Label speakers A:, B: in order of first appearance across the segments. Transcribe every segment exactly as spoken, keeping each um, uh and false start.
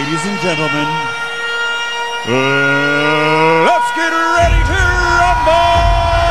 A: ladies and gentlemen, uh, let's get ready to rumble!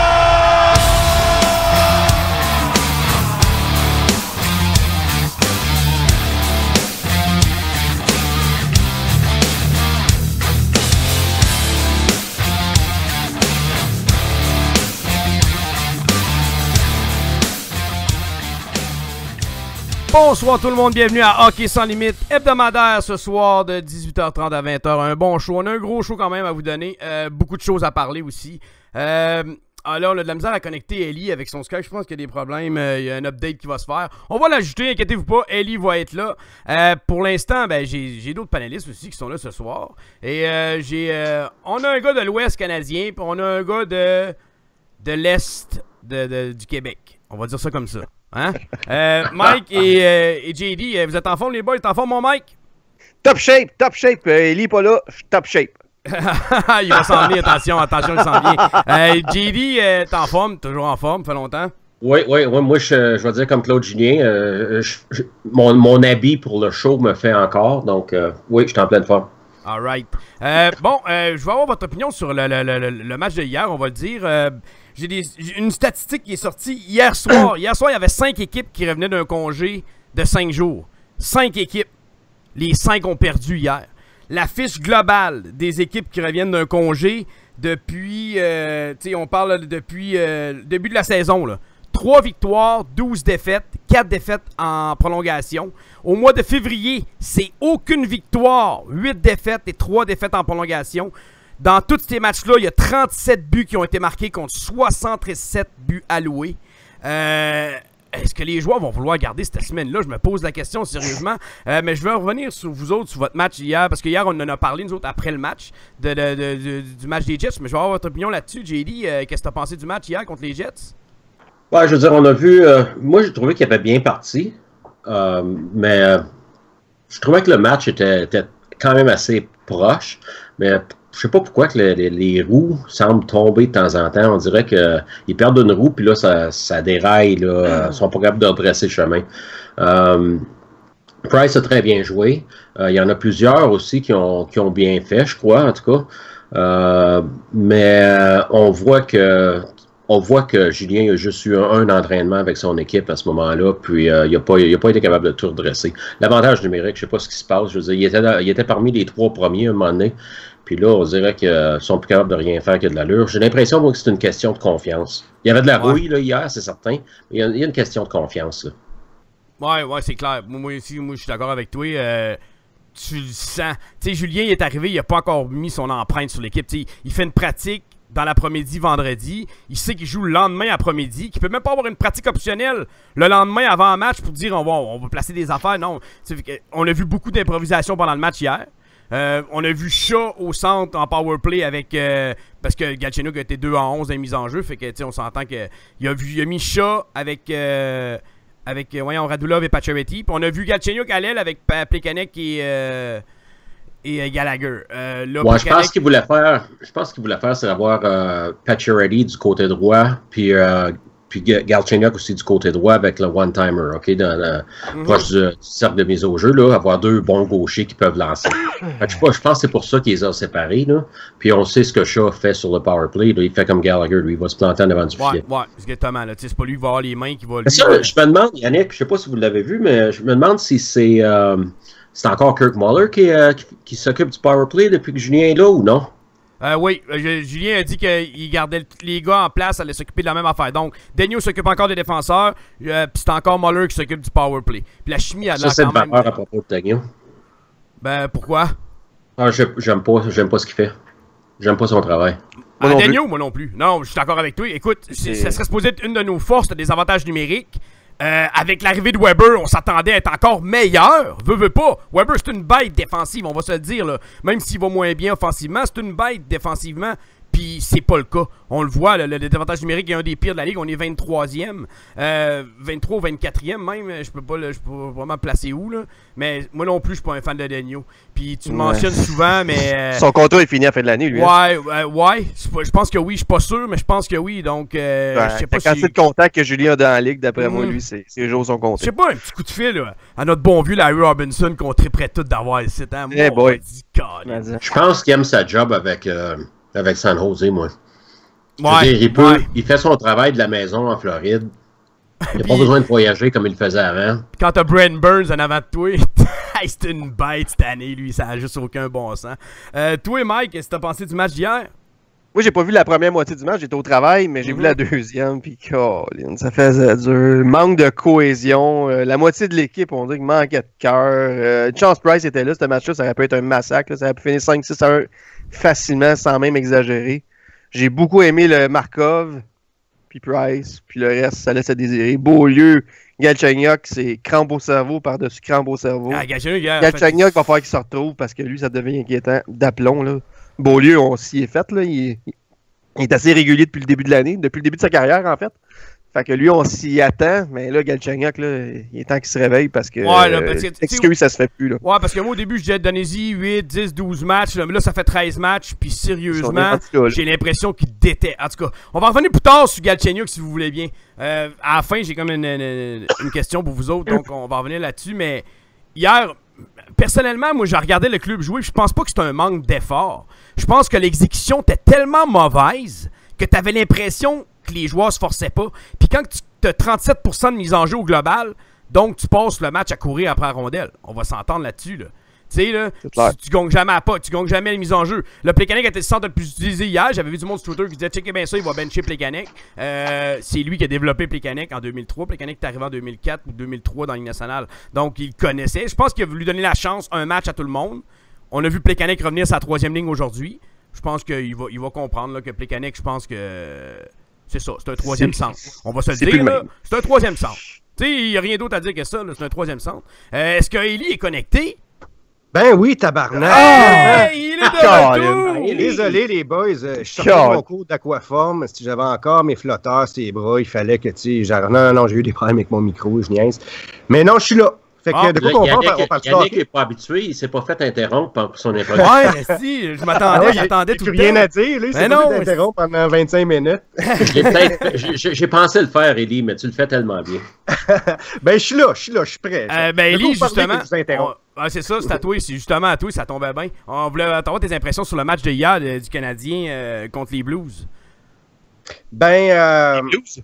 B: Bonsoir tout le monde, bienvenue à Hockey Sans Limite, hebdomadaire ce soir de dix-huit heures trente à vingt heures. Un bon show, on a un gros show quand même à vous donner, euh, beaucoup de choses à parler aussi. Euh, alors, on a de la misère à connecter Ellie avec son Skype, je pense qu'il y a des problèmes, euh, il y a un update qui va se faire. On va l'ajouter, inquiétez-vous pas, Ellie va être là. Euh, pour l'instant, ben, j'ai d'autres panélistes aussi qui sont là ce soir. Et euh, j'ai, euh, on a un gars de l'Ouest canadien, puis on a un gars de, de l'Est de, de, du Québec. On va dire ça comme ça. Hein? Euh, Mike et, euh, et J D, vous êtes en forme les boys? T'es en forme mon Mike?
C: Top shape, top shape. Euh, Ellie pas là, top shape.
B: Il va s'en venir, attention, attention, il s'en vient. Euh, J D, euh, t'es en forme? Toujours en forme, ça fait longtemps?
D: Oui, oui, oui. Moi, je, je vais dire comme Claude Julien, euh, je, je, mon, mon habit pour le show me fait encore. Donc, euh, oui, je suis en pleine forme.
B: All right. Euh, bon, euh, je vais avoir votre opinion sur le, le, le, le match de hier, on va le dire. Euh, J'ai des, une statistique qui est sortie hier soir. Hier soir, il y avait cinq équipes qui revenaient d'un congé de cinq jours. cinq équipes. Les cinq ont perdu hier. La fiche globale des équipes qui reviennent d'un congé depuis, euh, tu sais, on parle là, depuis euh, le début de la saison, là. trois victoires, douze défaites, quatre défaites en prolongation. Au mois de février, c'est aucune victoire, huit défaites et trois défaites en prolongation. Dans tous ces matchs-là, il y a trente-sept buts qui ont été marqués contre soixante-sept buts alloués. Euh, Est-ce que les joueurs vont vouloir garder cette semaine-là? Je me pose la question sérieusement. Euh, mais je vais revenir sur vous autres, sur votre match hier. Parce que hier, on en a parlé, nous autres, après le match, de, de, de, de, du match des Jets. Mais je vais avoir votre opinion là-dessus. J D, euh, qu'est-ce que tu as pensé du match hier contre les Jets?
D: Ouais, je veux dire, on a vu... Euh, moi, j'ai trouvé qu'il avait bien parti. Euh, mais euh, je trouvais que le match était, était quand même assez proche. Mais... Je sais pas pourquoi que les, les, les roues semblent tomber de temps en temps. On dirait qu'ils perdent une roue, puis là, ça, ça déraille. Là, ils sont pas capables de redresser le chemin. Euh, Price a très bien joué. Euh, il y en a plusieurs aussi qui ont, qui ont bien fait, je crois, en tout cas. Euh, mais on voit que on voit que Julien a juste eu un, un entraînement avec son équipe à ce moment-là, puis euh, il n'a pas, il a pas été capable de tout redresser. L'avantage numérique, je sais pas ce qui se passe. Je veux dire, il était, il était parmi les trois premiers à un moment donné. Puis là, on dirait qu'ils sont plus capables de rien faire que de l'allure. J'ai l'impression, moi, que c'est une question de confiance. Il y avait de la rouille là, hier, c'est certain. Mais il y, a, il y a une question de confiance. Là.
B: Ouais, ouais, c'est clair. Moi, moi aussi, moi, je suis d'accord avec toi. Euh, tu le sens. Tu sais, Julien, il est arrivé, il n'a pas encore mis son empreinte sur l'équipe. Il fait une pratique dans l'après-midi, vendredi. Il sait qu'il joue le lendemain après-midi, qu'il peut même pas avoir une pratique optionnelle le lendemain avant un match pour dire on va, on va placer des affaires. Non. On a vu beaucoup d'improvisation pendant le match hier. Euh, on a vu Shaw au centre en powerplay avec euh, parce que Galchenyuk a été deux en onze dans les mises en jeu, fait que on s'entend que il a vu il a mis Shaw avec euh, avec voyons Radulov et Pacioretty, puis on a vu Galchenyuk à l'aile avec Plekanec et euh, et Gallagher. Euh, là,
D: ouais, je pense qu'il voulait faire je pense qu'il voulait faire c'est avoir euh, Pacioretty du côté droit, puis euh, puis Galchenyuk aussi du côté droit avec le one-timer, ok, dans la, mm-hmm. proche du, du cercle de mise au jeu, là, avoir deux bons gauchers qui peuvent lancer. Fait que je, sais pas, je pense que c'est pour ça qu'ils les ont séparés, là. Puis on sait ce que Shaw fait sur le power play, là, il fait comme Gallagher, lui, il va se planter en avant du
B: ouais,
D: filet.
B: Ouais, exactement, là, c'est pas lui qui va avoir les mains qui va...
D: Lui, ça, je me demande, Yannick, je sais pas si vous l'avez vu, mais je me demande si c'est euh, c'est encore Kirk Muller qui, euh, qui, qui s'occupe du power play depuis que Julien est là ou non?
B: Euh, oui, euh, Julien a dit qu'il gardait les gars en place, allait s'occuper de la même affaire. Donc, Daigneault s'occupe encore des défenseurs, euh, puis c'est encore Muller qui s'occupe du power play. Puis la chimie a l'air
D: quand même... Ça, c'est une valeur
B: de...
D: à propos de Daigneault.
B: Ben, pourquoi?
D: Ah, j'aime pas, j'aime pas ce qu'il fait. J'aime pas son travail.
B: Ah, Daigneault, moi non plus. Non, je suis d'accord avec toi. Écoute, ça serait supposé être une de nos forces, des avantages numériques. Euh, avec l'arrivée de Weber, on s'attendait à être encore meilleur. Veux, veux pas. Weber, c'est une bête défensive, on va se le dire. Là. Même s'il va moins bien offensivement, c'est une bête défensivement. Puis c'est pas le cas. On le voit, le, le désavantage numérique est un des pires de la ligue. On est vingt-troisième, euh, vingt-trois ou vingt-quatrième même. Je peux pas, là, je peux pas vraiment me placer où, là. Mais moi non plus, je suis pas un fan de Daniel. Puis tu le
C: Ouais.
B: mentionnes souvent, mais... Euh,
C: Son contrat est fini à la fin de l'année, lui. hein.
B: ouais, ouais, ouais. Je pense que oui. Je suis pas sûr, mais je pense que oui. Donc, euh,
C: Ouais,
B: je sais pas
C: la quantité
B: si...
C: de contacts que Julien a dans la ligue, d'après moi,
B: Mhm.
C: lui, c'est ses jours sont
B: Je
C: comptés.
B: sais pas, un petit coup de fil là, à notre bon vieux Larry Robinson qu'on triperait tout d'avoir ici. Hein?
C: Eh boy.
B: Dit, God.
D: Je pense qu'il aime sa job avec, euh, avec San Jose, moi. Je veux
B: Ouais,
D: dire, il, peut,
B: ouais.
D: il fait son travail de la maison en Floride. Il n'a
B: Puis-
D: pas besoin de voyager comme il le faisait avant.
B: Quand t'as Brent Burns en avant de toi, hey, c'était une bête cette année, lui, ça a juste aucun bon sens. Euh, toi, Mike, qu'est-ce que t'as pensé du match d'hier?
C: Moi, j'ai pas vu la première moitié du match, j'étais au travail, mais j'ai
B: Mhm.
C: vu la deuxième, puis Colin, ça faisait dur. Manque de cohésion. euh, la moitié de l'équipe, on dirait qu'il manquait de cœur. Euh, Chance Price était là, ce match-là, ça aurait pu être un massacre. là, ça aurait pu finir cinq six à un facilement, sans même exagérer. J'ai beaucoup aimé le Markov, puis Price, puis le reste, ça laisse à désirer. Beaulieu, Galchenyuk, c'est crampe au cerveau par-dessus crampe au cerveau.
B: Ah, Gagnon, hier, en fait,
C: Galchenyuk va falloir qu'il se retrouve parce que lui, ça devient inquiétant d'aplomb. Là. Beaulieu, on s'y est fait. Là. Il, est, il est assez régulier depuis le début de l'année, depuis le début de sa carrière, en fait. Fait que lui, on s'y attend, mais là, Galchenyuk, là, il est temps qu'il se réveille parce que.
B: Ouais, là, parce que,
C: euh,
B: tu sais,
C: excuse, ça se fait plus. Là.
B: Ouais, parce que moi, au début, je disais, donnez-y huit, dix, douze matchs. Là, mais là, ça fait treize matchs. Puis
C: Ils sont
B: sérieusement,
C: bien là, là.
B: j'ai l'impression qu'il déteste. En tout cas, on va revenir plus tard sur Galchenyuk si vous voulez bien. Euh, à la fin, j'ai comme une, une, une question pour vous autres, donc on va revenir là-dessus. Mais hier, personnellement, moi, j'ai regardé le club jouer. Je pense pas que c'est un manque d'effort. Je pense que l'exécution était tellement mauvaise que tu avais l'impression que les joueurs se forçaient pas. Puis quand tu as trente-sept pour cent de mise en jeu au global, donc tu passes le match à courir après la rondelle. On va s'entendre là-dessus, là. Tu sais, là,
C: C'est clair.
B: tu, tu gagnes jamais à pas, tu gagnes jamais la mise en jeu. Le Plekanec était le centre le plus utilisé hier. J'avais vu du monde sur Twitter qui disait checkez bien ça, il va bencher Plekanec. Euh, c'est lui qui a développé Plekanec en deux mille trois. Plekanec est arrivé en deux mille quatre ou deux mille trois dans la Ligue nationale. Donc il connaissait. Je pense qu'il a voulu donner la chance, un match à tout le monde. On a vu Plekanec revenir sa troisième ligne aujourd'hui. Je pense qu'il va, il va comprendre là, que Plekanec, je pense que c'est ça, c'est un troisième
C: C'est-
B: centre. On va se le
C: c'est
B: dire,
C: plus le
B: là.
C: même.
B: C'est un troisième centre. Tu sais, il n'y a rien d'autre à dire que ça, là, c'est un troisième centre. Euh, Est-ce que Eli est connecté?
E: Ben oui, tabarnak.
B: Ah! Hey, il est de
C: Colin.
B: retour!
E: Désolé les boys, euh, je sortais
C: God.
E: de mon cours d'aquaforme, si j'avais encore mes flotteurs sur les bras, il fallait que tu sais, genre non, non, non, j'ai eu des problèmes avec mon micro, je niaise. Mais non, je suis là. Fait que
B: Ah,
E: de quoi
D: Là,
E: qu'on parle,
D: Yannick
E: on parle de
D: Yannick
E: hockey.
D: n'est pas habitué, il s'est pas fait interrompre par son introduction.
B: Ouais, mais si, je m'attendais,
E: Ah ouais,
B: j'attendais
E: j'ai
B: tout
E: plus
B: le
E: rien
B: temps.
E: à dire, là,
B: Mais
E: c'est
B: non,
E: pas d'interrompre pendant vingt-cinq minutes.
D: J'ai peut-être- j'ai- j'ai pensé le faire, Élie, mais tu le fais tellement bien.
E: Ben je suis là, je suis là, je suis prêt.
B: Euh, ben,
E: De quoi
B: Eli,
E: vous parlez
B: justement.
E: que je vous interromps?
B: on- ah, c'est ça, c'est à toi. C'est justement à toi, ça tombait bien. On voulait avoir tes impressions sur le match de hier de- du Canadien euh, contre les Blues.
E: Ben, euh,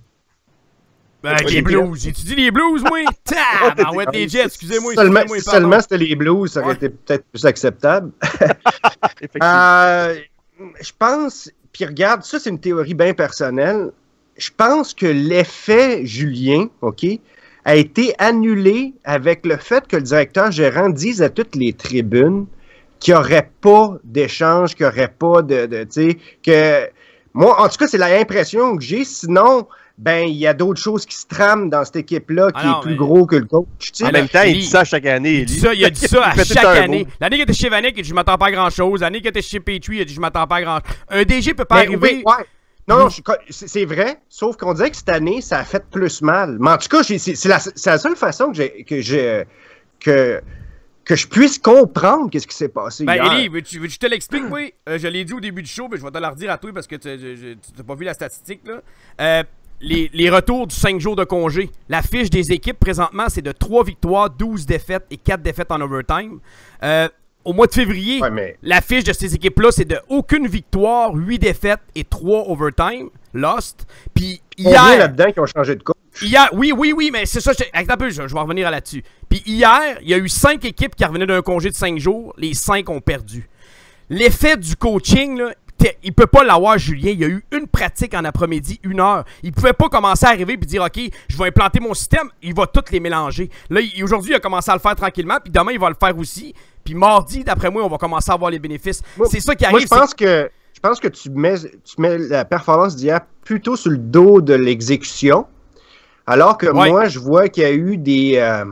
B: Ben,
E: Ouais,
B: les
E: j'ai
B: Blues. J'ai-tu dit les Blues, moi? Tab! Ah ouais, les Jets, excusez-moi.
E: seulement,
B: excusez-moi,
E: si
B: pardon.
E: seulement c'était les Blues, ça aurait
B: Ouais.
E: été peut-être plus acceptable.
C: Effectivement.
E: Euh, je pense, puis regarde, ça c'est une théorie bien personnelle. Je pense que l'effet Julien, OK, a été annulé avec le fait que le directeur gérant dise à toutes les tribunes qu'il n'y aurait pas d'échange, qu'il n'y aurait pas de, de tu sais, que moi, en tout cas, c'est l'impression que j'ai. Sinon, ben, il y a d'autres choses qui se trament dans cette équipe-là qui
B: Ah non,
E: est plus
B: mais-
E: gros que le coach. Tu sais,
C: En
B: Ah,
C: même
B: là,
C: temps, il
B: Eli-
C: dit ça chaque année.
B: Il dit
C: Eli.
B: ça, il a dit ça à
C: Il fait tout
B: chaque
C: un
B: année.
C: mot.
B: L'année qu'il était chez Vanek, il dit je m'attends pas à grand chose. L'année qu'il était chez Petrie, il a dit je m'attends pas à grand chose. Un D G peut pas
E: Mais
B: arriver.
E: oui, ouais. Non, non, je suis co- c'est c'est vrai, sauf qu'on dirait que cette année, ça a fait plus mal. Mais en tout cas, j'ai- c'est c'est la, c'est la seule façon que j'ai que j'ai que, que je puisse comprendre qu'est-ce qui s'est passé
B: Ben,
E: hier.
B: Eli, veux-tu veux que je te l'explique, oui? Euh, je l'ai dit au début du show, mais je vais te le redire à toi parce que tu n'as pas vu la statistique, là. Euh, les, les retours du cinq jours de congé. La fiche des équipes, présentement, c'est de trois victoires, douze défaites et quatre défaites en overtime. Euh, au mois de février,
E: Ouais, mais-
B: la fiche de ces équipes-là, c'est de aucune victoire, huit défaites et trois overtime lost. Puis
E: Combien
B: hier...
E: là-dedans qui ont changé de coach?
B: Hier, oui, oui, oui, mais c'est ça. Je, attends un peu, je, je vais revenir à là-dessus. Puis hier, il y a eu cinq équipes qui revenaient d'un congé de cinq jours. Les cinq ont perdu. L'effet du coaching, là, t'es- il peut pas l'avoir, Julien. Il y a eu une pratique en après-midi, une heure. Il pouvait pas commencer à arriver et dire, OK, je vais implanter mon système. Il va toutes les mélanger. Là, il- aujourd'hui, il a commencé à le faire tranquillement. Puis demain, il va le faire aussi. Puis mardi, d'après moi, on va commencer à avoir les bénéfices.
E: Moi-
B: C'est ça qui
E: Moi,
B: arrive.
E: je pense que je pense que tu mets, tu mets la performance d'hier plutôt sur le dos de l'exécution, alors que
B: Ouais.
E: moi, je vois qu'il y a eu des, euh,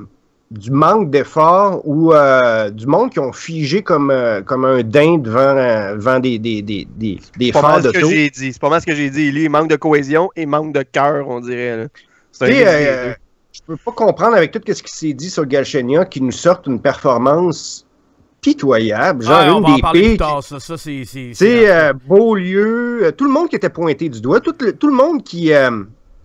E: du manque d'effort ou euh, du monde qui ont figé comme, euh, comme un daim devant, euh, devant des, des, des, des, des phares
C: d'auto. C'est pas mal ce que
E: d'auto.
C: j'ai dit. C'est pas mal ce que j'ai dit. Lui, il manque de cohésion et manque de cœur, on dirait. Là. C'est un
E: Tu sais,
C: mix des
E: euh,
C: deux.
E: je peux pas comprendre avec tout ce qui s'est dit sur Galchenyuk qui nous sorte une performance pitoyable, genre
B: Ah, on
E: une
B: va en
E: des
B: parler plus
E: pires.
B: tard, ça, ça c'est... c'est-
E: Tu
B: c'est-
E: sais, euh, Beaulieu, euh, tout le monde qui était pointé du doigt, tout le, tout le monde qui... euh,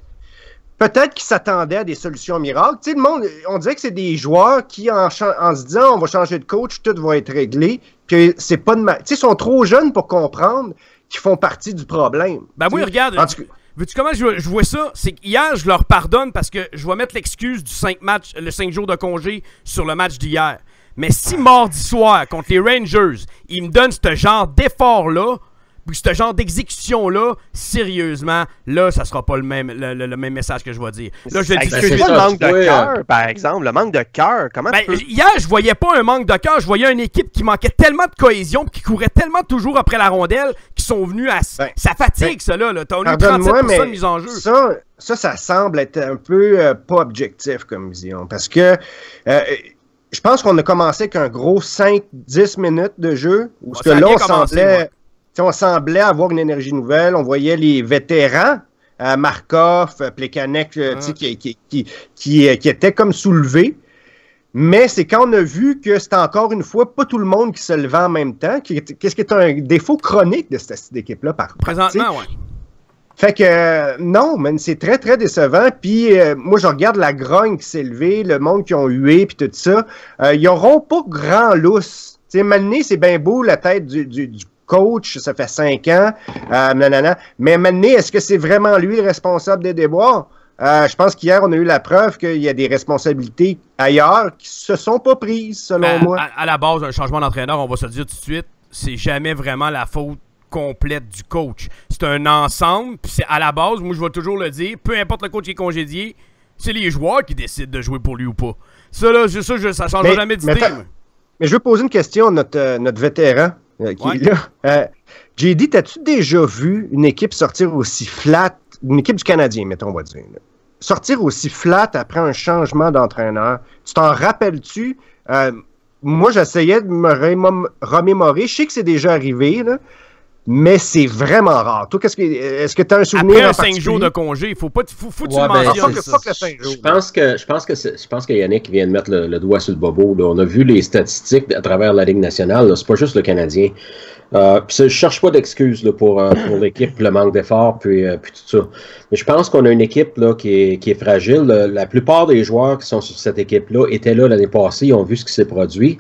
E: peut-être qui s'attendait à des solutions miracles. Tu sais, le monde, on dirait que c'est des joueurs qui, en, cha- en se disant on va changer de coach, tout va être réglé, puis c'est pas de... Ma... Tu sais, ils sont trop jeunes pour comprendre qu'ils font partie du problème.
B: Ben oui,
E: Tu sais,
B: regarde,
E: en tout cas-
B: veux-tu comment je, je vois ça? C'est qu'hier, je leur pardonne parce que je vais mettre l'excuse du cinq matchs, le cinq jours de congé sur le match d'hier. Mais si mardi soir, contre les Rangers, ils me donnent ce genre d'effort-là, puis ce genre d'exécution-là, sérieusement, là, ça sera pas le même, le, le- le même message que je vais dire. Là, je le dis
C: Ben,
B: tout de
C: c'est
B: suite.
C: pas le
D: ça,
C: manque
D: tu
C: de
D: vois,
C: cœur, par exemple. Le manque de cœur, comment
B: Ben,
C: tu peux...
B: hier, je voyais pas un manque de cœur, je voyais une équipe qui manquait tellement de cohésion, puis qui courait tellement toujours après la rondelle, qui sont venus à...
E: Ben,
B: ça fatigue,
E: ben,
B: ça, là. là. T'as eu
E: Pardonne-moi,
B: trente-sept pour cent
E: mais
B: de mise en jeu.
E: Ça, ça, ça semble être un peu euh, pas objectif comme vision. Parce que euh, je pense qu'on a commencé avec un gros cinq dix minutes de jeu. Où
B: Ouais,
E: ce que
B: ça a
E: là,
B: bien
E: on
B: commencé,
E: semblait,
B: ouais.
E: tu sais, on semblait avoir une énergie nouvelle. On voyait les vétérans, euh, Markov, euh, Plekanec, euh, tu sais,
B: Ouais.
E: qui, qui, qui, qui, euh, qui étaient comme soulevés. Mais c'est quand on a vu que c'était encore une fois pas tout le monde qui se levait en même temps, qui- qu'est-ce qui est un défaut chronique de cette, cette équipe-là, par contre. tu sais.
B: Présentement, ouais.
E: Fait que euh, non, man, c'est très, très décevant. Puis euh, moi, je regarde la grogne qui s'est levée, le monde qui ont hué, puis tout ça. Euh, ils n'auront pas grand lousse. Tu sais, Mané, c'est bien beau, la tête du, du, du coach, ça fait cinq ans. Euh, nanana. Mais Mané, est-ce que c'est vraiment lui le responsable des déboires? Euh, je pense qu'hier, on a eu la preuve qu'il y a des responsabilités ailleurs qui se sont pas prises, selon
B: Ben,
E: moi.
B: à, à la base, un changement d'entraîneur, on va se le dire tout de suite, c'est jamais vraiment la faute complète du coach. C'est un ensemble, puis c'est à la base, moi je vais toujours le dire, peu importe le coach qui est congédié, c'est les joueurs qui décident de jouer pour lui ou pas. Ça, là, c'est ça, je, ça changera
E: Mais-
B: jamais
E: mais
B: d'idée.
E: attends,
B: moi.
E: Mais je veux poser une question à notre, euh, notre vétéran euh, qui
B: Ouais.
E: est là. Euh, J D, t'as-tu déjà vu une équipe sortir aussi flat, une équipe du Canadien, mettons, on va dire, là, sortir aussi flat après un changement d'entraîneur? Tu t'en rappelles-tu? Euh, moi, j'essayais de me rémom- remémorer. Je sais que c'est déjà arrivé, là, mais c'est vraiment rare. Toi, qu'est-ce que, est-ce que tu as un souvenir
B: Après
E: en
B: un cinq
E: particulier?
B: jours de congé, il faut pas, faut, faut que tu
D: Ouais,
B: le
D: ben,
B: mentionnes.
E: fuck,
B: ça.
E: fuck le cinq jours.
D: Je pense que je pense que c'est- je pense que Yannick vient de mettre le, le doigt sur le bobo. Là. On a vu les statistiques à travers la Ligue nationale. là. C'est pas juste le Canadien. Euh, puis ça, je cherche pas d'excuses là, pour, euh, pour l'équipe, le manque d'effort, puis, euh, puis tout ça. Mais je pense qu'on a une équipe là, qui, est, qui est fragile. La, la plupart des joueurs qui sont sur cette équipe-là étaient là l'année passée. Ils ont vu ce qui s'est produit.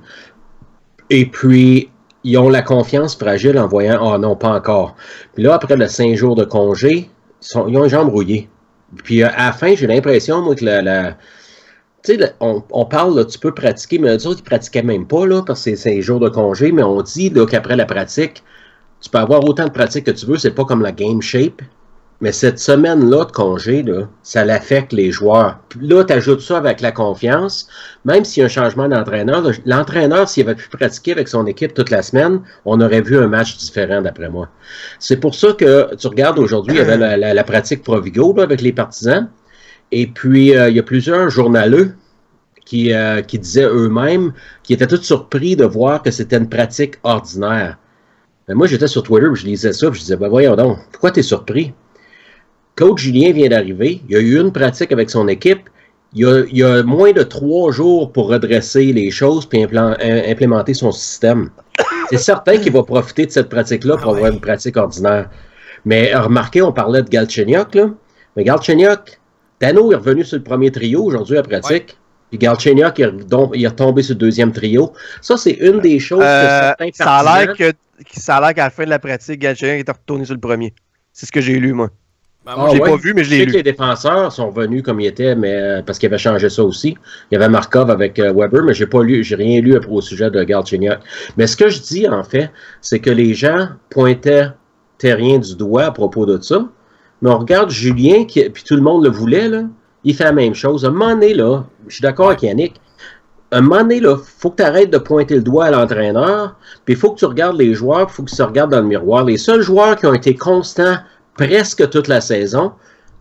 D: Et puis, ils ont la confiance fragile en voyant « Ah non, pas encore ». Puis là, après le cinq jours de congé, ils, sont, ils ont les jambes rouillées. Puis euh, à la fin, j'ai l'impression, moi, que la... la tu sais, là, on, on parle, là, tu peux pratiquer, mais eux autres, ils pratiquaient même pas, là, parce que c'est cinq jours de congé, mais on dit là, qu'après la pratique, tu peux avoir autant de pratique que tu veux, c'est pas comme la game shape. Mais cette semaine-là de congé, là, ça l'affecte les joueurs. Puis là, tu ajoutes ça avec la confiance. Même s'il y a un changement d'entraîneur, là, l'entraîneur, s'il avait pu pratiquer avec son équipe toute la semaine, on aurait vu un match différent, d'après moi. C'est pour ça que tu regardes aujourd'hui, il y avait la, la, la pratique Provigo là, avec les partisans. Et puis, euh, il y a plusieurs journaleux qui, euh, qui disaient eux-mêmes qu'ils étaient tous surpris de voir que c'était une pratique ordinaire. Mais moi, j'étais sur Twitter, je lisais ça, puis je disais, ben voyons donc, pourquoi tu es surpris? Claude Julien vient d'arriver, il y a eu une pratique avec son équipe, il y a, il y a moins de trois jours pour redresser les choses puis implan- implémenter son système. C'est certain qu'il va profiter de cette pratique-là pour
B: Ah ouais.
D: avoir une pratique ordinaire. Mais remarquez, on parlait de Galchenyuk, là. Mais Galchenyuk, Dano est revenu sur le premier trio aujourd'hui à pratique.
B: Ouais.
D: Puis Galchenyuk, il est, redom- il est retombé sur le deuxième trio. Ça, c'est une des choses que
C: Euh,
D: certains
C: ça a
D: partisans...
C: l'air que ça a l'air qu'à la fin de la pratique, Galchenyuk était retourné sur le premier. C'est ce que j'ai lu, moi.
B: Ben,
C: Moi,
B: moi,
C: je l'ai
D: ouais.
C: pas vu, mais je
D: Je
C: l'ai
D: sais que
C: lu.
D: les défenseurs sont venus comme ils étaient, mais euh, parce qu'ils avaient changé ça aussi. Il y avait Markov avec euh, Weber, mais j'ai pas lu, j'ai rien lu au sujet de Galchenyuk. Mais ce que je dis, en fait, c'est que les gens pointaient Terrien du doigt à propos de ça. Mais on regarde Julien, qui, puis tout le monde le voulait, là, il fait la même chose. À un moment donné, là, je suis d'accord avec Yannick, à un moment donné, il faut que tu arrêtes de pointer le doigt à l'entraîneur, puis il faut que tu regardes les joueurs, il faut qu'ils se regardent dans le miroir. Les seuls joueurs qui ont été constants presque toute la saison,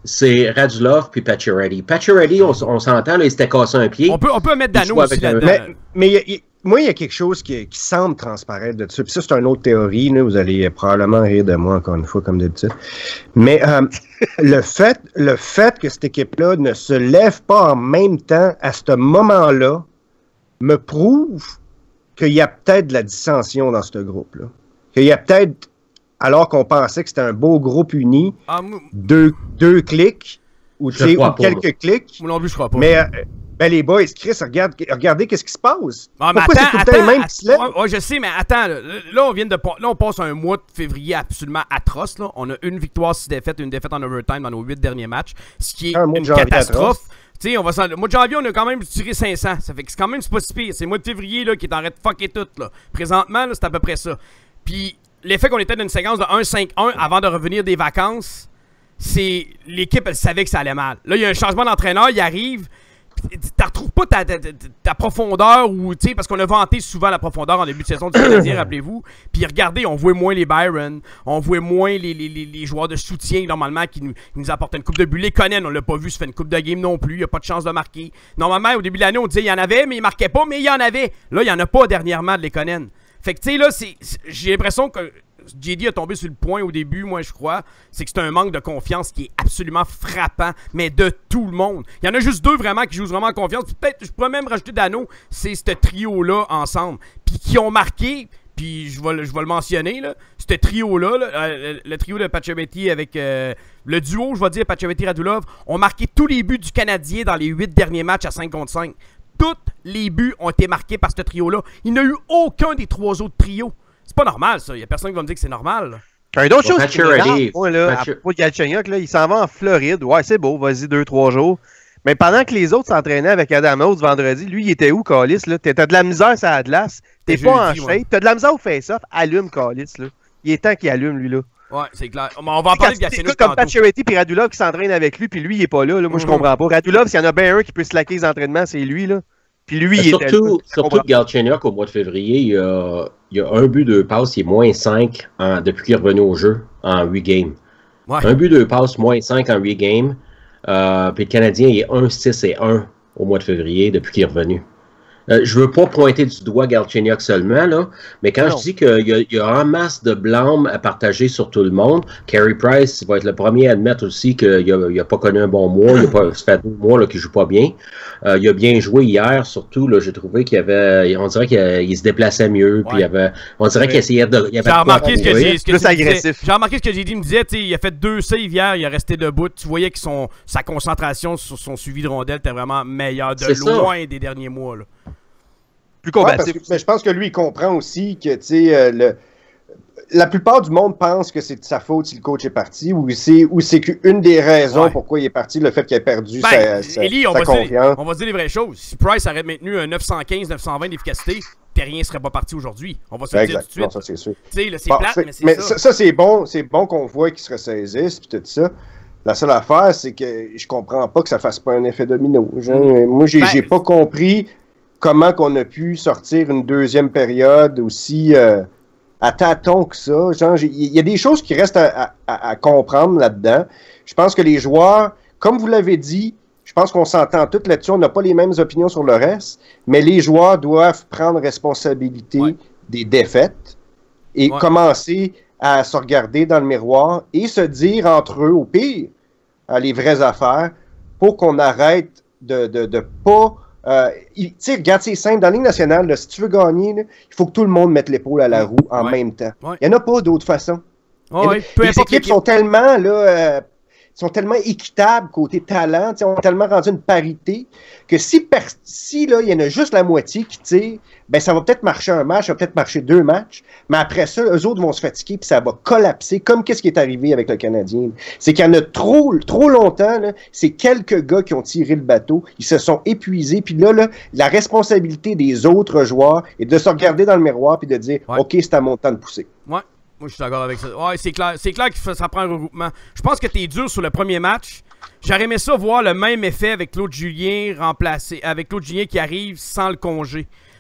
D: c'est Radulov puis Pacioretty. Pacioretty, on, on s'entend, là, il s'était cassé un pied.
B: On peut, on peut mettre Dano aussi là-dedans.
E: Mais, mais y a, y, moi, il y a quelque chose qui, qui semble transparaître de ça. Puis ça, c'est une autre théorie. Là, vous allez probablement rire de moi, encore une fois, comme d'habitude. Mais euh, le, fait, le fait que cette équipe-là ne se lève pas en même temps à ce moment-là me prouve qu'il y a peut-être de la dissension dans ce groupe-là. Qu'il y a peut-être... Alors qu'on pensait que c'était un beau groupe uni, ah, deux, deux clics, ou, ou
D: pas,
E: quelques
D: là.
E: clics.
B: Moi non plus, je crois pas.
E: Mais euh, ben les boys, Chris, regarde, regardez qu'est-ce qui se passe.
B: Ah, mais
E: Pourquoi
B: attends,
E: c'est tout le temps les mêmes
B: attends,
E: qui se lèvent?
B: ouais, ouais, je sais, mais attends, là, là, on vient de, là, on passe un mois de février absolument atroce. Là. On a une victoire, six défaites, une défaite en overtime dans nos huit derniers matchs, ce qui est
E: un
B: une catastrophe. T'sais, on va le mois de janvier, on a quand même tiré cinq cents. Ça fait que c'est quand même c'est pas si pire. C'est le mois de février là, qui est en train de fucker tout. Là. Présentement, c'est à peu près ça. Puis l'effet qu'on était dans une séquence de un cinq un avant de revenir des vacances, c'est l'équipe, elle savait que ça allait mal. Là, il y a un changement d'entraîneur, il arrive. Tu retrouves pas ta, ta, ta, ta profondeur, ou, parce qu'on a vanté souvent la profondeur en début de saison du Canadien, rappelez-vous. Puis regardez, on voit moins les Byron, on voit moins les, les, les, les joueurs de soutien normalement qui nous, qui nous apportent une coupe de but. Les Conan, on l'a pas vu, ça fait une coupe de game non plus, il n'y a pas de chance de marquer. Normalement, au début de l'année, on disait il y en avait, mais il marquait pas, mais il y en avait. Là, il y en a pas dernièrement de les Conan. Fait que tu sais, là, j'ai l'impression que J D a tombé sur le point au début, moi je crois, c'est que c'est un manque de confiance qui est absolument frappant, mais de tout le monde. Il y en a juste deux vraiment qui jouent vraiment en confiance. Peut-être, je pourrais même rajouter Dano, c'est ce trio-là ensemble. Puis qui ont marqué, puis je vais, je vais le mentionner, là, ce trio-là, là, le, le trio de Pacioretty avec euh, le duo, je vais dire Pacioretty-Radulov, ont marqué tous les buts du Canadien dans les huit derniers matchs à cinq contre cinq. Tous les buts ont été marqués par ce trio-là. Il n'y a eu aucun des trois autres trios. C'est pas normal, ça. Il y a personne qui va me dire que c'est normal.
C: Un autre chose qui m'énerve, moi, là, à propos de Galchenyuk, là, il s'en va en Floride. Ouais, c'est beau, vas-y, deux, trois jours. Mais pendant que les autres s'entraînaient avec Adam Oates vendredi, lui, il était où, Calis, là? T'as de la misère sur Atlas. T'es pas en shape. Ouais. T'as de la misère au face-off. Allume, Calis, là. Il est temps qu'il allume, lui, là.
B: Ouais, c'est clair. On va en parler de Galchenyuk
C: comme Pacioretty puis Radulov qui s'entraîne avec lui, puis lui, il est pas là. là. Moi, je comprends pas. Radulov, s'il y en a bien un qui peut slacker les entraînements, c'est lui, là. Puis lui, il
D: surtout,
C: était là.
D: Surtout que Galchenyuk, au mois de février, il y a, il y a un but, deux passes, il est moins cinq en, depuis qu'il est revenu au jeu en huit games. Ouais. Un but, deux passes, moins cinq en huit games. Euh, puis le Canadien, il est un six et un au mois de février depuis qu'il est revenu. Euh, je veux pas pointer du doigt Galchenyuk seulement, là, mais quand non. je dis qu'il y, y a en masse de blâme à partager sur tout le monde, Carey Price va être le premier à admettre aussi qu'il n'a pas connu un bon mois, il a pas, ça fait deux mois qu'il ne joue pas bien. Euh, il a bien joué hier, surtout, j'ai trouvé qu'il y avait, on dirait qu'il se déplaçait mieux, ouais. puis il y avait, on dirait qu'il essayait de... J'ai
B: remarqué ce que j'ai ce plus agressif. J'ai remarqué ce que j'ai dit, il me disait, il a fait deux saves hier, il a resté debout, tu voyais que son, sa concentration sur son suivi de rondelle était vraiment meilleure de loin ça. Des derniers mois, là.
E: Plus combatif. Ouais, que, mais je pense que lui, il comprend aussi que, tu sais, euh, le, la plupart du monde pense que c'est de sa faute si le coach est parti, ou c'est, ou c'est qu'une des raisons ouais. pourquoi il est parti, le fait qu'il a perdu ben, sa,
B: Élie,
E: sa,
B: on
E: sa
B: va
E: confiance.
B: Dire, on va se dire les vraies choses. Si Price aurait maintenu un neuf cent quinze neuf cent vingt d'efficacité, Terrien ne serait pas parti aujourd'hui. On va se le dire tout de suite.
E: Non, ça, c'est sûr.
B: Tu sais, c'est
E: bon,
B: plate, mais c'est
E: mais
B: ça.
E: ça, ça c'est bon, c'est bon qu'on voit qu'il se ressaisisse, puis tout ça. La seule affaire, c'est que je comprends pas que ça fasse pas un effet domino. Genre, mm. Moi, j'ai, ben, j'ai pas compris comment qu'on a pu sortir une deuxième période aussi euh, à tâtons que ça. Genre, il y a des choses qui restent à, à, à comprendre là-dedans. Je pense que les joueurs, comme vous l'avez dit, je pense qu'on s'entend tous là-dessus, on n'a pas les mêmes opinions sur le reste, mais les joueurs doivent prendre responsabilité ouais. des défaites et ouais. commencer à se regarder dans le miroir et se dire entre eux, au pire, euh, les vraies affaires pour qu'on arrête de ne de, de pas... Euh, tu sais, regarde, c'est simple. Dans la Ligue nationale, là, si tu veux gagner, là, il faut que tout le monde mette l'épaule à la roue en ouais. même temps.
B: Ouais.
E: Il n'y en a pas d'autre façon.
B: Oh, ouais.
E: Les équipes sont tellement, là, euh, sont tellement équitables côté talent, ont tellement rendu une parité que si, per si là, il y en a juste la moitié qui tire, ben ça va peut-être marcher un match, ça va peut-être marcher deux matchs, mais après ça, eux autres vont se fatiguer puis ça va collapser, comme qu'est-ce qui est arrivé avec le Canadien. C'est qu'il y en a trop, trop longtemps, là, c'est quelques gars qui ont tiré le bateau, ils se sont épuisés, puis là, là, la responsabilité des autres joueurs est de se regarder dans le miroir puis de dire, ouais. OK, c'est à mon temps de pousser.
B: Ouais. Moi, je suis d'accord avec ça. Ouais, c'est clair, c'est clair que ça prend un regroupement. Je pense que t'es dur sur le premier match. J'aurais aimé ça voir le même effet avec Claude Julien remplacé, avec Claude Julien qui arrive sans le congé.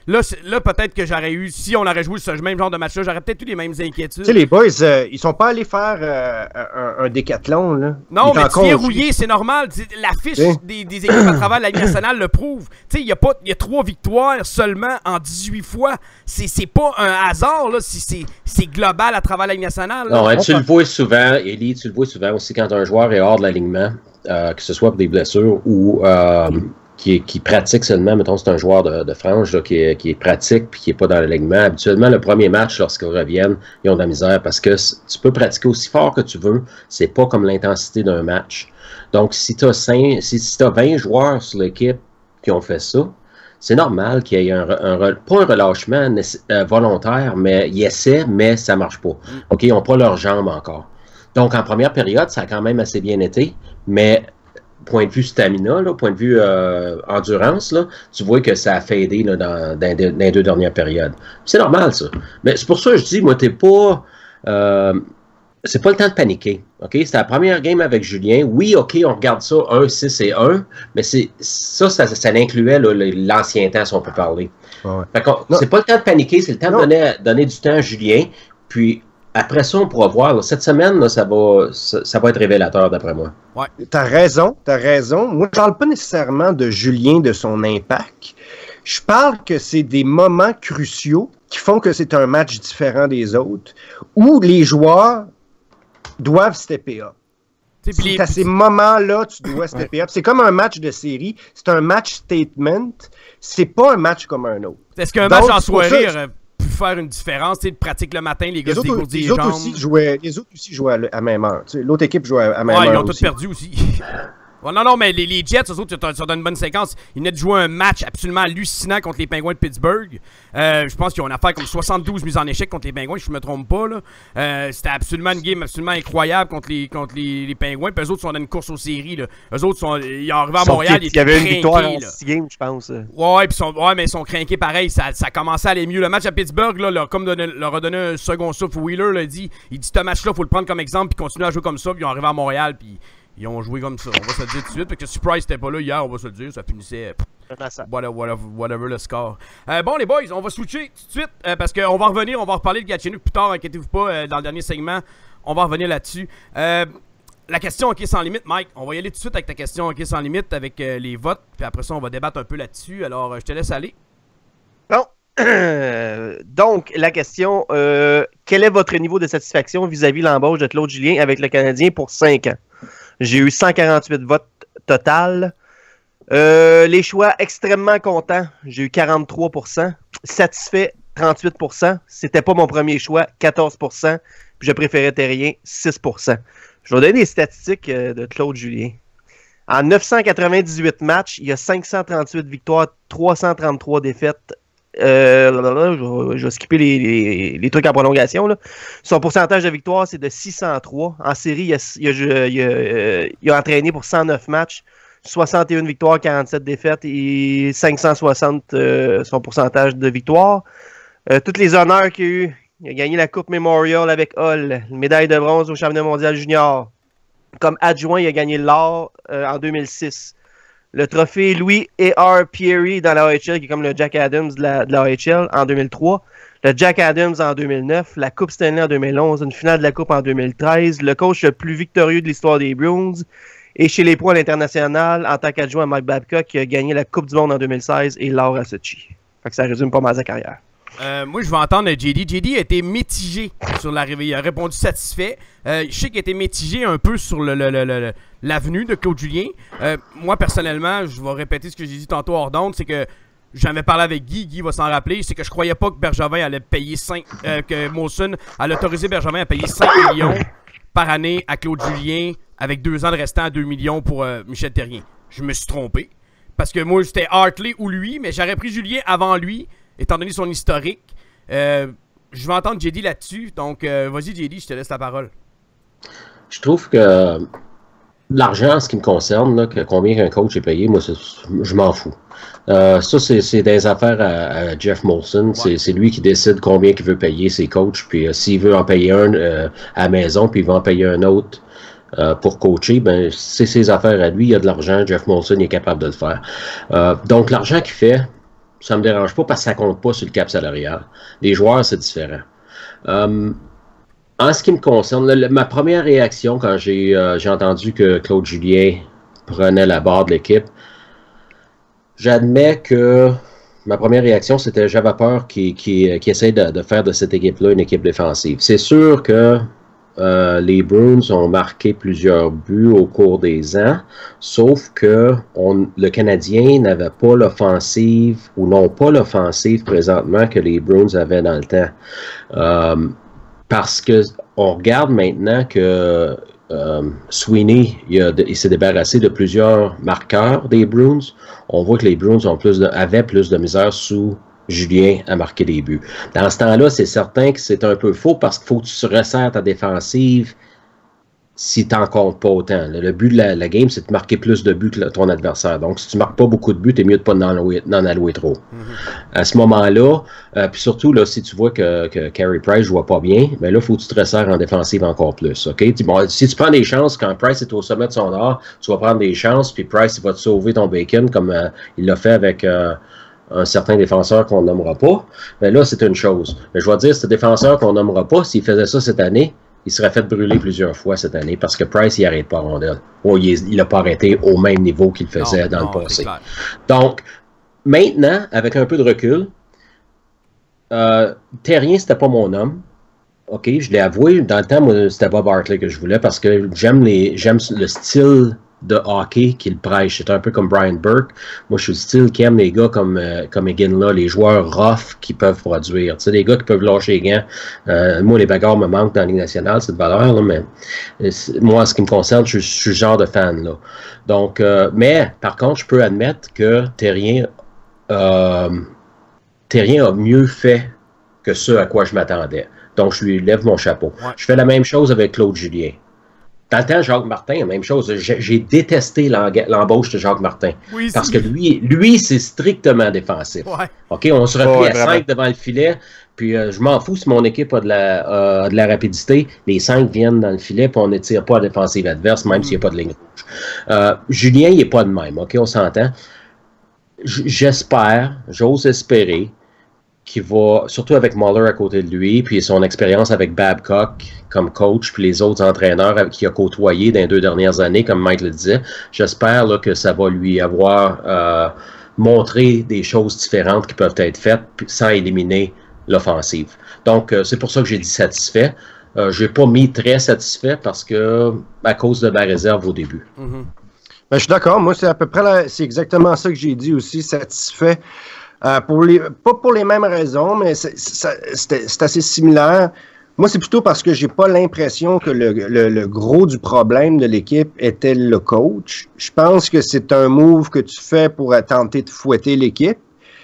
B: là, là peut-être que j'aurais eu, si on aurait joué ce même genre de match-là, j'aurais peut-être eu les mêmes inquiétudes.
E: Tu sais, les boys, euh, ils sont pas allés faire euh, un, un décathlon, là.
B: Non, mais tu viens rouillé, c'est normal. L'affiche oui. des, des équipes à travers la Ligue nationale le prouve. Tu sais, il y a pas, il y a trois victoires seulement en dix-huit fois. C'est pas un hasard, là, si c'est global à travers la Ligue nationale. Là.
D: Non, hein, tu le vois souvent, Élie, tu le vois souvent aussi quand un joueur est hors de l'alignement, euh, que ce soit pour des blessures ou euh, qui, qui pratique seulement, mettons, c'est un joueur de, de frange là, qui, est, qui est pratique puis qui n'est pas dans l'alignement. Habituellement, le premier match, lorsqu'ils reviennent, ils ont de la misère parce que tu peux pratiquer aussi fort que tu veux, c'est pas comme l'intensité d'un match. Donc, si tu as si, si t'as vingt joueurs sur l'équipe qui ont fait ça, c'est normal qu'il y ait un, un, un, pas un relâchement euh, volontaire, mais ils essaient, mais ça marche pas. OK, ils n'ont pas leurs jambes encore. Donc, en première période, ça a quand même assez bien été, mais point de vue stamina, là, point de vue euh, endurance, là, tu vois que ça a fadé là, dans, dans, dans les deux dernières périodes. C'est normal, ça. Mais c'est pour ça que je dis, moi, t'es pas... Euh, c'est pas le temps de paniquer. OK? C'était la première game avec Julien. Oui, OK, on regarde ça, un, six et un, mais c'est ça, ça, ça l'incluait l'ancien temps, si on peut parler. Ouais. C'est pas le temps de paniquer, c'est le temps non. de donner, donner du temps à Julien. Puis après ça, on pourra voir. Là, cette semaine, là, ça, va, ça, ça va être révélateur, d'après moi.
E: Ouais. T'as raison, t'as raison. Moi, je parle pas nécessairement de Julien, de son impact. Je parle que c'est des moments cruciaux qui font que c'est un match différent des autres, où les joueurs doivent stepper up. C'est à ces moments-là, tu dois stepper up. C'est comme un match de série. C'est un match statement. C'est pas un match comme un autre.
B: Est-ce qu'un match en soirée aurait pu faire une différence? Tu sais, de pratique le matin, les gars se dégourdissent les, les jambes.
E: Aussi jouaient, les autres aussi jouaient à la même heure. L'autre équipe jouait à la même
B: ouais,
E: heure.
B: Ils ont tous
E: aussi.
B: perdu aussi. Ouais, non, non, mais les, les Jets, eux autres, ils ont une bonne séquence. Ils venaient de jouer un match absolument hallucinant contre les Penguins de Pittsburgh. Euh, je pense qu'ils ont une affaire comme soixante-douze mises en échec contre les Penguins, si je ne me trompe pas. Euh, C'était absolument une game absolument incroyable contre les, contre les, les Penguins. Puis eux autres sont dans une course aux séries. Là. Eux autres, sont, ils sont arrivés à Montréal.
C: Il y avait une victoire en six games, je pense.
B: Ouais, puis sont, ouais, mais ils sont craqués pareil. Ça, ça commençait à aller mieux. Le match à Pittsburgh, là, leur, comme donné, leur a donné un second souffle. Wheeler l'a dit. Il dit ce match-là, il faut le prendre comme exemple puis continuer à jouer comme ça. Puis ils sont arrivés à Montréal. Puis ils ont joué comme ça, on va se le dire tout de suite. Parce que si Price n'était pas là hier, on va se le dire, ça finissait whatever, whatever, whatever le score. Euh, bon les boys, on va switcher tout de suite euh, parce qu'on va revenir, on va reparler de Galchenyuk plus tard, inquiétez-vous pas, euh, dans le dernier segment, on va revenir là-dessus. Euh, la question hockey sans limite, Mike, on va y aller tout de suite avec ta question hockey sans limite avec euh, les votes, puis après ça on va débattre un peu là-dessus, alors euh, je te laisse aller.
C: Bon, euh, donc la question, euh, quel est votre niveau de satisfaction vis-à-vis -vis l'embauche de Claude Julien avec le Canadien pour cinq ans? J'ai eu cent quarante-huit votes total. Euh, les choix extrêmement contents, j'ai eu quarante-trois pour cent. Satisfait, trente-huit pour cent. C'était pas mon premier choix, quatorze pour cent. Puis je préférais Terrien, six pour cent. Je vais donner des statistiques de Claude Julien. En neuf cent quatre-vingt-dix-huit matchs, il y a cinq cent trente-huit victoires, trois cent trente-trois défaites. Euh, je, je vais skipper les, les, les trucs en prolongation. Là. Son pourcentage de victoire, c'est de six cent trois. En série, il a, il, a, il, a, il a entraîné pour cent neuf matchs, soixante et une victoires, quarante-sept défaites et cinq cent soixante euh, son pourcentage de victoire. Euh, tous les honneurs qu'il a eu, il a gagné la Coupe Memorial avec Hull, une médaille de bronze au championnat mondial junior. Comme adjoint, il a gagné l'or euh, en deux mille six. Le trophée Louis A R Pierre dans la A H L, qui est comme le Jack Adams de la, de la A H L en deux mille trois. Le Jack Adams en deux mille neuf. La Coupe Stanley en deux mille onze. Une finale de la Coupe en deux mille treize. Le coach le plus victorieux de l'histoire des Bruins. Et chez les pros à l'international, en tant qu'adjoint à Mike Babcock, qui a gagné la Coupe du Monde en deux mille seize et l'or à Sochi. Fait que ça résume pas mal sa carrière.
B: Euh, moi, je vais entendre J D. J D a été mitigé sur l'arrivée. Il a répondu satisfait. Euh, je sais qu'il a été mitigé un peu sur le, le, le, le, l'avenue de Claude Julien. Euh, moi, personnellement, je vais répéter ce que j'ai dit tantôt hors d'onde, c'est que j'en ai parlé avec Guy. Guy va s'en rappeler. C'est que je croyais pas que Bergevin allait payer cinq... Euh, que Molson allait autoriser Bergevin à payer cinq millions par année à Claude Julien avec deux ans de restant à deux millions pour euh, Michel Terrien. Je me suis trompé. Parce que moi, c'était Hartley ou lui, mais j'aurais pris Julien avant lui, étant donné son historique. Euh, je vais entendre J D là-dessus. Donc, euh, vas-y, J D, je te laisse la parole.
D: Je trouve que l'argent, en ce qui me concerne, là, que combien qu'un coach est payé, moi, je m'en fous. Euh, ça, c'est des affaires à, à Jeff Molson. Ouais. C'est lui qui décide combien il veut payer ses coachs. Puis euh, s'il veut en payer un euh, à la maison, puis il va en payer un autre euh, pour coacher, ben c'est ses affaires à lui. Il y a de l'argent. Jeff Molson il est capable de le faire. Euh, donc, l'argent qu'il fait, ça me dérange pas parce que ça compte pas sur le cap salarial. Les joueurs, c'est différent. Um, en ce qui me concerne, le, ma première réaction quand j'ai euh, j'ai entendu que Claude Julien prenait la barre de l'équipe, j'admets que ma première réaction, c'était j'avais peur qu'il qu'il, qu'il essaie de, de faire de cette équipe-là une équipe défensive. C'est sûr que euh, les Bruins ont marqué plusieurs buts au cours des ans, sauf que on, le Canadien n'avait pas l'offensive, ou non pas l'offensive présentement que les Bruins avaient dans le temps. Euh, parce que on regarde maintenant que Euh, Sweeney, il, il s'est débarrassé de plusieurs marqueurs des Bruins. On voit que les Bruins ont plus de, avaient plus de misère sous Julien à marquer des buts. Dans ce temps-là, c'est certain que c'est un peu faux parce qu'il faut que tu resserres ta défensive si tu n'en comptes pas autant. Le, le but de la, la game, c'est de marquer plus de buts que le, ton adversaire. Donc, si tu ne marques pas beaucoup de buts, t'es mieux de ne pas en allouer, en allouer trop. Mm-hmm. À ce moment-là, euh, puis surtout, là, si tu vois que, que Carey Price ne joue pas bien, ben là, il faut que tu te resserres en défensive encore plus. Okay? Bon, si tu prends des chances, quand Price est au sommet de son art, tu vas prendre des chances, puis Price il va te sauver ton bacon, comme euh, il l'a fait avec euh, un certain défenseur qu'on nommera pas. Ben là, c'est une chose. Mais je vais dire, ce défenseur qu'on nommera pas, s'il faisait ça cette année, il serait fait brûler plusieurs fois cette année parce que Price, il n'arrête pas rondelle. Oh, il n'a pas arrêté au même niveau qu'il faisait non, dans non, le passé. Donc, maintenant, avec un peu de recul, euh, Terrien, c'était pas mon homme. OK, je l'ai avoué. Dans le temps, moi, c'était Bob Hartley que je voulais parce que j'aime les j'aime le style de hockey qu'il prêche. C'est un peu comme Brian Burke. Moi, je suis le style qui aime les gars comme, euh, comme Egan là, les joueurs rough qui peuvent produire. Tu sais, les gars qui peuvent lâcher les gants. Euh, moi, les bagarres me manquent dans la Ligue nationale, c'est de valeur, là, mais euh, moi, en ce qui me concerne, je, je suis le genre de fan, là. Donc, euh, mais, par contre, je peux admettre que Terrien, euh, Terrien a mieux fait que ce à quoi je m'attendais. Donc, je lui lève mon chapeau. Ouais. Je fais la même chose avec Claude Julien. Dans le temps, Jacques Martin, la même chose. J'ai, j'ai détesté l'embauche de Jacques Martin. Oui, parce que lui, lui c'est strictement défensif. Ouais. OK, on se replie ouais, à cinq devant le filet. Puis euh, je m'en fous si mon équipe a de la, euh, de la rapidité. Les cinq viennent dans le filet, puis on n'étire pas à la défensive adverse, même mm. s'il n'y a pas de ligne rouge. Euh, Julien, il n'est pas de même. OK, on s'entend. J- j'espère, j'ose espérer, qui va, surtout avec Muller à côté de lui, puis son expérience avec Babcock comme coach, puis les autres entraîneurs qu'il a côtoyés dans les deux dernières années, comme Mike le disait, j'espère là, que ça va lui avoir euh, montré des choses différentes qui peuvent être faites sans éliminer l'offensive. Donc, euh, c'est pour ça que j'ai dit satisfait. Euh, j'ai pas mis très satisfait parce que à cause de ma réserve au début.
E: Mm-hmm. Ben, je suis d'accord. Moi, c'est à peu près la, c'est exactement ça que j'ai dit aussi, satisfait. Euh, pour les, pas pour les mêmes raisons, mais c'est, c'est, c'est, c'est assez similaire. Moi, c'est plutôt parce que j'ai pas l'impression que le, le, le gros du problème de l'équipe était le coach. Je pense que c'est un move que tu fais pour tenter de fouetter l'équipe,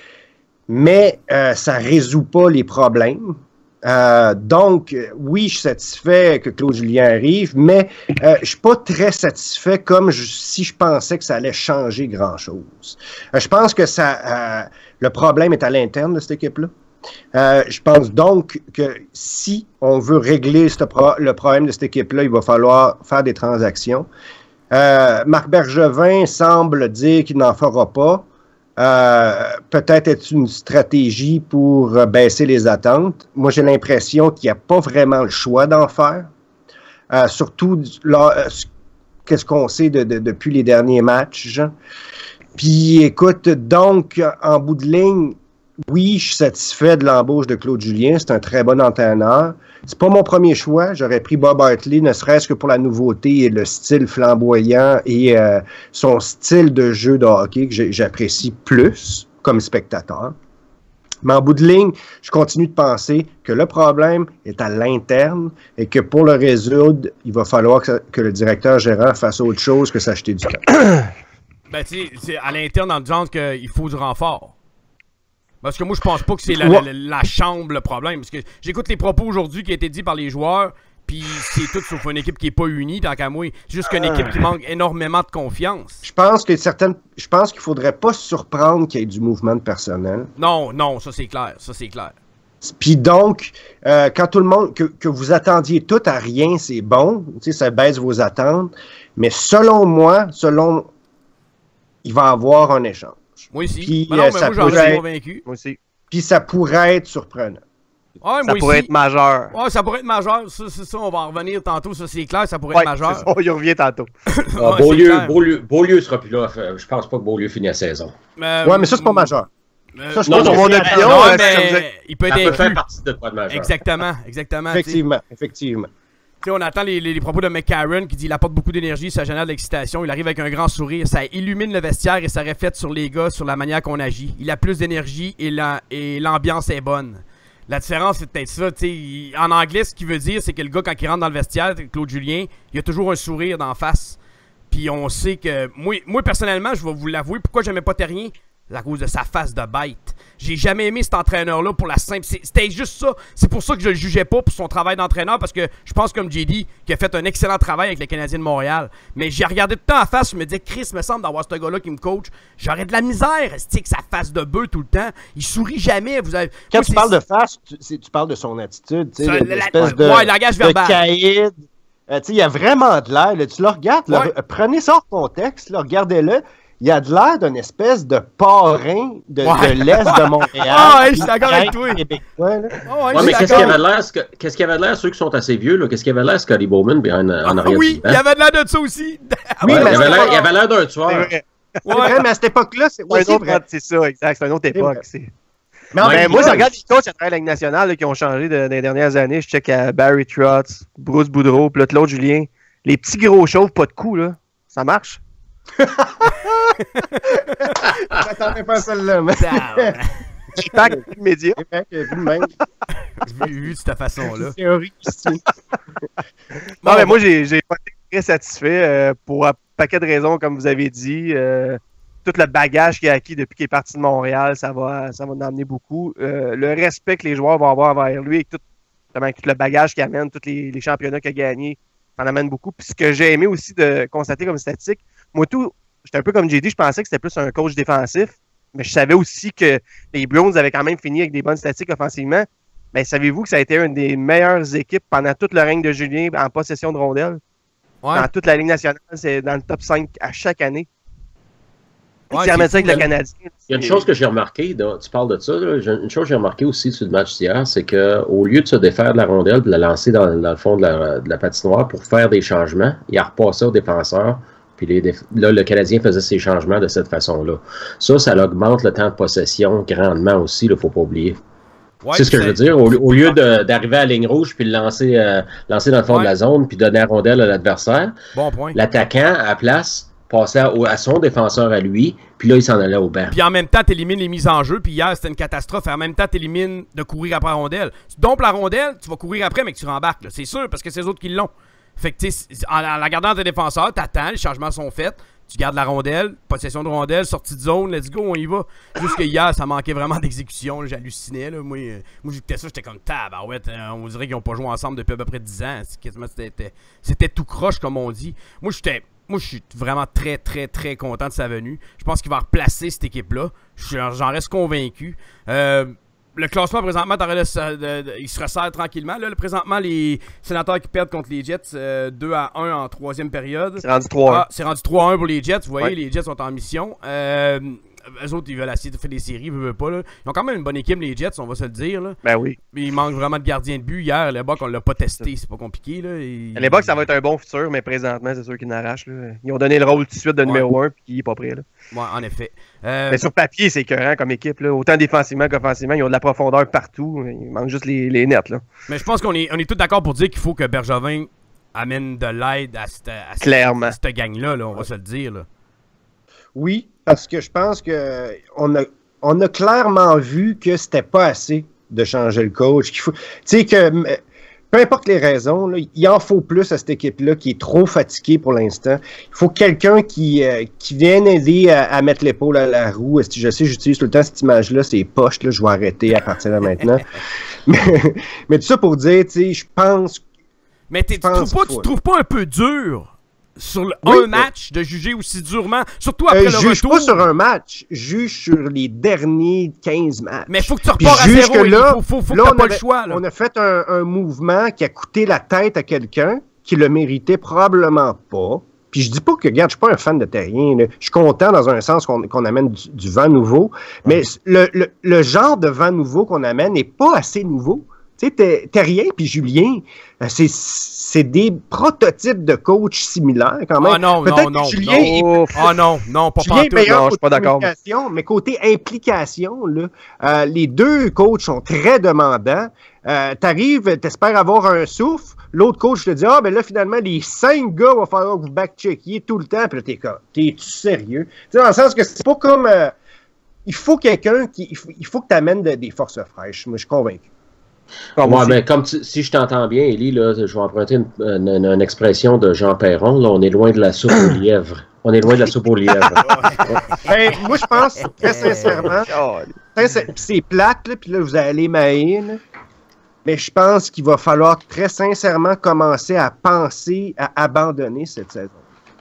E: mais euh, ça résout pas les problèmes. Euh, donc, oui, je suis satisfait que Claude Julien arrive, mais euh, je suis pas très satisfait comme je, si je pensais que ça allait changer grand-chose. Euh, je pense que ça, euh, le problème est à l'interne de cette équipe-là. Euh, je pense donc que si on veut régler ce pro- le problème de cette équipe-là, il va falloir faire des transactions. Euh, Marc Bergevin semble dire qu'il n'en fera pas. Euh, peut-être est une stratégie pour euh, baisser les attentes. Moi, j'ai l'impression qu'il n'y a pas vraiment le choix d'en faire. Euh, surtout, là, euh, qu'est-ce qu'on sait de, de, depuis les derniers matchs, Jean? Puis, écoute, donc, en bout de ligne, oui, je suis satisfait de l'embauche de Claude Julien. C'est un très bon entraîneur. C'est pas mon premier choix. J'aurais pris Bob Hartley, ne serait-ce que pour la nouveauté et le style flamboyant et euh, son style de jeu de hockey que j'apprécie plus comme spectateur. Mais en bout de ligne, je continue de penser que le problème est à l'interne et que pour le résoudre, il va falloir que, que le directeur gérant fasse autre chose que s'acheter du temps.
B: Ben, tu sais, c'est à l'interne dans le sens qu'il faut du renfort. Parce que moi, je pense pas que c'est la, la, la, la chambre le problème. Parce que j'écoute les propos aujourd'hui qui ont été dits par les joueurs, puis c'est tout sauf une équipe qui est pas unie, tant qu'à moi. C'est juste qu'une équipe qui manque énormément de confiance.
E: Je pense que certaines. Je pense qu'il faudrait pas se surprendre qu'il y ait du mouvement de personnel.
B: Non, non, ça c'est clair. Ça c'est clair.
E: Puis donc, euh, quand tout le monde. Que, que vous attendiez tout à rien, c'est bon. Tu sais, ça baisse vos attentes. Mais selon moi, selon. Il va y avoir un échange. match.
B: Moi aussi.
E: Puis,
B: Ben non,
E: euh,
B: mais
E: ça
B: moi, j'en
E: pourrait
B: suis
E: être-
B: convaincu.
C: Moi aussi.
E: Puis ça pourrait être surprenant.
B: Ouais,
C: Ça
B: moi
C: pourrait
B: aussi.
C: être majeur.
B: Ouais, ça pourrait être majeur. Ça, c'est ça, on va en revenir tantôt. Ça, c'est clair, ça pourrait
C: Ouais,
B: être majeur.
C: c'est ça, on y revient tantôt.
D: Ah,
B: Ouais,
D: Beaulieu,
B: c'est clair.
D: Beaulieu, Beaulieu sera plus là. Fait- Je pense pas que Beaulieu finit la saison.
B: Euh,
E: Ouais, mais ça, c'est pas majeur.
B: euh,
E: Ça, je
D: non,
E: pense
D: non,
E: que
C: mon
E: c'est
C: opinion,
B: non,
C: euh,
B: mais
C: ça vous a-
B: il peut
D: Ça peut
B: être
D: faire
B: inclus.
D: partie de quoi de majeur.
B: Exactement, exactement. tu sais.
E: Effectivement, effectivement.
B: Tu sais, on attend les, les- les propos de McCarron qui dit il apporte beaucoup d'énergie, ça génère de l'excitation, il arrive avec un grand sourire, ça illumine le vestiaire et ça reflète sur les gars, sur la manière qu'on agit. Il a plus d'énergie et la- et l'ambiance est bonne. La différence, c'est peut-être ça. tu sais, il- En anglais, ce qu'il veut dire, c'est que le gars, quand il rentre dans le vestiaire, Claude Julien, il a toujours un sourire d'en face. Puis on sait que. Moi, moi personnellement, je vais vous l'avouer, pourquoi j'aimais pas Terrien? C'est à cause de sa face de bête. J'ai jamais aimé cet entraîneur-là pour la simple. c'est- C'était juste ça. C'est pour ça que je le jugeais pas pour son travail d'entraîneur, parce que je pense, comme J D, qu'il a fait un excellent travail avec les Canadiens de Montréal. Mais j'ai regardé tout le temps en face, je me disais, Chris, me semble d'avoir ce gars-là qui me coach. J'aurais de la misère, c'est que sa face de bœuf tout le temps. Il sourit jamais. Vous avez...
E: Quand
B: Moi,
E: tu
B: c'est-
E: parles de face, tu, c'est- tu parles de son attitude, tu sais,
B: Ça,
E: de-
B: la-
E: l'espèce
B: la-
E: de,
B: ouais, langage
E: de
B: verbal.
E: caïd. Euh, tu sais, il y a vraiment de l'air. là. Tu le regardes, là,
B: Ouais.
E: re- prenez ça hors contexte, là, regardez-le. Il y a de l'air d'une espèce de parrain de,
B: Ouais.
E: de l'Est de Montréal.
B: Ah ouais, je suis d'accord avec toi.
E: Québécois, là.
B: Ah ouais,
D: Ouais,
B: je
D: mais
B: suis
D: qu'est-ce qu'il y
B: d'accord.
D: avait de l'air, ce- qu'est-ce qu'il y avait de l'air, ceux qui sont assez vieux, là, qu'est-ce qu'il y avait de l'air, Scotty Bowman, bien en, en
B: Ah
D: arrière
B: oui,
D: du
B: il y
D: banc?
B: avait de l'air de ça aussi.
E: Oui,
D: Ouais,
E: mais
D: il,
E: c'est
D: avait l'air,
E: pas-
D: il avait l'air d'un
C: C'est
D: tueur.
C: vrai.
E: C'est vrai, mais à cette époque-là, c'est
C: C'est
E: ouais,
C: un
E: c'est
C: autre-
E: vrai.
C: c'est ça, exact. C'est une autre
E: C'est
C: époque.
E: vrai.
C: c'est-
E: Mais en
C: Mais
E: même
C: moi,
E: temps,
C: je regarde les coachs à travers la Ligue nationale là, qui ont changé de- dans les dernières années. Je check à Barry Trotz, Bruce Boudreau, puis là, Claude Julien. Les petits gros chauves, pas de coups, là. Ça marche?
E: je m'attendais pas à celle-là, mais
C: Je suis pas média.
E: c'est vrai que vous-même,
B: vu, vu de cette façon-là.
E: théorie ici.
C: Non, mais moi, j'ai j'ai pas été très satisfait euh, pour un paquet de raisons, comme vous avez dit. Euh, tout le bagage qu'il a acquis depuis qu'il est parti de Montréal, ça va, ça va en amener beaucoup. Euh, le respect que les joueurs vont avoir envers lui et tout, tout le bagage qu'il amène, tous les, les championnats qu'il a gagnés, ça en amène beaucoup. Puis ce que j'ai aimé aussi de constater comme statistique, moi tout, j'étais un peu comme J D, je pensais que c'était plus un coach défensif, mais je savais aussi que les Browns avaient quand même fini avec des bonnes statistiques offensivement. Mais savez-vous que ça a été une des meilleures équipes pendant tout le règne de Julien en possession de rondelles?
B: Ouais.
C: Dans toute la Ligue nationale, c'est dans le top cinq à chaque année.
B: Ouais,
C: Tu remets ça
B: c'est
C: avec le
B: fou,
C: Canadien.
D: Il y a une chose que j'ai remarqué, là, tu parles de ça, là, j'ai- une chose que j'ai remarqué aussi sur le match d'hier, c'est qu'au lieu de se défaire de la rondelle et de la lancer dans, dans le fond de la, de la patinoire pour faire des changements, il a repassé aux défenseurs. Puis les déf- là, le Canadien faisait ses changements de cette façon-là. Ça, ça augmente le temps de possession grandement aussi, il ne faut pas oublier.
B: Ouais,
D: c'est ce que
B: puis
D: je veux dire. Au, au lieu de- d'arriver à la ligne rouge puis le lancer, euh, lancer dans le fond
B: Ouais.
D: de la zone puis donner la rondelle à l'adversaire,
B: Bon point.
D: l'attaquant, à la place, passait à, à son défenseur à lui, puis là, il s'en allait au banc.
B: Puis en même temps, t'élimines les mises en jeu. Puis hier, c'était une catastrophe. Et en même temps, t'élimines de courir après la rondelle. Tu dompes la rondelle, tu vas courir après, mais que tu rembarques. là. C'est sûr, parce que c'est les autres qui l'ont. Fait que, tu sais, en, en la gardant tes défenseurs, t'attends, les changements sont faits. Tu gardes la rondelle, possession de rondelle, sortie de zone, let's go, on y va. Jusque hier, ça manquait vraiment d'exécution. là, J'hallucinais. Là. Moi, euh, moi j'écoutais ça, j'étais comme tabarouette. hein, on dirait qu'ils n'ont pas joué ensemble depuis à peu près dix ans. C'est quasiment- C'était c'était tout croche, comme on dit. Moi, j'étais. Moi, je suis vraiment très, très, très content de sa venue. Je pense qu'il va replacer cette équipe-là. Je- J'en reste convaincu. Euh, le classement, présentement, t'aurais de- de- de- il se resserre tranquillement. Là, présentement, les sénateurs qui perdent contre les Jets euh, deux à un en troisième période.
C: C'est rendu trois un.
B: Ah, c'est rendu trois à un pour les Jets. Vous voyez,
C: Ouais.
B: les Jets sont en mission. Euh, eux autres, ils veulent essayer de faire des séries, ils veulent pas. Là. Ils ont quand même une bonne équipe, les Jets, on va se le dire. Là.
C: Ben oui.
B: Mais il manque vraiment de gardiens de but. Hier, les Bucks, on l'a pas testé. C'est pas compliqué. Là. Et-
C: Les Bucks, ça va être un bon futur, mais présentement, c'est sûr qu'ils n'arrachent. là. Ils ont donné le rôle tout de suite de numéro un, puis il est pas prêt. Là.
B: Ouais, en effet. Euh,
C: Mais sur papier, c'est écœurant comme équipe. Là. Autant défensivement qu'offensivement, ils ont de la profondeur partout. Il manque juste les, les nets. Là.
B: Mais je pense qu'on est, on est tous d'accord pour dire qu'il faut que Bergevin amène de l'aide à cette, à cette,
C: Clairement.
B: à cette gang-là, là, on va se le dire. Là.
E: Oui, parce que je pense que on a, on a clairement vu que c'était pas assez de changer le coach. Qu'il faut, tu sais que euh, peu importe les raisons, là, il en faut plus à cette équipe-là qui est trop fatiguée pour l'instant. Il faut quelqu'un qui, euh, qui vienne aider à, à mettre l'épaule à la roue. Est-ce que je sais, j'utilise tout le temps cette image-là, c'est poche, là, je vais arrêter à partir de maintenant. mais, mais tout ça pour dire, tu sais, je pense.
B: Mais t'es-
E: Je
B: tu,
E: pense
B: trouves pas,
E: qu'il faut.
B: tu trouves pas un peu dur sur le,
E: Oui,
B: un
E: mais-
B: match de juger aussi durement, surtout après
E: Euh,
B: le
E: juge
B: retour?
E: pas sur un match, juge sur les derniers quinze matchs.
B: Mais faut que tu
E: Puis
B: repars à
E: juge
B: zéro.
E: que
B: Il
E: là-
B: faut, faut, faut
E: là,
B: que t'as
E: on
B: pas
E: avait-
B: le choix. Là.
E: On a fait un, un mouvement qui a coûté la tête à quelqu'un qui le méritait probablement pas. Puis je dis pas que, regarde, je suis pas un fan de Terrien. Là. Je suis content dans un sens qu'on qu'on amène du, du vent nouveau. Mais le, le, le genre de vent nouveau qu'on amène n'est pas assez nouveau. Tu sais, Terrien puis Julien, c'est, c'est des prototypes de coach similaires quand même.
B: Ah non,
E: Peut-être
B: non,
E: que
B: non,
E: Julien
B: non.
E: est...
B: Ah non, non, pas
E: Julien
B: pas
E: est
B: tout.
E: meilleur
C: Non, je suis
E: côté
C: pas d'accord.
E: communication, mais côté implication, là, euh, les deux coachs sont très demandants. Euh, T'arrives, t'espères avoir un souffle. L'autre coach te dit, ah, ben là, finalement, les cinq gars, il va falloir que vous back-checkiez tout le temps. Puis là, t'es comme, t'es-tu sérieux? Tu sais, dans le sens que c'est pas comme. Euh, il faut quelqu'un qui. Il faut, il faut que tu amènes de, des forces fraîches. Moi, je suis convaincu.
D: Ouais, mais comme tu, si je t'entends bien, Élie, là, je vais emprunter une, une, une expression de Jean Perron. Là, on est loin de la soupe aux lièvres. On est loin de la soupe aux lièvres.
E: Ben, moi, je pense, très sincèrement, c'est, c'est plate, là, puis là, vous allez m'haïr, là. Mais je pense qu'il va falloir très sincèrement commencer à penser à abandonner cette saison.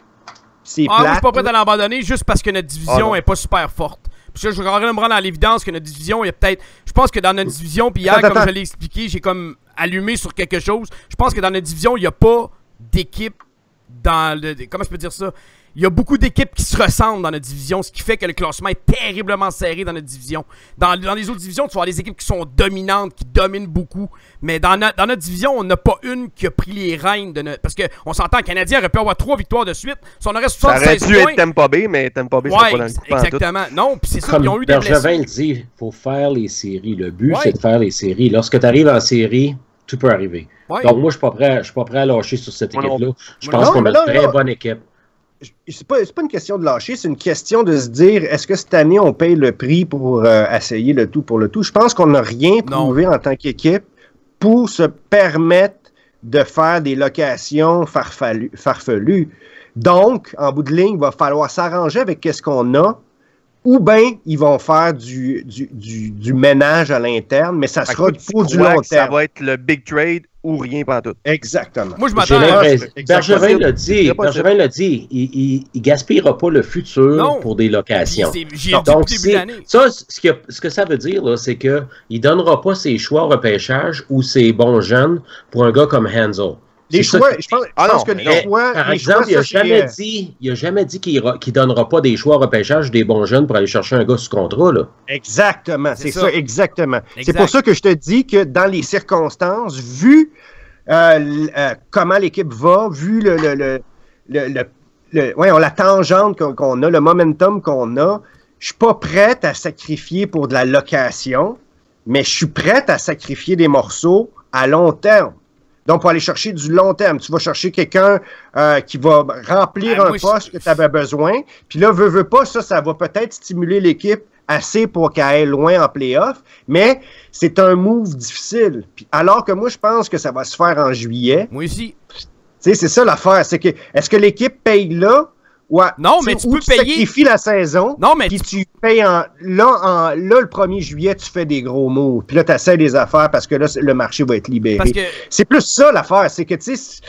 E: C'est
B: Ah,
E: plate.
B: moi, je suis pas prêt à l'abandonner juste parce que notre division
C: Ah,
B: est pas super forte. Puis là, je vais quand même me rendre à l'évidence que notre division, il y a peut-être. Je pense que dans notre division, puis hier,
E: Attends,
B: comme
E: attends.
B: je l'ai expliqué, j'ai comme allumé sur quelque chose. Je pense que dans notre division, il n'y a pas d'équipe dans le. Comment je peux dire ça? Il y a beaucoup d'équipes qui se ressemblent dans notre division, ce qui fait que le classement est terriblement serré dans notre division. Dans, dans les autres divisions, tu vas avoir des équipes qui sont dominantes, qui dominent beaucoup. Mais dans, no- dans notre division, on n'a pas une qui a pris les rênes de notre. Parce qu'on s'entend, le Canadien aurait pu avoir trois victoires de suite. Si on aurait
C: Ça aurait
B: soixante-seize
C: dû
B: points.
C: être Tampa Bay, mais Tampa Bay,
B: Ouais,
C: c'était pas dans le coup.
B: exactement. Non, puis c'est ça,
D: Comme
B: ils ont eu des
D: Bergevin
B: blessures.
D: le dit, il faut faire les séries. Le but,
B: Ouais.
D: c'est de faire les séries. Lorsque tu arrives en série, tout peut arriver.
B: Ouais.
D: Donc, moi, je ne suis pas prêt, je suis pas prêt à lâcher sur cette
C: Moi non.
D: équipe-là. Je
B: Moi
D: pense
E: non,
D: qu'on a
E: mais
D: une
E: non,
D: très
E: non.
D: bonne équipe.
E: C'est pas, c'est pas une question de lâcher, c'est une question de se dire, est-ce que cette année, on paye le prix pour euh, essayer le tout pour le tout? Je pense qu'on n'a rien
B: Non.
E: prouvé en tant qu'équipe pour se permettre de faire des locations farfalu- farfelues. Donc, en bout de ligne, il va falloir s'arranger avec ce qu'on a, ou bien ils vont faire du, du, du, du ménage à l'interne, mais ça
C: Fait
E: sera
C: que tu
E: pour du
C: crois
E: long
C: que ça
E: terme.
C: va être le big trade ou rien pantoute.
E: Exactement.
B: Moi, je
D: J'ai
B: m'attends à.
D: l'impression-
E: Exactement.
D: Bergevin l'a dit,
C: C'est pas
D: Bergevin l'a dit, il, il, il gaspillera pas le futur
B: Non.
D: pour des locations.
B: Puis c'est- J'y ai
E: Non,
B: dit depuis
D: Donc,
B: le début
D: c'est-
B: de l'année.
D: ça, ce que, ce que ça veut dire, là, c'est qu'il ne donnera pas ses choix au repêchage ou ses bons jeunes pour un gars comme Hansel.
E: Les
D: C'est ça
E: choix,
D: qui-
E: je pense, je
C: Ah
E: pense
C: non,
E: que
C: mais
E: les
D: Mais,
E: choix.
D: par
E: les
D: exemple,
E: choix,
D: il n'a
E: ça, c'est,
D: jamais
E: euh,
D: dit, il a jamais dit qu'il ne donnera pas des choix au repêchage des bons jeunes pour aller chercher un gars sous contrat. Là.
E: Exactement, c'est,
B: C'est
E: ça.
B: ça.
E: exactement.
B: Exact.
E: C'est pour ça que je te dis que dans les circonstances, vu euh, l- euh, comment l'équipe va, vu le, le, le, le, le- le- ouais, on, la tangente qu'on, qu'on a, le momentum qu'on a, je suis pas prête à sacrifier pour de la location, mais je suis prête à sacrifier des morceaux à long terme. Donc, pour aller chercher du long terme, tu vas chercher quelqu'un euh, qui va remplir
B: Ah,
E: un
B: moi, je-
E: poste que tu avais besoin. Puis là, veux, veux pas, ça, ça va peut-être stimuler l'équipe assez pour qu'elle aille loin en playoff. Mais c'est un move difficile. Puis, alors que moi, je pense que ça va se faire en juillet.
B: Moi aussi.
E: Tu sais, c'est ça l'affaire. C'est que, est-ce que l'équipe paye là? Ou à-
B: Non,
E: tu
B: mais
E: sais,
B: tu
E: ou
B: peux payer-
E: sacrifies la saison.
B: Non, mais
E: Puis
B: tu-
E: tu payes en. Là, en, là, le premier juillet, tu fais des gros mots. Puis là, tu essaies des affaires parce que là, le marché va être libéré.
B: Parce que.
E: C'est plus ça l'affaire, c'est que, tu sais,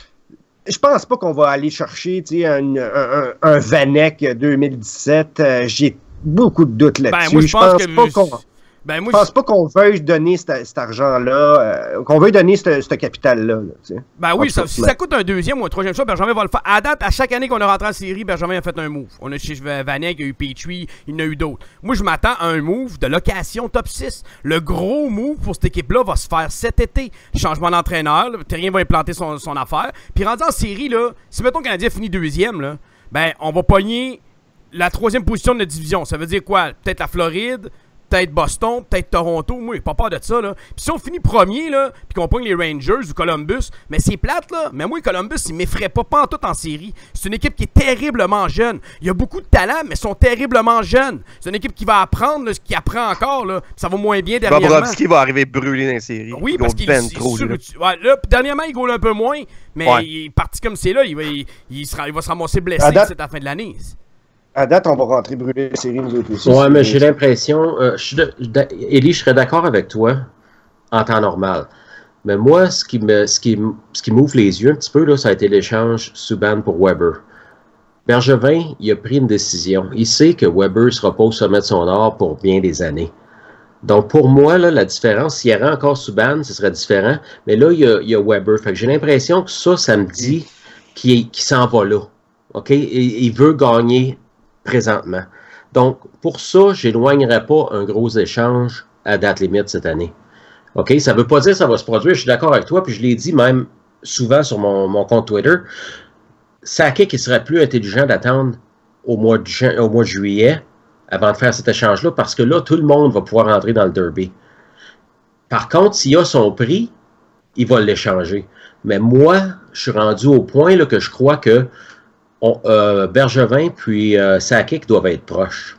E: je pense pas qu'on va aller chercher, tu sais, un, un, un Vanek deux mille dix-sept. Euh, j'ai beaucoup de doutes là-dessus.
B: Ben, moi, je pense que.
E: pas qu'on,
B: Ben, moi,
E: je pense pas qu'on veuille donner cet, cet argent-là, euh, qu'on veuille donner ce, ce capital-là. Là, tu sais.
B: Ben oui,
E: En
B: ça,
E: tout cas,
B: si
E: mais-
B: ça coûte un deuxième ou un troisième choix, Benjamin va le faire. À date, à chaque année qu'on a rentré en série, Benjamin a fait un move. On a chez Vanek, il y a eu Petrie, il y en a eu d'autres. Moi, je m'attends à un move de location top six. Le gros move pour cette équipe-là va se faire cet été. Changement d'entraîneur, là, Terrien va implanter son, son affaire. Puis rendu en série, là, si mettons que le Canadien finit deuxième, là, ben on va pogner la troisième position de notre division. Ça veut dire quoi? Peut-être la Floride, peut-être Boston, peut-être Toronto. Moi, j'ai pas peur de ça, là. Puis si on finit premier, là, puis qu'on pogne les Rangers ou Columbus, mais c'est plate, là. Mais moi, Columbus, il m'effraie pas pantoute en série. C'est une équipe qui est terriblement jeune. Il y a beaucoup de talent, mais ils sont terriblement jeunes. C'est une équipe qui va apprendre, là, ce qui apprend encore, là. Ça va moins bien dernièrement.
C: Bobrovski va arriver brûlé dans les séries.
B: Oui,
C: Il
B: parce
C: va
B: qu'il
C: ben
B: est
C: trop,
B: sur-
C: là.
B: ouais, là, puis dernièrement, il goal un peu moins, mais
C: Ouais.
B: il est parti comme c'est là. Il va, il, il sera, il va se ramasser blessé
E: À date-
B: c'est à la fin de l'année.
E: À date, on va rentrer brûler les séries, nous autres aussi.
D: Ouais, mais j'ai l'impression, euh, je suis de- d'a- Élie, je serais d'accord avec toi en temps normal. Mais moi, ce qui me, ce qui, m- ce qui m'ouvre les yeux un petit peu, là, ça a été l'échange Subban pour Weber. Bergevin, il a pris une décision. Il sait que Weber ne sera pas au sommet de son art pour bien des années. Donc, pour moi, là, la différence, s'il y avait encore Subban, ce serait différent. Mais là, il y a, il y a Weber. Fait que j'ai l'impression que ça, ça me dit qu'il qu'il s'en va là. OK? Et, il veut gagner présentement. Donc, pour ça, je n'éloignerai pas un gros échange à date limite cette année. OK? Ça ne veut pas dire que ça va se produire, je suis d'accord avec toi, puis je l'ai dit même souvent sur mon, mon compte Twitter. Sakic, il serait plus intelligent d'attendre au mois de ju- au mois de juillet avant de faire cet échange-là, parce que là, tout le monde va pouvoir rentrer dans le derby. Par contre, s'il a son prix, il va l'échanger. Mais moi, je suis rendu au point là, que je crois que on, euh, Bergevin puis euh, Sakic doivent être proches.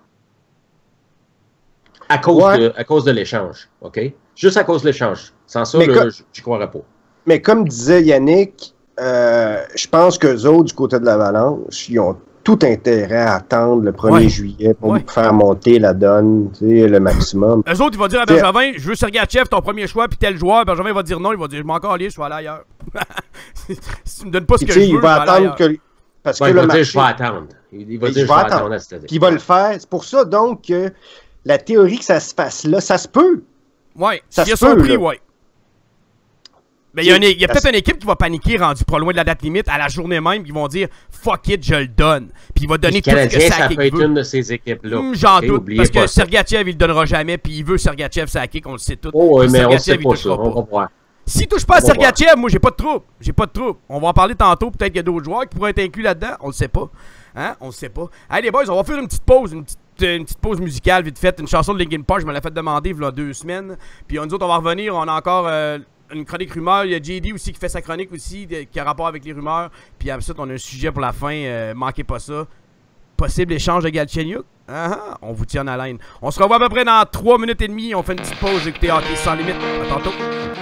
D: À cause,
E: Ouais.
D: de, à cause de l'échange, OK? Juste à cause de l'échange. Sans ça,
E: Mais
D: là,
E: comme-
D: je n'y croirais pas.
E: Mais comme disait Yannick, euh, je pense qu'eux autres, du côté de l'Avalanche, ils ont tout intérêt à attendre le premier
B: Ouais.
E: juillet pour
B: Ouais.
E: faire monter la donne, tu sais, le maximum.
B: Eux autres, ils vont dire à
E: T'sais-
B: Bergevin, je veux Sergachev, ton premier choix, puis tel joueur. Bergevin va dire non, il va dire, je m'en encore aller, je vais aller ailleurs. Si tu me donnes pas ce
E: Puis,
B: que
E: tu
B: je
E: sais,
B: veux,
E: il va
B: je vais aller
E: attendre
B: ailleurs.
E: que. Parce
D: Ouais,
E: que
D: il
E: le
D: va dire,
E: marché,
D: je vais attendre. Il il va
E: Il
D: dire, je
E: va
D: vais
E: attendre.
D: attendre à cette année.
E: puis il va le faire. C'est pour ça, donc, que la théorie que ça se fasse là, ça se peut.
B: Ouais,
E: Ça
B: s'il y a
E: se
B: son
E: peut,
B: prix,
E: là.
B: ouais. Mais il y a, une- il y a
E: Ça
B: peut-être
E: se-
B: une équipe qui va paniquer rendu pas loin de la date limite à la journée même, qui vont dire fuck it, je le donne. Puis il va donner
D: Le
B: tout ce que
D: Canadien, ça
B: Sakic
D: peut être
B: veut.
D: une de ces équipes-là.
B: Hum, J'en
D: OK?
B: doute,
D: Oubliez
B: parce
D: pas
B: que
D: ça.
B: Sergachev, il le donnera jamais, puis il veut Sergachev Sakic, on le sait tout.
D: Oh, oui,
B: Puis
D: mais on ne
B: Sergachev,
D: sait
B: il
D: pas ça.
B: touchera
D: On
B: pas.
D: va voir.
B: S'il touche pas à
D: On va voir.
B: Sergachev, moi j'ai pas de trouble. J'ai pas de trouble. On va en parler tantôt, peut-être qu'il y a d'autres joueurs qui pourraient être inclus là-dedans, on le sait pas. Hein? On le sait pas. Hey les boys, on va faire une petite pause, une petite, euh, une petite pause musicale vite fait, une chanson de Linkin Park, je me l'ai fait demander il y a deux semaines. Puis nous autres, on va revenir, on a encore euh, une chronique rumeur, il y a J D aussi qui fait sa chronique aussi, de- qui a rapport avec les rumeurs. Puis ensuite, on a un sujet pour la fin, euh, manquez pas ça. Possible échange de Galchenyuk. Ah, ah, on vous tient en haleine. On se revoit à peu près dans trois minutes et demie, on fait une petite pause, écoutez Hockey sans limite. À tantôt.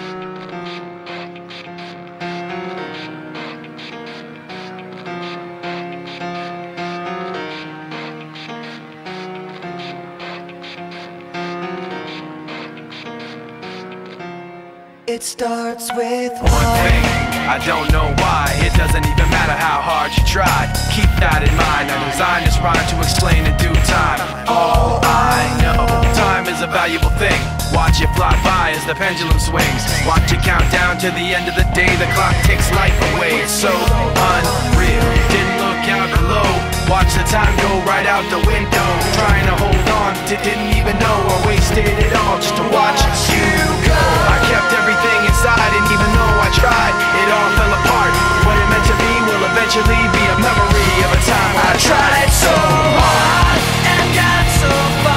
F: It starts with
A: One thing, I don't know why. It doesn't even matter how hard you try. Keep that in mind. I designed this rhyme to explain in due time. All I know, time is a valuable thing. Watch it fly by as the pendulum swings. Watch it count down to the end of the day. The clock takes life away. It's so unreal. Didn't look out below. Watch the time go right out the window. Trying to hold on, di- didn't even know I wasted it all just to watch you go. I kept everything inside, and even though I tried, it all fell apart. What it meant to be will eventually be a memory of a time when I tried so hard and got so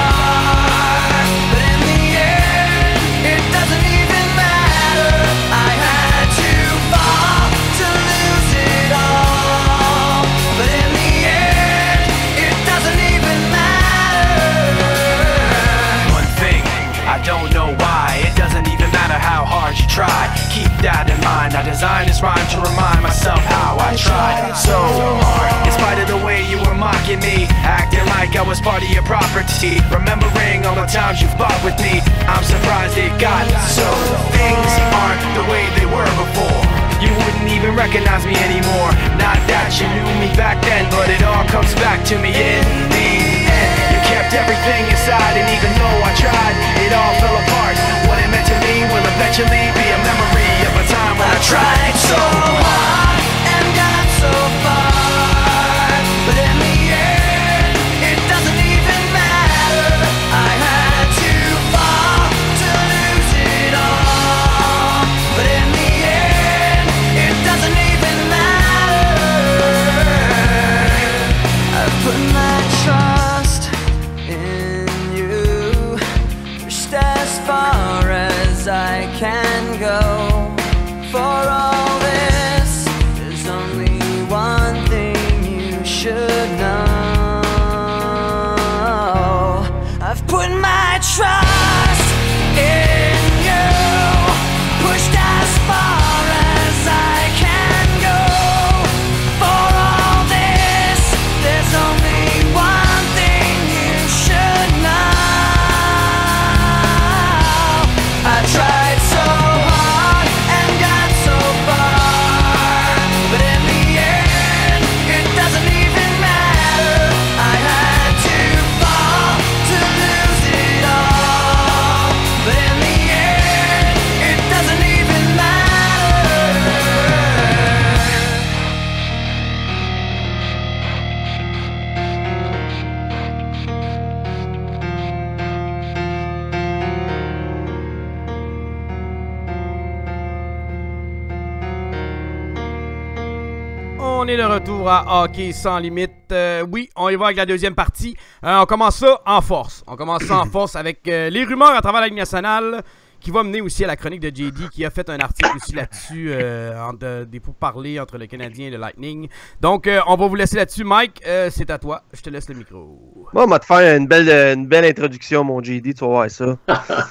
A: far. But in the end, it doesn't even matter. I had to fall to lose it all. But in the end, it doesn't even matter. One thing, I don't know why. It doesn't even matter how hard you try. Keep that in mind. I designed this rhyme to remind myself how I tried so hard. In spite of the way you were mocking me, acting like I was part of your property. Remembering all the times you fought with me, I'm surprised it got so. Things aren't the way they were before. You wouldn't even recognize me anymore. Not that you knew me back then, but it all comes back to me in the end. You kept everything inside, and even though I tried, it all fell apart. What it meant to me will eventually be a memory of a time when I tried so hard and got so far. But in the end, it doesn't even matter. I had to fall to lose it all. But in the end, it doesn't even matter. I've put my trust in you, pushed as far as I can go. For all this, there's only one thing you should know. I've put my trust in you, pushed as far as I can go. For all this, there's only one thing you should know. I tried so hard and got so far, but in the end, it doesn't even matter. I had to fall to lose it all.
B: est de retour à Hockey sans limite. Euh, oui, on y va avec la deuxième partie. Euh, on commence ça en force. On commence ça en force avec euh, les rumeurs à travers la Ligue nationale, qui va mener aussi à la chronique de J D, qui a fait un article aussi là-dessus, euh, entre, des pourparlers entre le Canadien et le Lightning. Donc, euh, on va vous laisser là-dessus. Mike, euh, c'est à toi. Je te laisse le micro.
C: Bon, on va te faire une belle, une belle introduction, mon J D, tu vas voir ça.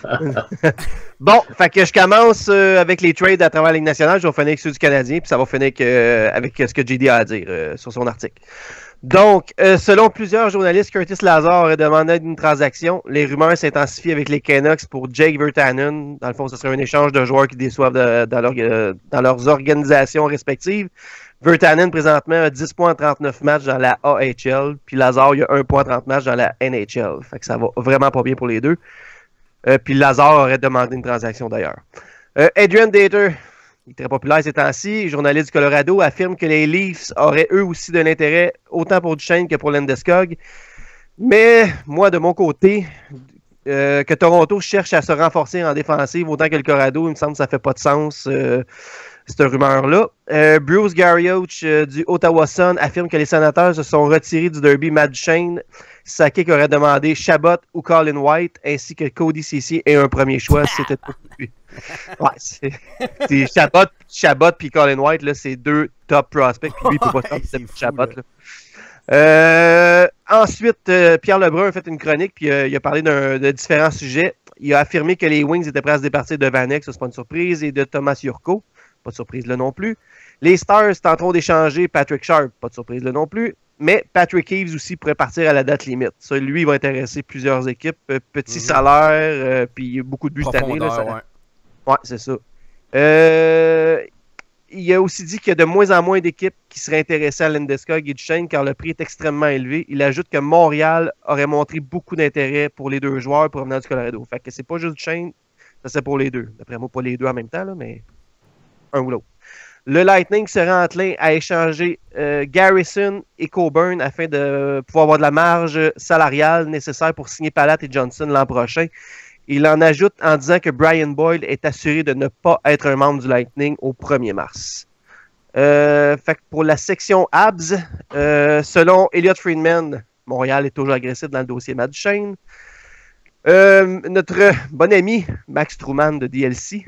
C: Bon, fait que je commence euh, avec les trades à travers la Ligue nationale. Je vais finir avec ceux du Canadien, puis ça va finir avec, euh, avec ce que J D a à dire euh, sur son article. Donc, euh, selon plusieurs journalistes, Curtis Lazar aurait demandé une transaction. Les rumeurs s'intensifient avec les Canucks pour Jake Virtanen. Dans le fond, ce serait un échange de joueurs qui déçoivent de, dans, leur, euh, dans leurs organisations respectives. Virtanen, présentement, a dix points en trente-neuf matchs dans la A H L. Puis Lazar, il a un point en trente matchs dans la N H L. Fait que ça va vraiment pas bien pour les deux. Euh, puis Lazar aurait demandé une transaction d'ailleurs. Euh, Adrian Dater, il est très populaire ces temps-ci, journaliste du Colorado, affirme que les Leafs auraient eux aussi de l'intérêt autant pour Duchesne que pour Landeskog. Mais moi, de mon côté, euh, que Toronto cherche à se renforcer en défensive autant que le Colorado, il me semble que ça fait pas de sens, euh, cette rumeur-là. Euh, Bruce Garrioch euh, du Ottawa Sun affirme que les Sénateurs se sont retirés du derby Matt Duchesne. Sakic aurait demandé Chabot ou Colin White, ainsi que Cody Ceci et un premier choix. C'était tout. Ouais, c'est, c'est Chabot, Chabot puis Colin White, là, c'est deux top prospects. Puis lui, il peut pas
B: Ouais,
C: sortir
B: c'est fou,
C: Chabot.
B: là.
C: Là. Euh, ensuite, euh, Pierre Lebrun a fait une chronique, puis euh, il a parlé d'un, de différents sujets. Il a affirmé que les Wings étaient prêts à se départir de Vanek, ça c'est pas une surprise, et de Thomas Jurko. Pas de surprise là non plus. Les Stars tenteront d'échanger Patrick Sharp, pas de surprise là non plus. Mais Patrick Eaves aussi pourrait partir à la date limite. Ça, lui, il va intéresser plusieurs équipes. Euh, petit mm-hmm. salaire, euh, puis beaucoup de buts cette année. Là, ça... Ouais, ouais c'est ça. Euh, il a aussi dit qu'il y a de moins en moins d'équipes qui seraient intéressées à Landeskog et Duchesne car le prix est extrêmement élevé. Il ajoute que Montréal aurait montré beaucoup d'intérêt pour les deux joueurs pour venir du Colorado. Fait que c'est pas juste Duchesne, ça c'est pour les deux. D'après moi, pas les deux en même temps, là, mais un ou l'autre. Le Lightning serait enclin à échanger euh, Garrison et Coburn afin de pouvoir avoir de la marge salariale nécessaire pour signer Palat et Johnson l'an prochain. Il en ajoute en disant que Brian Boyle est assuré de ne pas être un membre du Lightning au premier mars. Euh, fait que pour la section Habs, euh, selon Elliot Friedman, Montréal est toujours agressif dans le dossier Matt Duchesne. Euh, notre bon ami Max Truman de D L C,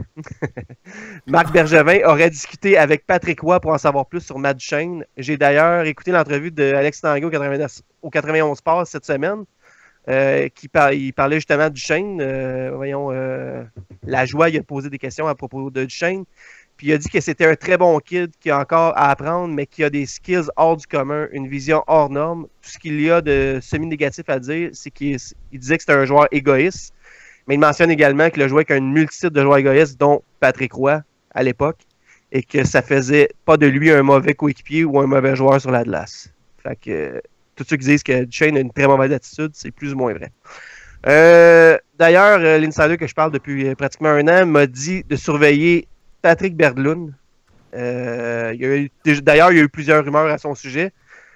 C: Marc Bergevin, aurait discuté avec Patrick Roy pour en savoir plus sur Matt Duchesne. J'ai d'ailleurs écouté l'entrevue d'Alex Tanguay au, quatre-vingt-dix, au quatre-vingt-onze Sports cette semaine, euh, qui par, il parlait justement de Duchesne. Euh, voyons, euh, la joie, il a posé des questions à propos de Duchesne. Puis il a dit que c'était un très bon kid qui a encore à apprendre, mais qui a des skills hors du commun, une vision hors norme. Tout ce qu'il y a de semi-négatif à dire, c'est qu'il il disait que c'était un joueur égoïste. Mais il mentionne également qu'il a joué avec une multitude de joueurs égoïstes, dont Patrick Roy à l'époque, et que ça faisait pas de lui un mauvais coéquipier ou un mauvais joueur sur la glace. Fait que euh, tous ceux qui disent que Duchesne a une très mauvaise attitude, c'est plus ou moins vrai. Euh, d'ailleurs, euh, l'insider que je parle depuis euh, pratiquement un an m'a dit de surveiller Patrick Berglund. Euh, il y a eu, d'ailleurs, il y a eu plusieurs rumeurs à son sujet.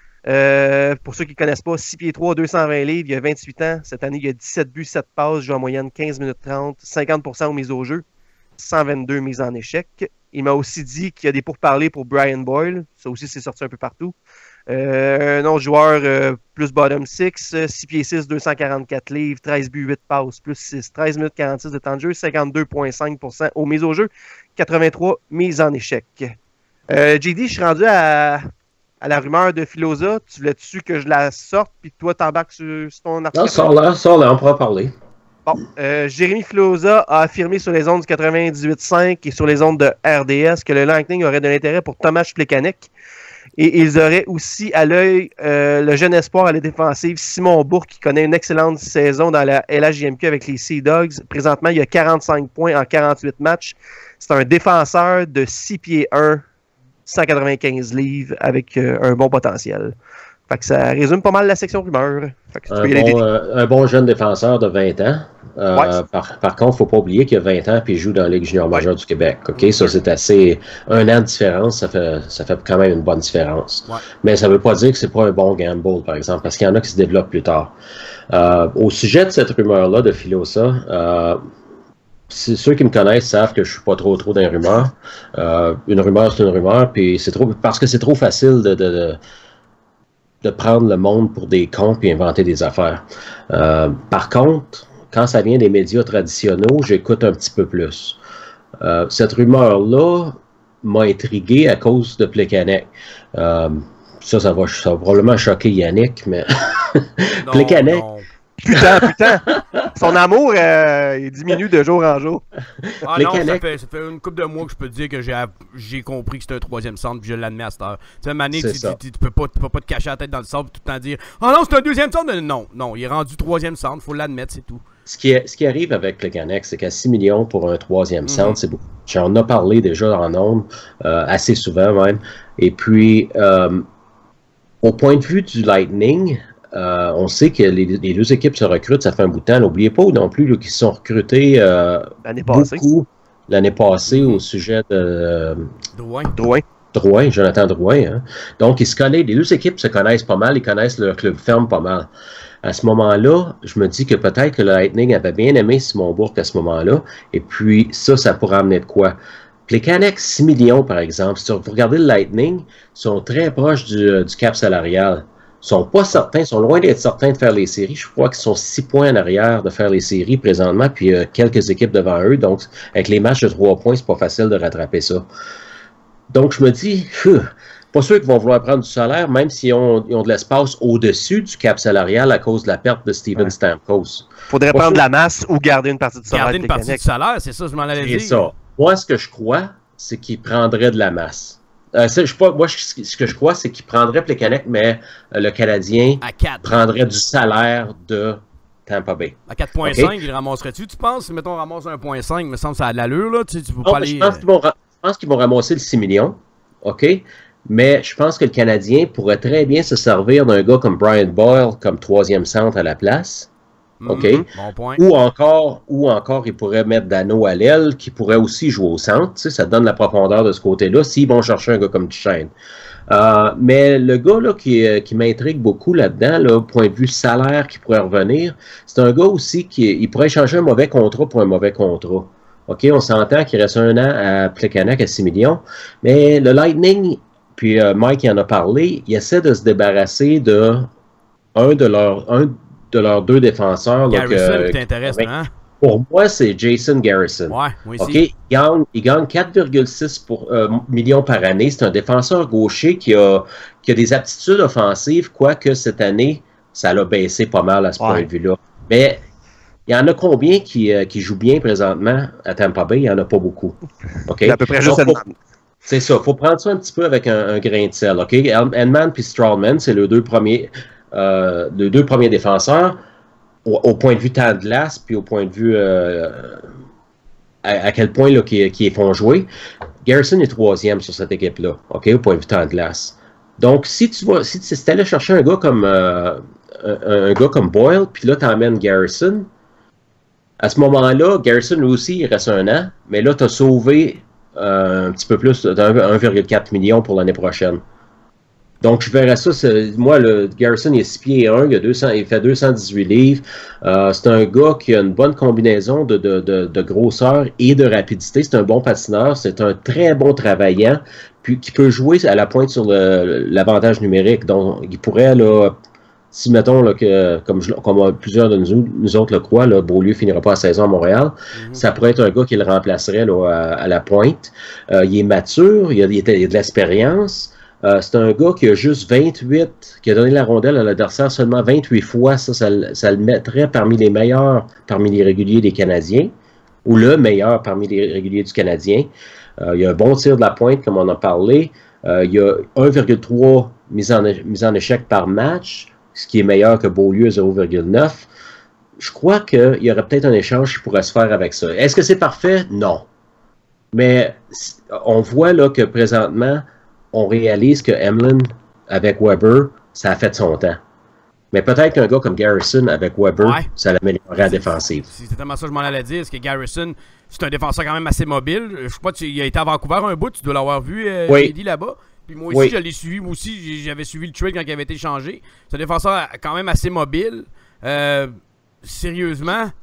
C: Euh, pour ceux qui ne connaissent pas, six pieds trois, deux cent vingt livres, il a vingt-huit ans. Cette année, il a dix-sept buts, sept passes, joue en moyenne quinze minutes trente, cinquante pour cent aux mises au jeu, cent vingt-deux mises en échec. Il m'a aussi dit qu'il y a des pourparlers pour Brian Boyle. Ça aussi, c'est sorti un peu partout. Euh, un autre joueur euh, plus bottom six, six pieds six, deux cent quarante-quatre livres, treize buts, huit passes, plus six, treize minutes quarante-six de temps de jeu, cinquante-deux virgule cinq pour cent aux mises au jeu, quatre-vingt-trois mises en échec. Euh, J D, je suis rendu à, à la rumeur de Filosa. Tu voulais-tu que je la sorte, puis toi, t'embarques sur, sur ton article?
D: Non, sors-la, sors-la, on pourra parler.
C: Bon, euh, Jérémy Filosa a affirmé sur les ondes du quatre-vingt-dix-huit cinq et sur les ondes de R D S que le Lightning aurait de l'intérêt pour Tomáš Plekanec. Et ils auraient aussi à l'œil euh, le jeune espoir à la défensive, Simon Bourque, qui connaît une excellente saison dans la L H J M Q avec les Sea Dogs. Présentement, il a quarante-cinq points en quarante-huit matchs. C'est un défenseur de six pieds un, cent quatre-vingt-quinze livres, avec euh, un bon potentiel. Fait que ça résume pas mal la section rumeur. Fait que tu
D: un,
C: peux y aller
D: bon, euh, un bon jeune défenseur de vingt ans. Euh,
C: ouais.
D: par, par contre, il ne faut pas oublier qu'il a vingt ans et il joue dans la Ligue junior majeure ouais. du Québec. Okay? Ça, c'est assez. Un an de différence, ça fait, ça fait quand même une bonne différence. Ouais. Mais ça ne veut pas dire que c'est pas un bon gamble, par exemple, parce qu'il y en a qui se développent plus tard. Euh, au sujet de cette rumeur-là de Filosa, euh, c'est ceux qui me connaissent savent que je suis pas trop trop dans les rumeurs. Euh, une rumeur, c'est une rumeur, puis c'est trop parce que c'est trop facile de, de, de, de prendre le monde pour des cons et inventer des affaires. Euh, par contre, quand ça vient des médias traditionnels, j'écoute un petit peu plus. Euh, cette rumeur-là m'a intrigué à cause de Plekanec. Euh, ça, ça va, ça va probablement choquer Yannick, mais Plekanec.
C: Putain, putain! Son amour, euh, il diminue de jour en jour.
B: Ah non, ça fait, ça fait une couple de mois que je peux te dire que j'ai, j'ai compris que c'était un troisième centre, puis je l'admets à cette heure. Tu sais, Mané, tu, tu, tu, tu, peux pas, tu peux pas te cacher la tête dans le sable tout le temps dire « Ah non, c'est un deuxième centre! » Non, non, il est rendu troisième centre, faut l'admettre, c'est tout.
D: Ce qui, est, ce qui arrive avec Plekanec, c'est qu'à six millions pour un troisième centre, mm-hmm. c'est beaucoup. J'en ai parlé déjà en ondes, euh, assez souvent même. Et puis, euh, au point de vue du Lightning, Euh, on sait que les, les deux équipes se recrutent, ça fait un bout de temps. N'oubliez pas non plus là, qu'ils se sont recrutés euh,
C: l'année passée.
D: beaucoup l'année passée au sujet de euh,
B: Drouin.
C: Drouin.
D: Drouin, Jonathan Drouin. Hein. Donc, ils se connaissent, les deux équipes se connaissent pas mal, ils connaissent leur club ferme pas mal. À ce moment-là, je me dis que peut-être que le Lightning avait bien aimé Simon Bourque à ce moment-là, et puis ça, ça pourrait amener de quoi? Plekanec, six millions par exemple, si vous regardez le Lightning, ils sont très proches du, du cap salarial. Ils sont pas certains, ils sont loin d'être certains de faire les séries. Je crois qu'ils sont six points en arrière de faire les séries présentement, puis euh, quelques équipes devant eux. Donc, avec les matchs de trois points, c'est pas facile de rattraper ça. Donc, je me dis, phew, pas sûr qu'ils vont vouloir prendre du salaire, même s'ils ont, ils ont de l'espace au-dessus du cap salarial à cause de la perte de Steven ouais. Stamkos.
C: Faudrait pas prendre de la masse ou garder une partie du salaire.
B: Garder une partie du salaire, c'est ça, je m'en avais dit.
D: C'est ça. Moi, ce que je crois, c'est qu'ils prendraient de la masse. Euh, ça, je pas, moi, je, ce que je crois, c'est qu'il prendrait Plekanec, mais euh, le Canadien prendrait du salaire de Tampa Bay.
B: À quatre virgule cinq, okay. Il ramasserait-tu, tu penses? Si, mettons, on ramasse un virgule cinq, il me semble que ça a de l'allure, là. Tu sais, tu peux
D: non,
B: pas aller...
D: Je pense qu'ils vont, je pense qu'ils vont ramasser le six millions, OK? Mais je pense que le Canadien pourrait très bien se servir d'un gars comme Brian Boyle comme troisième centre à la place. OK?
B: Mmh, bon point.
D: Ou encore, ou encore, il pourrait mettre Dano à l'aile, qui pourrait aussi jouer au centre. Tu sais, ça donne la profondeur de ce côté-là, s'ils vont chercher un gars comme Duchesne. Euh, mais le gars là, qui, qui m'intrigue beaucoup là-dedans, là, point de vue salaire qui pourrait revenir, c'est un gars aussi qui il pourrait changer un mauvais contrat pour un mauvais contrat. OK? On s'entend qu'il reste un an à Plekanec à six millions. Mais le Lightning, puis euh, Mike y en a parlé, il essaie de se débarrasser de un de leurs... Un, de leurs deux défenseurs.
B: Garrison,
D: là, que,
B: t'intéresse, hein?
D: Pour moi, c'est Jason Garrison.
B: Ouais, moi aussi.
D: Okay? Il gagne, il gagne quatre virgule six euh, millions par année. C'est un défenseur gaucher qui a, qui a des aptitudes offensives, quoique cette année, ça l'a baissé pas mal à ce ouais. point de vue-là. Mais il y en a combien qui, euh, qui jouent bien présentement à Tampa Bay? Il n'y en a pas beaucoup. Okay?
C: À peu près juste
D: Edman. C'est ça. Il faut prendre ça un petit peu avec un, un grain de sel. Okay? Edman et Strawman, c'est les deux premiers... Euh, de deux premiers défenseurs au, au point de vue temps de glace puis au point de vue euh, à, à quel point là, qui, qui font jouer. Garrison est troisième sur cette équipe-là, ok, au point de vue temps de glace. Donc, si tu vas, si tu allais chercher un gars comme euh, un, un gars comme Boyle, puis là, tu emmènes Garrison, à ce moment-là, Garrison lui aussi, il reste un an, mais là, tu as sauvé euh, un petit peu plus d'un virgule quatre million pour l'année prochaine. Donc, je verrais ça. Moi, le Garrison, il est six pieds un, il, a deux cents, il fait deux cent dix-huit livres. Euh, c'est un gars qui a une bonne combinaison de, de, de, de grosseur et de rapidité. C'est un bon patineur. C'est un très bon travaillant, puis qui peut jouer à la pointe sur l'avantage numérique. Donc, il pourrait, là, si mettons, là, que, comme, je, comme plusieurs de nous, nous autres le croient, là, Beaulieu finira pas la saison à Montréal, mm-hmm. ça pourrait être un gars qui le remplacerait là, à, à la pointe. Euh, il est mature, il a, il a de l'expérience. Euh, c'est un gars qui a juste vingt-huit, qui a donné la rondelle à l'adversaire seulement vingt-huit fois. Ça, ça, ça le mettrait parmi les meilleurs, parmi les réguliers des Canadiens, ou le meilleur parmi les réguliers du Canadien. Euh, il y a un bon tir de la pointe, comme on en a parlé. Euh, il y a un virgule trois mises en, mise en échec par match, ce qui est meilleur que Beaulieu, zéro virgule neuf. Je crois qu'il y aurait peut-être un échange qui pourrait se faire avec ça. Est-ce que c'est parfait? Non. Mais on voit là que présentement, on réalise que Emlyn, avec Weber, ça a fait son temps. Mais peut-être qu'un gars comme Garrison, avec Weber, ouais. ça l'améliorerait à la défensive.
B: C'est tellement ça que je m'en allais dire, parce que Garrison, c'est un défenseur quand même assez mobile. Je crois qu'il a été à Vancouver un bout, tu dois l'avoir vu, euh,
D: oui.
B: Eddie, là-bas. Puis moi aussi, oui. je l'ai suivi. Moi aussi, j'avais suivi le trade quand il avait été changé. C'est un défenseur quand même assez mobile. Euh, sérieusement,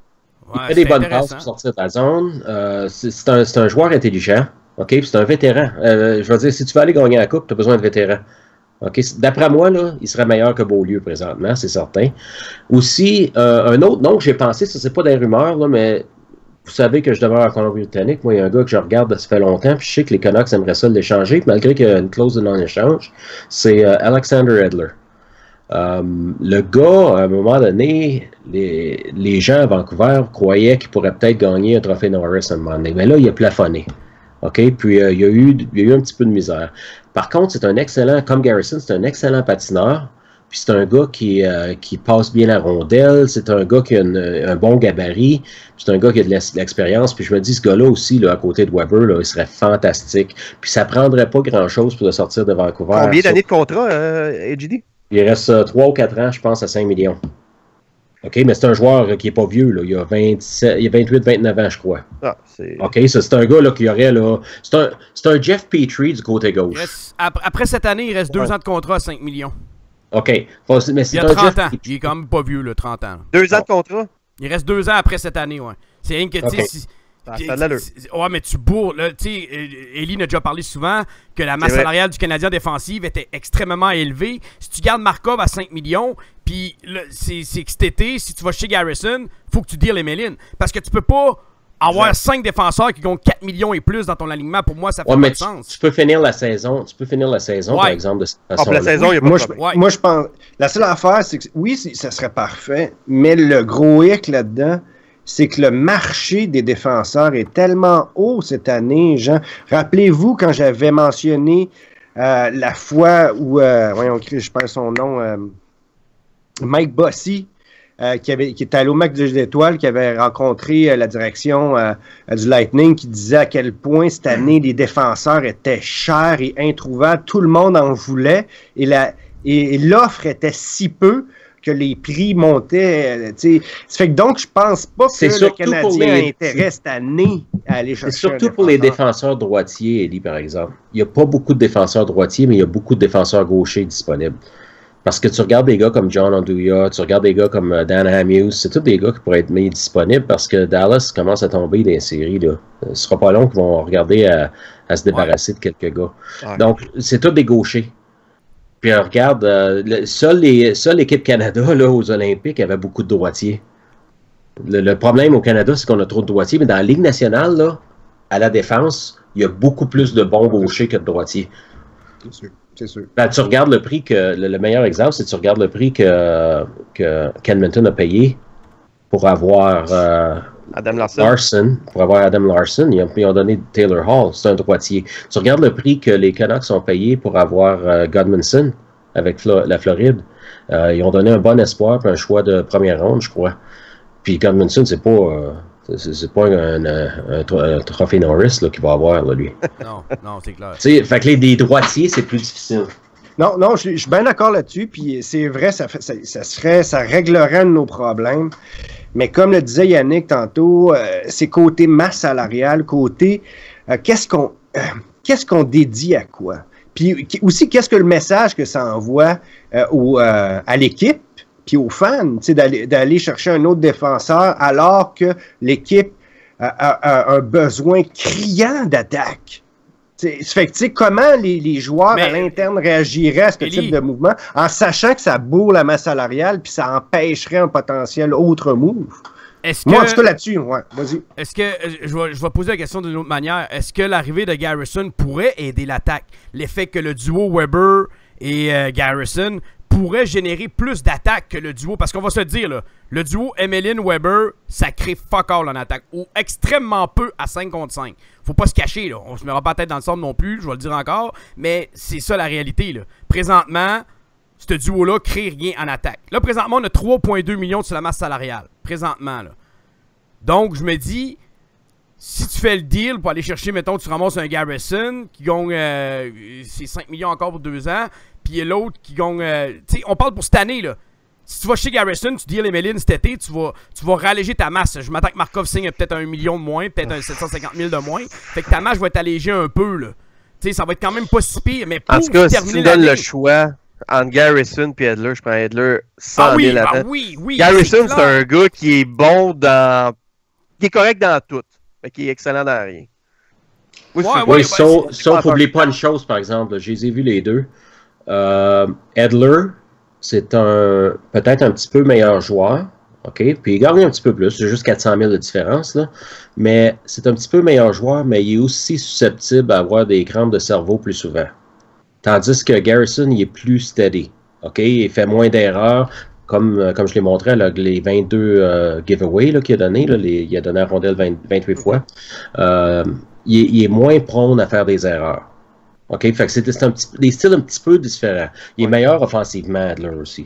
B: Ouais,
D: il fait des
B: c'est
D: bonnes passes
B: intéressant.
D: pour sortir de la zone. Euh, c'est c'est un, c'est un joueur intelligent. OK? Puis c'est un vétéran. Euh, je veux dire, si tu veux aller gagner la coupe, tu as besoin de vétérans. OK? D'après moi, là, il serait meilleur que Beaulieu présentement, c'est certain. Aussi, euh, un autre nom que j'ai pensé, ça c'est pas des rumeurs, là, mais vous savez que je demeure en Colombie-Britannique. Moi, il y a un gars que je regarde, ça fait longtemps, puis je sais que les Canucks aimeraient ça l'échanger, malgré qu'il y a une clause de non-échange. C'est euh, Alexander Edler. Euh, le gars, à un moment donné, les, les gens à Vancouver croyaient qu'il pourrait peut-être gagner un trophée Norris à un moment donné. Mais là, il a plafonné. OK? Puis euh, il, y a eu, il y a eu un petit peu de misère. Par contre, c'est un excellent, comme Garrison, c'est un excellent patineur. Puis c'est un gars qui, euh, qui passe bien la rondelle. C'est un gars qui a une, un bon gabarit. C'est un gars qui a de l'expérience. Puis je me dis, ce gars-là aussi, là, à côté de Weber, là, il serait fantastique. Puis ça prendrait pas grand-chose pour le sortir de Vancouver.
C: Combien d'années de contrat, euh, A G D?
D: Il reste euh, trois ou quatre ans, je pense, à cinq millions. OK, mais c'est un joueur euh, qui n'est pas vieux. Là. Il a vingt-sept, il a vingt-huit vingt-neuf ans, je crois.
C: Ah, c'est...
D: OK, ça, c'est un gars là, qui aurait... là. C'est un, c'est un Jeff Petrie du côté
B: Il
D: gauche.
B: reste- après, après cette année, il reste deux
C: Ouais.
B: ans de contrat à cinq millions.
D: OK. Faut- mais c'est
B: Il a
D: un
B: trente
D: Jeff
B: ans.
D: Petrie.
B: Il est quand même pas vieux, là, trente ans.
C: Deux ans de contrat?
B: Il reste deux ans après cette année, ouais. C'est rien que, tu sais,
D: Ok.
B: si-
C: Ça ça a de l'allure.
B: c'est- ouais, mais tu bourres, là, tu sais, euh, Ellie a déjà parlé souvent que la masse
C: C'est vrai.
B: salariale du Canadien défensive était extrêmement élevée. Si tu gardes Markov à cinq millions, puis là, c'est c'est que cet été, si tu vas chez Garrison, faut que tu deals les Mélines. Parce que tu peux pas avoir cinq défenseurs qui gagnent quatre millions et plus dans ton alignement. Pour moi, ça fait
D: Ouais,
B: pas
D: mais
B: de
D: tu,
B: sens.
D: tu peux finir la saison. Tu peux finir la saison,
B: Ouais.
D: par exemple, de cette
C: Ah, pour
D: façon-là.
C: la saison, il n'y a pas
E: Moi
C: de
E: je,
C: problème.
B: Ouais.
E: moi, je pense. La seule affaire, c'est que oui, c'est- ça serait parfait, mais le gros hic là-dedans, c'est que le marché des défenseurs est tellement haut cette année, Jean. Rappelez-vous quand j'avais mentionné euh, la fois où, euh, voyons, je perds son nom, euh, Mike Bossy, euh, qui, avait, qui était allé au match des étoiles, qui avait rencontré euh, la direction euh, euh, du Lightning, qui disait à quel point cette année les défenseurs étaient chers et introuvables. Tout le monde en voulait et la et, et l'offre était si peu que les prix montaient. euh, tu sais. Ça fait que donc, je pense pas que
D: C'est
E: le
D: surtout pour
E: Canadien
D: les-
E: a intérêt cette année à aller
D: C'est
E: chercher
D: surtout
E: un
D: pour les
E: défenseur.
D: défenseurs droitiers, Ellie, par exemple. Il n'y a pas beaucoup de défenseurs droitiers, mais il y a beaucoup de défenseurs gauchers disponibles. Parce que tu regardes des gars comme John Anduia, tu regardes des gars comme euh, Dan Hamius, c'est tous des gars qui pourraient être mis disponibles parce que Dallas commence à tomber dans les séries. Là. Ce sera pas long qu'ils vont regarder à, à se débarrasser de quelques gars.
C: Ouais.
D: Donc, c'est tous des gauchers. Puis euh, regarde, euh, le- seule les- seule l'équipe Canada là, aux Olympiques avait beaucoup de droitiers. Le, le problème au Canada, c'est qu'on a trop de droitiers, mais dans la Ligue nationale, là, à la défense, il y a beaucoup plus de bons gauchers que de droitiers.
E: C'est sûr, c'est sûr.
D: Ben, tu regardes le prix que. Le, le meilleur exemple, c'est que tu regardes le prix que, que Edmonton a payé pour avoir euh,
C: Adam Larson.
D: Larson, pour avoir Adam Larson. Ils ont, ils ont donné Taylor Hall, c'est un droitier. Tu regardes le prix que les Canucks ont payé pour avoir euh, Godmanson avec Flo- la Floride. Euh, ils ont donné un bon espoir et un choix de première ronde, je crois. Puis Godmanson, c'est pas. Euh, c'est, c'est pas un, un, un, un trophée Norris là, qu'il va avoir, là, lui.
B: Non, non, c'est clair.
D: Tu sais, fait que les, les droitiers, c'est plus difficile.
E: Non, non, je, je suis bien d'accord là-dessus. Puis c'est vrai, ça, fait, ça, ça serait, ça réglerait un de nos problèmes. Mais comme le disait Yannick tantôt, euh, c'est côté masse salariale, côté euh, qu'est-ce qu'on euh, qu'est-ce qu'on dédie à quoi? Puis aussi, qu'est-ce que le message que ça envoie euh, au, euh, à l'équipe puis aux fans, d'aller, d'aller chercher un autre défenseur alors que l'équipe a, a, a un besoin criant d'attaque. Ça fait que, tu sais, comment les, les joueurs
B: Mais,
E: à l'interne réagiraient à ce
B: Élie,
E: type de mouvement en sachant que ça bourre la masse salariale puis ça empêcherait un potentiel autre move?
B: Est-ce
E: Moi, en
B: que,
E: tout cas, là-dessus, ouais, vas-y.
B: est-ce que euh, je vais, je vais poser la question d'une autre manière. Est-ce que l'arrivée de Garrison pourrait aider l'attaque? L'effet que le duo Weber et euh, Garrison pourrait générer plus d'attaques que le duo. Parce qu'on va se le dire, là, le duo Emeline-Weber, ça crée fuck all en attaque. Ou extrêmement peu à cinq contre cinq. Faut pas se cacher, là. On se mettra pas la tête dans le sable non plus, je vais le dire encore. Mais c'est ça la réalité, là. Présentement, ce duo-là crée rien en attaque. Là, présentement, on a trois virgule deux millions sur la masse salariale. Présentement, là. Donc, je me dis, si tu fais le deal pour aller chercher, mettons, tu ramasses un Garrison qui gagne euh, c'est cinq millions encore pour deux ans, puis l'autre qui gagne... Euh, tu sais, on parle pour cette année, là. Si tu vas chez Garrison, tu deals Emeline cet été, tu vas, tu vas ralléger ta masse. Je m'attends que Markov signe peut-être un million de moins, peut-être un sept cent cinquante mille de moins. Fait que ta masse va être allégée un peu, là. Tu sais, ça va être quand même pas si pire, mais pour
C: En tout cas, si tu
B: terminer
C: me donnes
B: l'année-
C: le choix entre Garrison et Edler, je prends Edler cent
B: Ah oui,
C: mille
B: ah
C: avant.
B: oui, oui.
C: Garrison,
B: c'est
C: c'est un gars qui est bon dans qui est correct dans tout, mais qui est excellent dans rien. Oui,
B: Ouais,
C: c'est-
B: ouais,
D: Oui,
B: ben,
D: sauf,
C: c'est-
D: sauf
C: c'est-
D: oublie pas une chose, par exemple. Je les ai vus les deux. Euh, Edler, c'est un peut-être un petit peu meilleur joueur. OK? Puis il gagne un petit peu plus. C'est juste quatre cent mille de différence. Là. Mais c'est un petit peu meilleur joueur, mais il est aussi susceptible à avoir des crampes de cerveau plus souvent. Tandis que Garrison, il est plus steady. OK? Il fait moins d'erreurs. Comme, euh, comme je l'ai montré, là, les vingt-deux euh, giveaways là, qu'il a donné, là, les, il a donné à rondelle vingt, vingt-huit fois. Euh, il, est, il est moins prône à faire des erreurs. OK? Fait que c'est, c'est un petit, des styles un petit peu différents. Il est
C: Ouais.
D: meilleur offensivement, Adler aussi.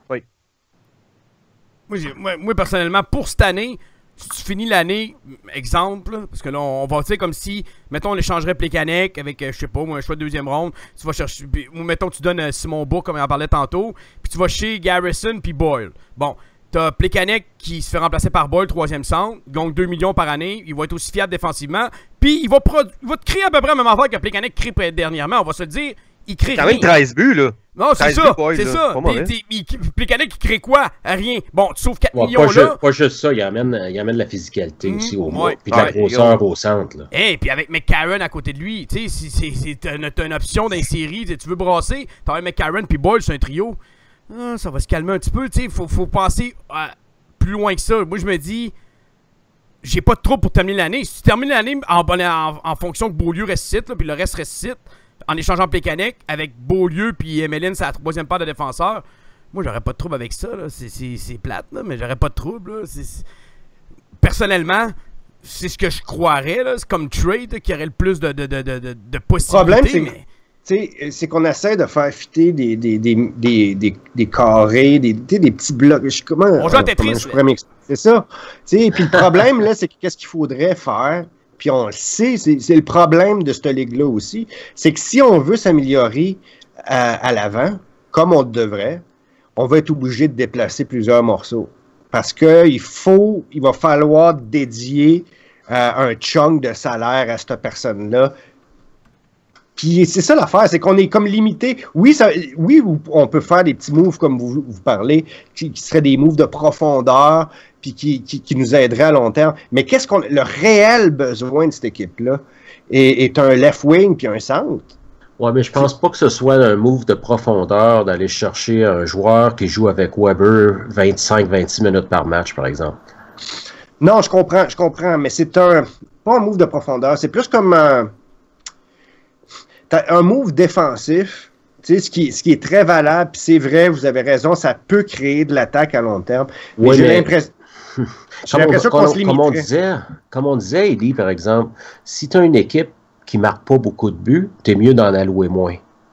B: Moi, j'ai- moi, moi, personnellement, pour cette année, si tu finis l'année, exemple, là, parce que là, on va, tu sais, comme si, mettons, on échangerait Plekanec avec, euh, je sais pas, moi, un choix de deuxième ronde, tu vas chercher, puis, ou mettons, tu donnes euh, Simon Bourg, comme on en parlait tantôt, puis tu vas chez Garrison puis Boyle. Bon, t'as Plekanec qui se fait remplacer par Boyle, troisième centre, il gagne deux millions par année, il va être aussi fiable défensivement, puis il va, produ- il va te créer à peu près la même affaire que Plekanec crée près- dernièrement, on va se le dire, il crée
C: Quand
B: rien.
C: même treize buts, là.
B: Non, c'est
C: treize
B: ça,
C: buts, Boyle,
B: c'est
C: là.
B: ça.
C: Pas mauvais.
B: Puis, t'sais, il- Plekanec, il crée quoi? Rien. Bon, tu sauves quatre
D: Ouais,
B: millions
D: pas,
B: là.
D: ju- pas juste ça, il amène, il amène de la physicalité
B: Mhm,
D: aussi au
B: ouais.
D: moins. Puis de la
C: Ouais,
D: grosseur au centre. Là.
B: Et puis avec McCarron à côté de lui, tu sais, si c'est c'est- t'as une, t'as une option dans les séries, t'sais, tu veux brasser, t'as McCarron puis Boyle, c'est un trio. Ah, ça va se calmer un petit peu, tu sais, faut, faut penser à plus loin que ça. Moi, je me dis, j'ai pas de trouble pour terminer l'année. Si tu termines l'année en, en, en fonction que Beaulieu ressuscite, là, puis le reste ressuscite, en échangeant Plekanec avec Beaulieu puis Emeline, c'est la troisième paire de défenseurs, moi, j'aurais pas de trouble avec ça, là. C'est, c'est, c'est plate, là, mais j'aurais pas de trouble, là. C'est, c'est... Personnellement, c'est ce que je croirais, là. C'est comme trade là, qui aurait le plus de, de, de, de, de, de possibilités.
E: problème, c'est
B: mais...
E: Tu sais, c'est qu'on essaie de faire fitter des, des, des, des, des, des carrés, des, tu sais, des petits blocs. Je, comment,
B: On joue à
E: euh,
B: Tetris,
E: comment je
B: là.
E: pourrais m'expliquer? C'est ça. Tu sais, puis le problème, là, c'est que qu'est-ce qu'il faudrait faire? Puis on le sait, c'est, c'est le problème de cette ligue-là aussi. C'est que si on veut s'améliorer à, à l'avant, comme on le devrait, on va être obligé de déplacer plusieurs morceaux. Parce que il faut, il va falloir dédier euh, un chunk de salaire à cette personne-là. Puis c'est ça l'affaire, c'est qu'on est comme limité. Oui, ça, oui, on peut faire des petits moves comme vous, vous parlez, qui, qui seraient des moves de profondeur, puis qui, qui, qui nous aideraient à long terme. Mais qu'est-ce qu'on, le réel besoin de cette équipe-là est, est un left wing puis un centre.
D: Ouais, mais je pense pas que ce soit un move de profondeur d'aller chercher un joueur qui joue avec Weber vingt-cinq à vingt-six minutes par match, par exemple.
E: Non, je comprends, je comprends, mais c'est un pas un move de profondeur, c'est plus comme un, un move défensif. Tu sais, ce qui, ce qui est très valable, puis c'est vrai, vous avez raison, ça peut créer de l'attaque à long terme. Mais
D: Oui,
E: j'ai
D: mais-
E: l'impression. J'ai
D: Comme on,
E: l'impression qu'on
D: comme-
E: se
D: comme on
E: limiterait.
D: disait, comme on disait, Eddie, par exemple, si tu as une équipe qui marque pas beaucoup de buts, tu es mieux d'en allouer moins.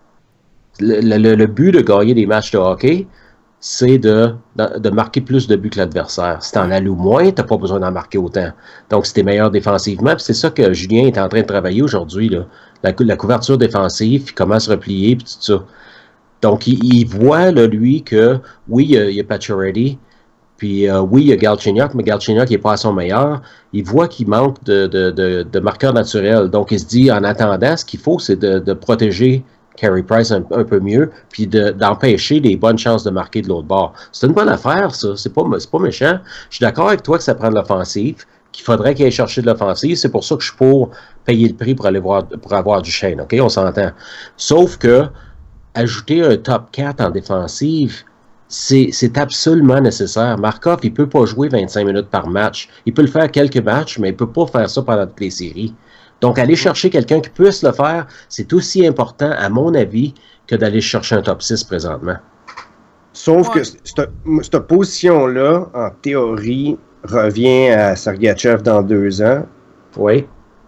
D: Le, le- le but de gagner des matchs de hockey, c'est de, de, de marquer plus de buts que l'adversaire. Si tu en alloues moins, tu n'as pas besoin d'en marquer autant. Donc, si tu es meilleur défensivement, puis c'est ça que Julien est en train de travailler aujourd'hui, là. La, cou- la couverture défensive, puis comment se replier, puis tout ça. Donc, il, il voit, là, lui, que oui, il y a, il y a Pacioretty, puis euh, oui, il y a Galchenyuk, mais Galchenyuk n'est pas à son meilleur. Il voit qu'il manque de, de, de, de marqueurs naturels. Donc, il se dit, en attendant, ce qu'il faut, c'est de, de protéger Carey Price un, un peu mieux, puis de, d'empêcher les bonnes chances de marquer de l'autre bord. C'est une bonne affaire, ça. C'est pas, c'est pas méchant. Je suis d'accord avec toi que ça prend de l'offensive, qu'il faudrait qu'il aille chercher de l'offensive. C'est pour ça que je suis pour payer le prix pour aller voir, pour avoir du Shane. OK? On s'entend. Sauf que, ajouter un top quatre en défensive, C'est, c'est absolument nécessaire. Markov, il peut pas jouer vingt-cinq minutes par match. Il peut le faire quelques matchs, mais il peut pas faire ça pendant toutes les séries. Donc, aller chercher quelqu'un qui puisse le faire, c'est aussi important, à mon avis, que d'aller chercher un top six présentement.
E: Sauf
B: Ouais.
E: que cette, cette position-là, en théorie, revient à Sergachev dans deux ans.
D: Oui.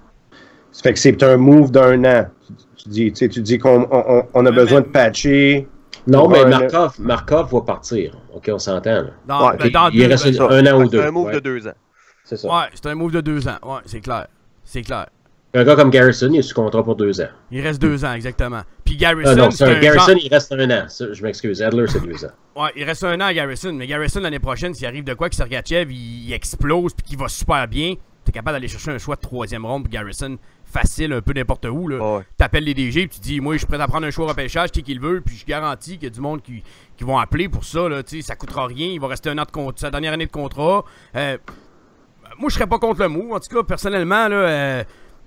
E: Ça fait que c'est un move d'un an. Tu, tu dis, tu sais, tu dis qu'on on, on a
B: Ouais,
E: besoin
B: mais-
E: de patcher.
D: Non,
E: Pour
D: mais
E: un-
D: Markov, Markov va partir. OK, on s'entend, là.
B: Dans,
C: Ouais,
B: ben, dans
D: il
B: deux,
D: reste
B: ben,
C: Ça,
D: un an ou
C: c'est
D: deux.
C: un move
D: ouais.
C: de deux ans.
D: C'est ça.
B: ouais, c'est un move de deux ans. Ouais, c'est clair. C'est clair.
D: Un gars comme Garrison, il est sous contrat pour deux ans.
B: Il reste deux ans, exactement. Puis Garrison,
D: Ah non, c'est
B: c'est
D: un
B: un
D: Garrison,
B: genre-
D: il reste un an. Ça, je m'excuse. Adler, c'est deux ans.
B: Ouais, il reste un an à Garrison, mais Garrison, l'année prochaine, s'il arrive de quoi que Sergachev, il, il explose puis qu'il va super bien, t'es capable d'aller chercher un choix de troisième ronde pour Garrison, facile, un peu n'importe où, là.
C: Ouais.
B: T'appelles les D G puis tu dis, moi, je suis prêt à prendre un choix au repêchage, qui qu'il veut, puis je garantis qu'il y a du monde qui, qui vont appeler pour ça, là, tu sais, ça coûtera rien, il va rester un an de contrat, sa dernière année de contrat. Euh, moi, je serais pas contre le move. En tout cas, personnellement, là, euh,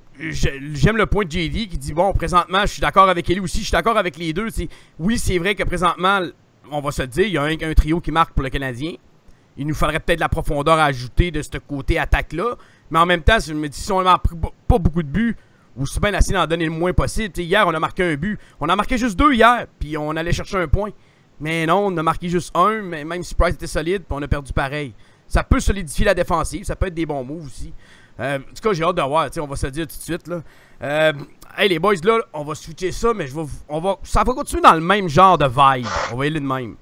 B: j'aime le point de J D qui dit, bon, présentement, je suis d'accord avec Ellie aussi, je suis d'accord avec les deux. C'est, oui, c'est vrai que présentement, on va se le dire, il y a un, un trio qui marque pour le Canadien. Il nous faudrait peut-être de la profondeur à ajouter de ce côté attaque-là. Mais en même temps, je me dis, si on n'a pas beaucoup de buts, ou si bien assez d'en donner le moins possible. T'sais, hier, on a marqué un but. On a marqué juste deux hier, puis on allait chercher un point. Mais non, on a marqué juste un, mais même si Price était solide, puis on a perdu pareil. Ça peut solidifier la défensive, ça peut être des bons moves aussi. Euh, en tout cas, j'ai hâte de voir, on va se le dire tout de suite. Là. Euh, hey les boys, là, on va switcher ça, mais je vais, on va, ça va continuer dans le même genre de vibe. On va y aller de même.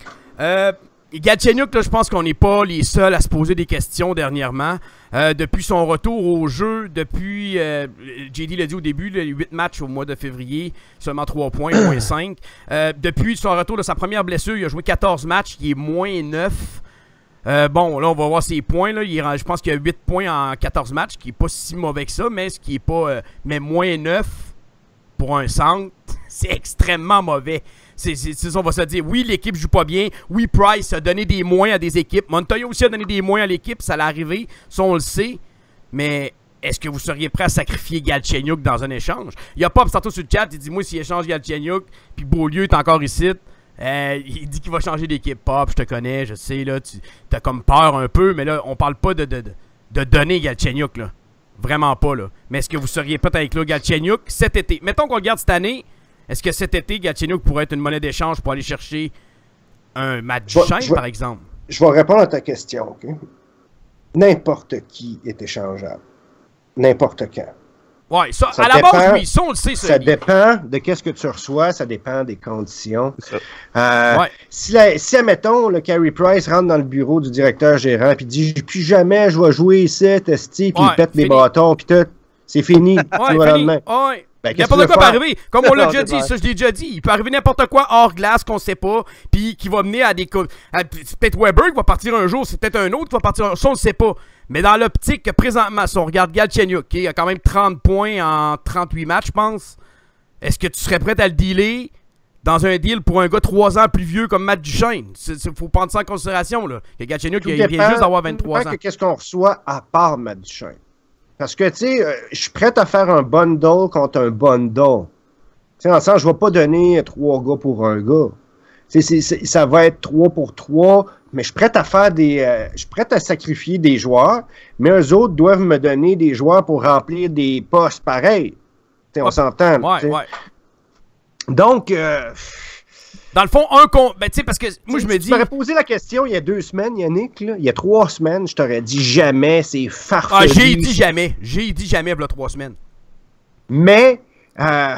B: Euh, Galchenyuk, là, je pense qu'on n'est pas les seuls à se poser des questions dernièrement. Euh, depuis son retour au jeu, depuis, euh, J D l'a dit au début, les huit matchs au mois de février, seulement trois points, moins cinq. Euh, depuis son retour de sa première blessure, il a joué quatorze matchs, il est moins neuf. Euh, bon, là, on va voir ses points. Là. Il est, je pense qu'il y a huit points en quatorze matchs, qui n'est pas si mauvais que ça, mais ce qui est pas. Euh, mais moins neuf pour un centre, c'est extrêmement mauvais. C'est, c'est, c'est ça, on va se dire. Oui, l'équipe joue pas bien. Oui, Price a donné des moins à des équipes. Montoya aussi a donné des moins à l'équipe. Ça l'est arrivé. Ça, on le sait. Mais est-ce que vous seriez prêt à sacrifier Galchenyuk dans un échange? Il y a pas tantôt sur le chat. Il dit, moi, s'il échange Galchenyuk, puis Beaulieu est encore ici, euh, il dit qu'il va changer d'équipe. Pop, je te connais, je sais, là. Tu as comme peur un peu. Mais là, on parle pas de, de, de, de donner Galchenyuk, là. Vraiment pas, là. Mais est-ce que vous seriez prêt avec le Galchenyuk cet été? Mettons qu'on regarde cette année. Est-ce que cet été, Galchenyuk pourrait être une monnaie d'échange pour aller chercher un Matt Duchesne, par exemple?
E: Je vais répondre à ta question, OK? N'importe qui est échangeable. N'importe quand.
B: Oui, ça,
E: ça
B: à la
E: dépend,
B: base, oui, ça, on le sait. Ça,
E: ça dépend de qu'est-ce que tu reçois, ça dépend des conditions. Euh, ouais. Si, la, si, admettons, le Carey Price rentre dans le bureau du directeur gérant et dit « Plus jamais je vais jouer ici, testi », puis ouais, il pète fini. Des bâtons, puis tout, c'est fini.
B: Ouais, tu vois fini. Ouais. Ben, n'importe quoi peut arriver. Comme on l'a déjà dit, ça je l'ai déjà dit. Il peut arriver n'importe quoi hors glace qu'on sait pas, puis qui va mener à des... À, peut-être Weber qui va partir un jour, c'est peut-être un autre qui va partir un jour, ça on le sait pas. Mais dans l'optique que présentement, si on regarde Galchenyuk, okay, il a quand même trente points en trente-huit matchs, je pense. Est-ce que tu serais prêt à le dealer dans un deal pour un gars trois ans plus vieux comme Matt Duchesne? Il faut prendre ça en considération, là. Que Galchenyuk, il vient juste d'avoir vingt-trois ans.
E: Qu'est-ce qu'on reçoit à part Matt Duchesne? Parce que, tu sais, euh, je suis prêt à faire un bundle contre un bundle. Tu sais, dans le sens, je ne vais pas donner trois gars pour un gars. Tu sais, ça va être trois pour trois, mais je suis prêt à faire des... Euh, je suis prêt à sacrifier des joueurs, mais eux autres doivent me donner des joueurs pour remplir des postes pareils. Tu sais, on ah, s'entend.
B: Ouais, ouais.
E: Donc... Euh,
B: Dans le fond, un con. Ben, tu sais, parce que moi, je me dis.
E: Tu m'aurais posé la question il y a deux semaines, Yannick, là. Il y a trois semaines, je t'aurais dit jamais, c'est farfelu.
B: Ah, j'ai dit jamais. J'ai dit jamais, il y a trois semaines.
E: Mais, euh,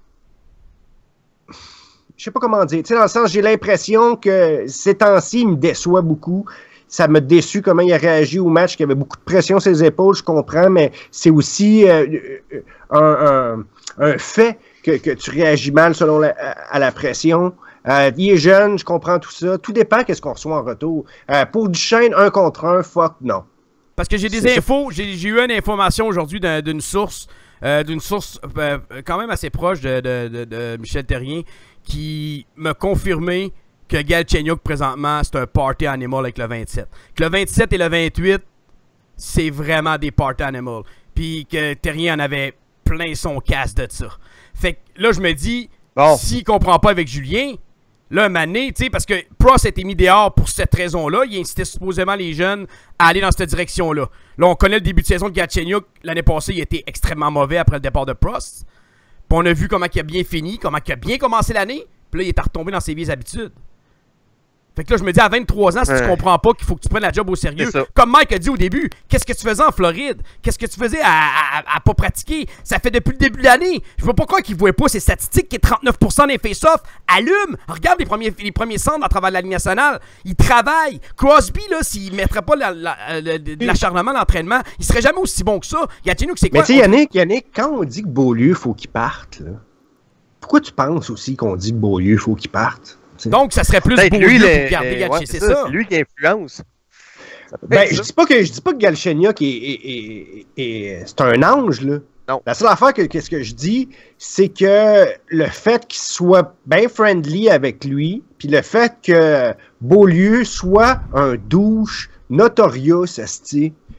E: je sais pas comment dire. Tu sais, dans le sens, j'ai l'impression que ces temps-ci, il me déçoit beaucoup. Ça m'a déçu comment il a réagi au match, qu'il y avait beaucoup de pression sur ses épaules, je comprends, mais c'est aussi euh, un, un, un fait que, que tu réagis mal selon la, à la pression. Euh, il est jeune, je comprends tout ça. Tout dépend qu'est-ce qu'on reçoit en retour. Euh, pour Duchesne, un contre un, fuck, non.
B: Parce que j'ai des c'est infos, j'ai, j'ai eu une information aujourd'hui d'un, d'une source, euh, d'une source euh, quand même assez proche de, de, de, de Michel Terrien, qui m'a confirmé que Galchenyuk, présentement, c'est un party animal avec le vingt-sept. Que le vingt-sept et le vingt-huit, c'est vraiment des party animals. Puis que Terrien en avait plein son casse de ça. Fait que là, je me dis, bon. S'il comprend pas avec Julien... Là, Mané, tu sais, parce que Prost a été mis dehors pour cette raison-là. Il incitait supposément les jeunes à aller dans cette direction-là. Là, on connaît le début de saison de Galchenyuk. L'année passée, il était extrêmement mauvais après le départ de Prost. Puis on a vu comment il a bien fini, comment il a bien commencé l'année. Puis là, il est retombé dans ses vieilles habitudes. Fait que là, je me dis, à vingt-trois ans, si ouais. tu comprends pas qu'il faut que tu prennes la job au sérieux, comme Mike a dit au début, qu'est-ce que tu faisais en Floride? Qu'est-ce que tu faisais à, à, à pas pratiquer? Ça fait depuis le début de l'année. Je vois pas pourquoi qu'ils voient pas ces statistiques qui est trente-neuf pour cent des face-off. Allume! Regarde les premiers, les premiers centres à travers la Ligue nationale. Ils travaillent. Crosby, là, s'il mettrait pas la, la, la, de l'acharnement d'entraînement, il serait jamais aussi bon que ça. Galchenyuk, c'est quoi?
E: Mais tu sais, Yannick, Yannick, quand on dit que Beaulieu, faut qu'il parte, là, pourquoi tu penses aussi qu'on dit que Beaulieu, faut qu'il parte?
B: Donc, ça serait plus Beaulieu pour garder Galchenyuk, c'est ça.
C: C'est lui qui influence.
E: Ben, je dis pas que je dis pas que Galchenyuk est, est, est, est, est c'est un ange, là. Non. La seule affaire que qu'est-ce que je dis, c'est que le fait qu'il soit bien friendly avec lui, puis le fait que Beaulieu soit un douche notorious, esti,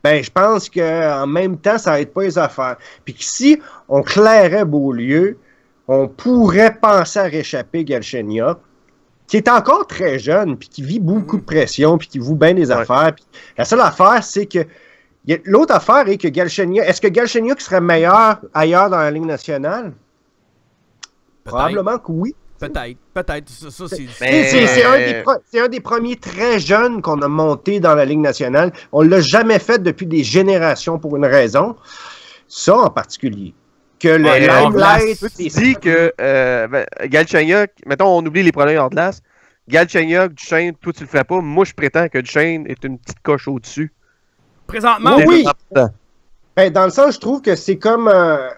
E: ben je pense qu'en même temps, ça n'aide pas les affaires. Puis que si on clairait Beaulieu, on pourrait penser à réchapper Galchenyuk, qui est encore très jeune, puis qui vit beaucoup de pression, puis qui voue bien des ouais. affaires. Puis la seule affaire, c'est que l'autre affaire est que Galchenyuk, est-ce que Galchenyuk serait meilleur ailleurs dans la Ligue nationale?
B: Peut-être.
E: Probablement que oui.
B: Peut-être, peut-être. Ça, ça, c'est
E: Mais... c'est, c'est, un des pro- c'est un des premiers très jeunes qu'on a monté dans la Ligue nationale. On ne l'a jamais fait depuis des générations pour une raison. Ça en particulier. Que le
C: ouais,
E: limelight...
C: Tu dis que euh, ben, Galchenyuk, mettons, on oublie les problèmes hors glace. Galchenyuk, Duchesne, toi, tu le fais pas. Moi, je prétends que Duchesne est une petite coche au-dessus.
B: Présentement,
E: oui. oui. Ben, dans le sens, je trouve que c'est comme... Euh,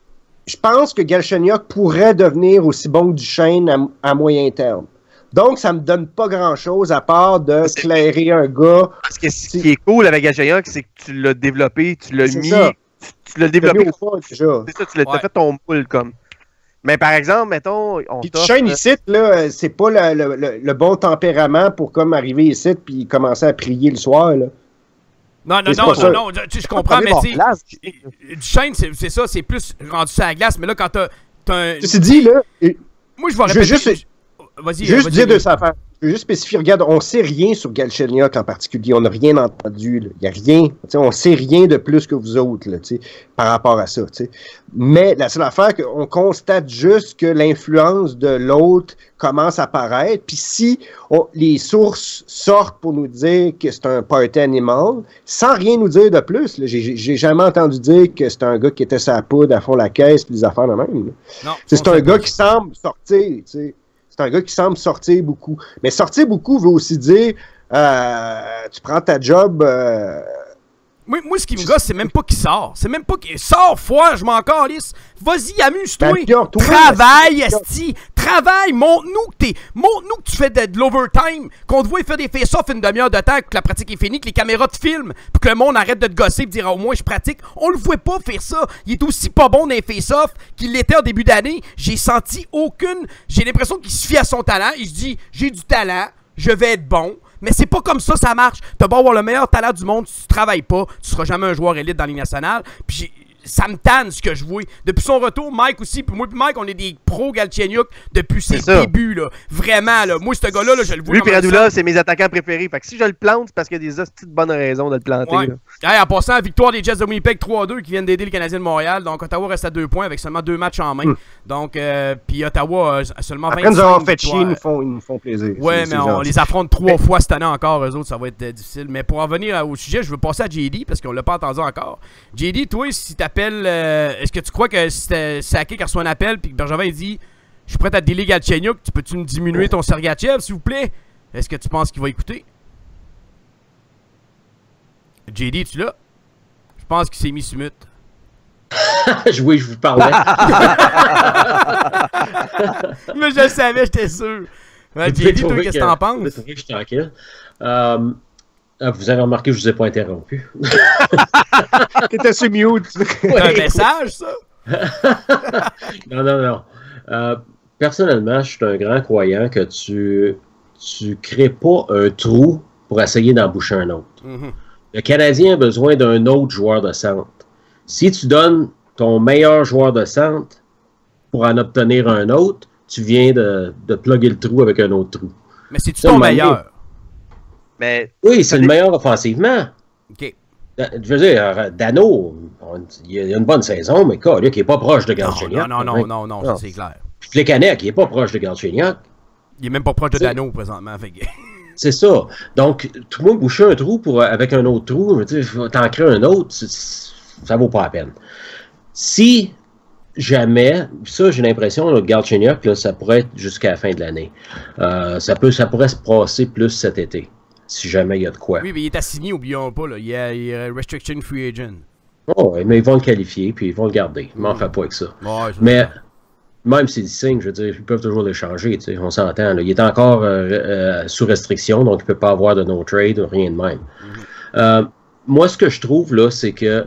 E: je pense que Galchenyuk pourrait devenir aussi bon que Duchesne à, à moyen terme. Donc, ça me donne pas grand-chose à part de clairer un gars.
C: Parce que ce qui est cool avec Galchenyuk, c'est que tu l'as développé, tu l'as c'est mis... Ça. Tu, tu l'as développé. Au déjà. C'est ça, tu l'as ouais. fait ton moule comme. Mais par exemple, mettons... On
E: Duchesne ici, là, c'est pas le, le, le, le bon tempérament pour comme arriver ici et commencer à prier le soir, là.
B: Non, non, non, non, non, je, je comprends, mais tu sais, Duchesne, c'est, c'est ça, c'est plus rendu sur la glace, mais là, quand t'as, t'as un...
E: Ceci dit, là,
B: moi, je vais répéter...
E: Je veux juste,
B: vas-y,
E: juste
B: vas-y,
E: dire
B: vas-y.
E: deux affaires. Je veux juste spécifier, regarde, on sait rien sur Galchenyuk en particulier, on n'a rien entendu, il n'y a rien, on sait rien de plus que vous autres, là, par rapport à ça, t'sais. Mais la seule affaire, on constate juste que l'influence de l'autre commence à apparaître, puis si on, les sources sortent pour nous dire que c'est un party animal, sans rien nous dire de plus, là, j'ai, j'ai jamais entendu dire que c'est un gars qui était sa poudre à fond la caisse, puis des affaires de même. Non, c'est un gars qui semble sortir, t'sais. C'est un gars qui semble sortir beaucoup. Mais sortir beaucoup veut aussi dire euh, tu prends ta job. Euh,
B: moi, moi, ce qui me gosse, c'est même pas qu'il sort. C'est même pas qu'il sort, foire, je m'en calisse. Vas-y, amuse-toi. Ben, toi, travaille, esti. Travaille, montre-nous que t'es. Montre-nous que tu fais de, de l'overtime. Qu'on te voit faire des face-off une demi-heure de temps, que la pratique est finie, que les caméras te filment, puis que le monde arrête de te gosser et de dire au moins je pratique. On le voit pas faire ça. Il est aussi pas bon dans les face-off qu'il l'était en début d'année. J'ai senti aucune. J'ai l'impression qu'il se fie à son talent. Il se dit j'ai du talent, je vais être bon. Mais c'est pas comme ça, ça marche. T'as beau avoir le meilleur talent du monde, si tu travailles pas, tu seras jamais un joueur élite dans la Ligue nationale. Puis ça me tanne ce que je vois. Depuis son retour, Mike aussi, puis moi puis Mike, on est des pros Galchenyuk depuis ses débuts, là. Vraiment, là. Moi, ce gars-là, là, je le vois.
C: Lui et Radula, c'est mes attaquants préférés. Fait que si je le plante, c'est parce qu'il y a des hosties de bonnes raisons de le planter.
B: Ouais. Hey, en passant, victoire des Jets de Winnipeg trois à deux qui viennent d'aider les Canadiens de Montréal. Donc, Ottawa reste à deux points avec seulement deux matchs en main. Mm. Donc, euh, puis Ottawa a seulement vingt-cinq.
E: Après nous avoir fait chier, ils nous font, ils nous font plaisir.
B: Ouais, c'est, mais c'est on les affronte trois mais... fois cette année encore, eux autres, ça va être euh, difficile. Mais pour en venir au sujet, je veux passer à J D parce qu'on l'a pas entendu encore. J D, toi, si t'appelles. Euh, Est-ce que tu crois que si Sakic reçoit un appel puis que Bergevin il dit je suis prêt à te déléguer Galchenyuk, tu peux-tu me diminuer ton Sergachev, s'il vous plaît? Est-ce que tu penses qu'il va écouter? J D, tu l'as? Je pense qu'il s'est mis sur mute.
D: Oui, je vous parlais.
B: Mais je le savais, j'étais sûr. Ouais, J D, toi, qu'est-ce que t'en penses?
D: Je suis tranquille. Euh, vous avez remarqué que je vous ai pas interrompu.
E: T'étais sur mute.
B: C'est un message, ça?
D: non, non, non. Euh, personnellement, je suis un grand croyant que tu tu crées pas un trou pour essayer d'emboucher un autre. Mm-hmm. Le Canadien a besoin d'un autre joueur de centre. Si tu donnes ton meilleur joueur de centre pour en obtenir un autre, tu viens de, de plugger le trou avec un autre trou.
B: Mais c'est-tu ton meilleur?
C: Mais
D: oui, c'est le meilleur offensivement.
B: OK.
D: Je veux dire, Dano, il a une bonne saison, mais quoi, lui, qui n'est pas proche de Galchenyuk.
B: Non, non, non, non, non, non, ça c'est clair.
D: Puis Plekanec, qui n'est pas proche de Galchenyuk.
B: Il est même pas proche de Dano présentement. Fait que...
D: C'est ça. Donc, tout le monde boucher un trou pour, avec un autre trou, je veux dire, t'en crées un autre, ça vaut pas la peine. Si jamais, ça j'ai l'impression, le Galchenyuk, là, ça pourrait être jusqu'à la fin de l'année. Euh, ça, peut, ça pourrait se passer plus cet été. Si jamais il y a de quoi.
B: Oui, mais il est assigné, oublions pas, là. Il est, est restriction free agent.
D: Oh, mais ils vont le qualifier, puis ils vont le garder. Je m'en fais pas avec ça.
B: Ouais,
D: mais même s'ils signent, je veux dire, ils peuvent toujours le changer, tu sais, on s'entend. Là. Il est encore euh, euh, sous restriction, donc il ne peut pas avoir de no-trade, rien de même. Mm-hmm. euh, moi, ce que je trouve, là, c'est que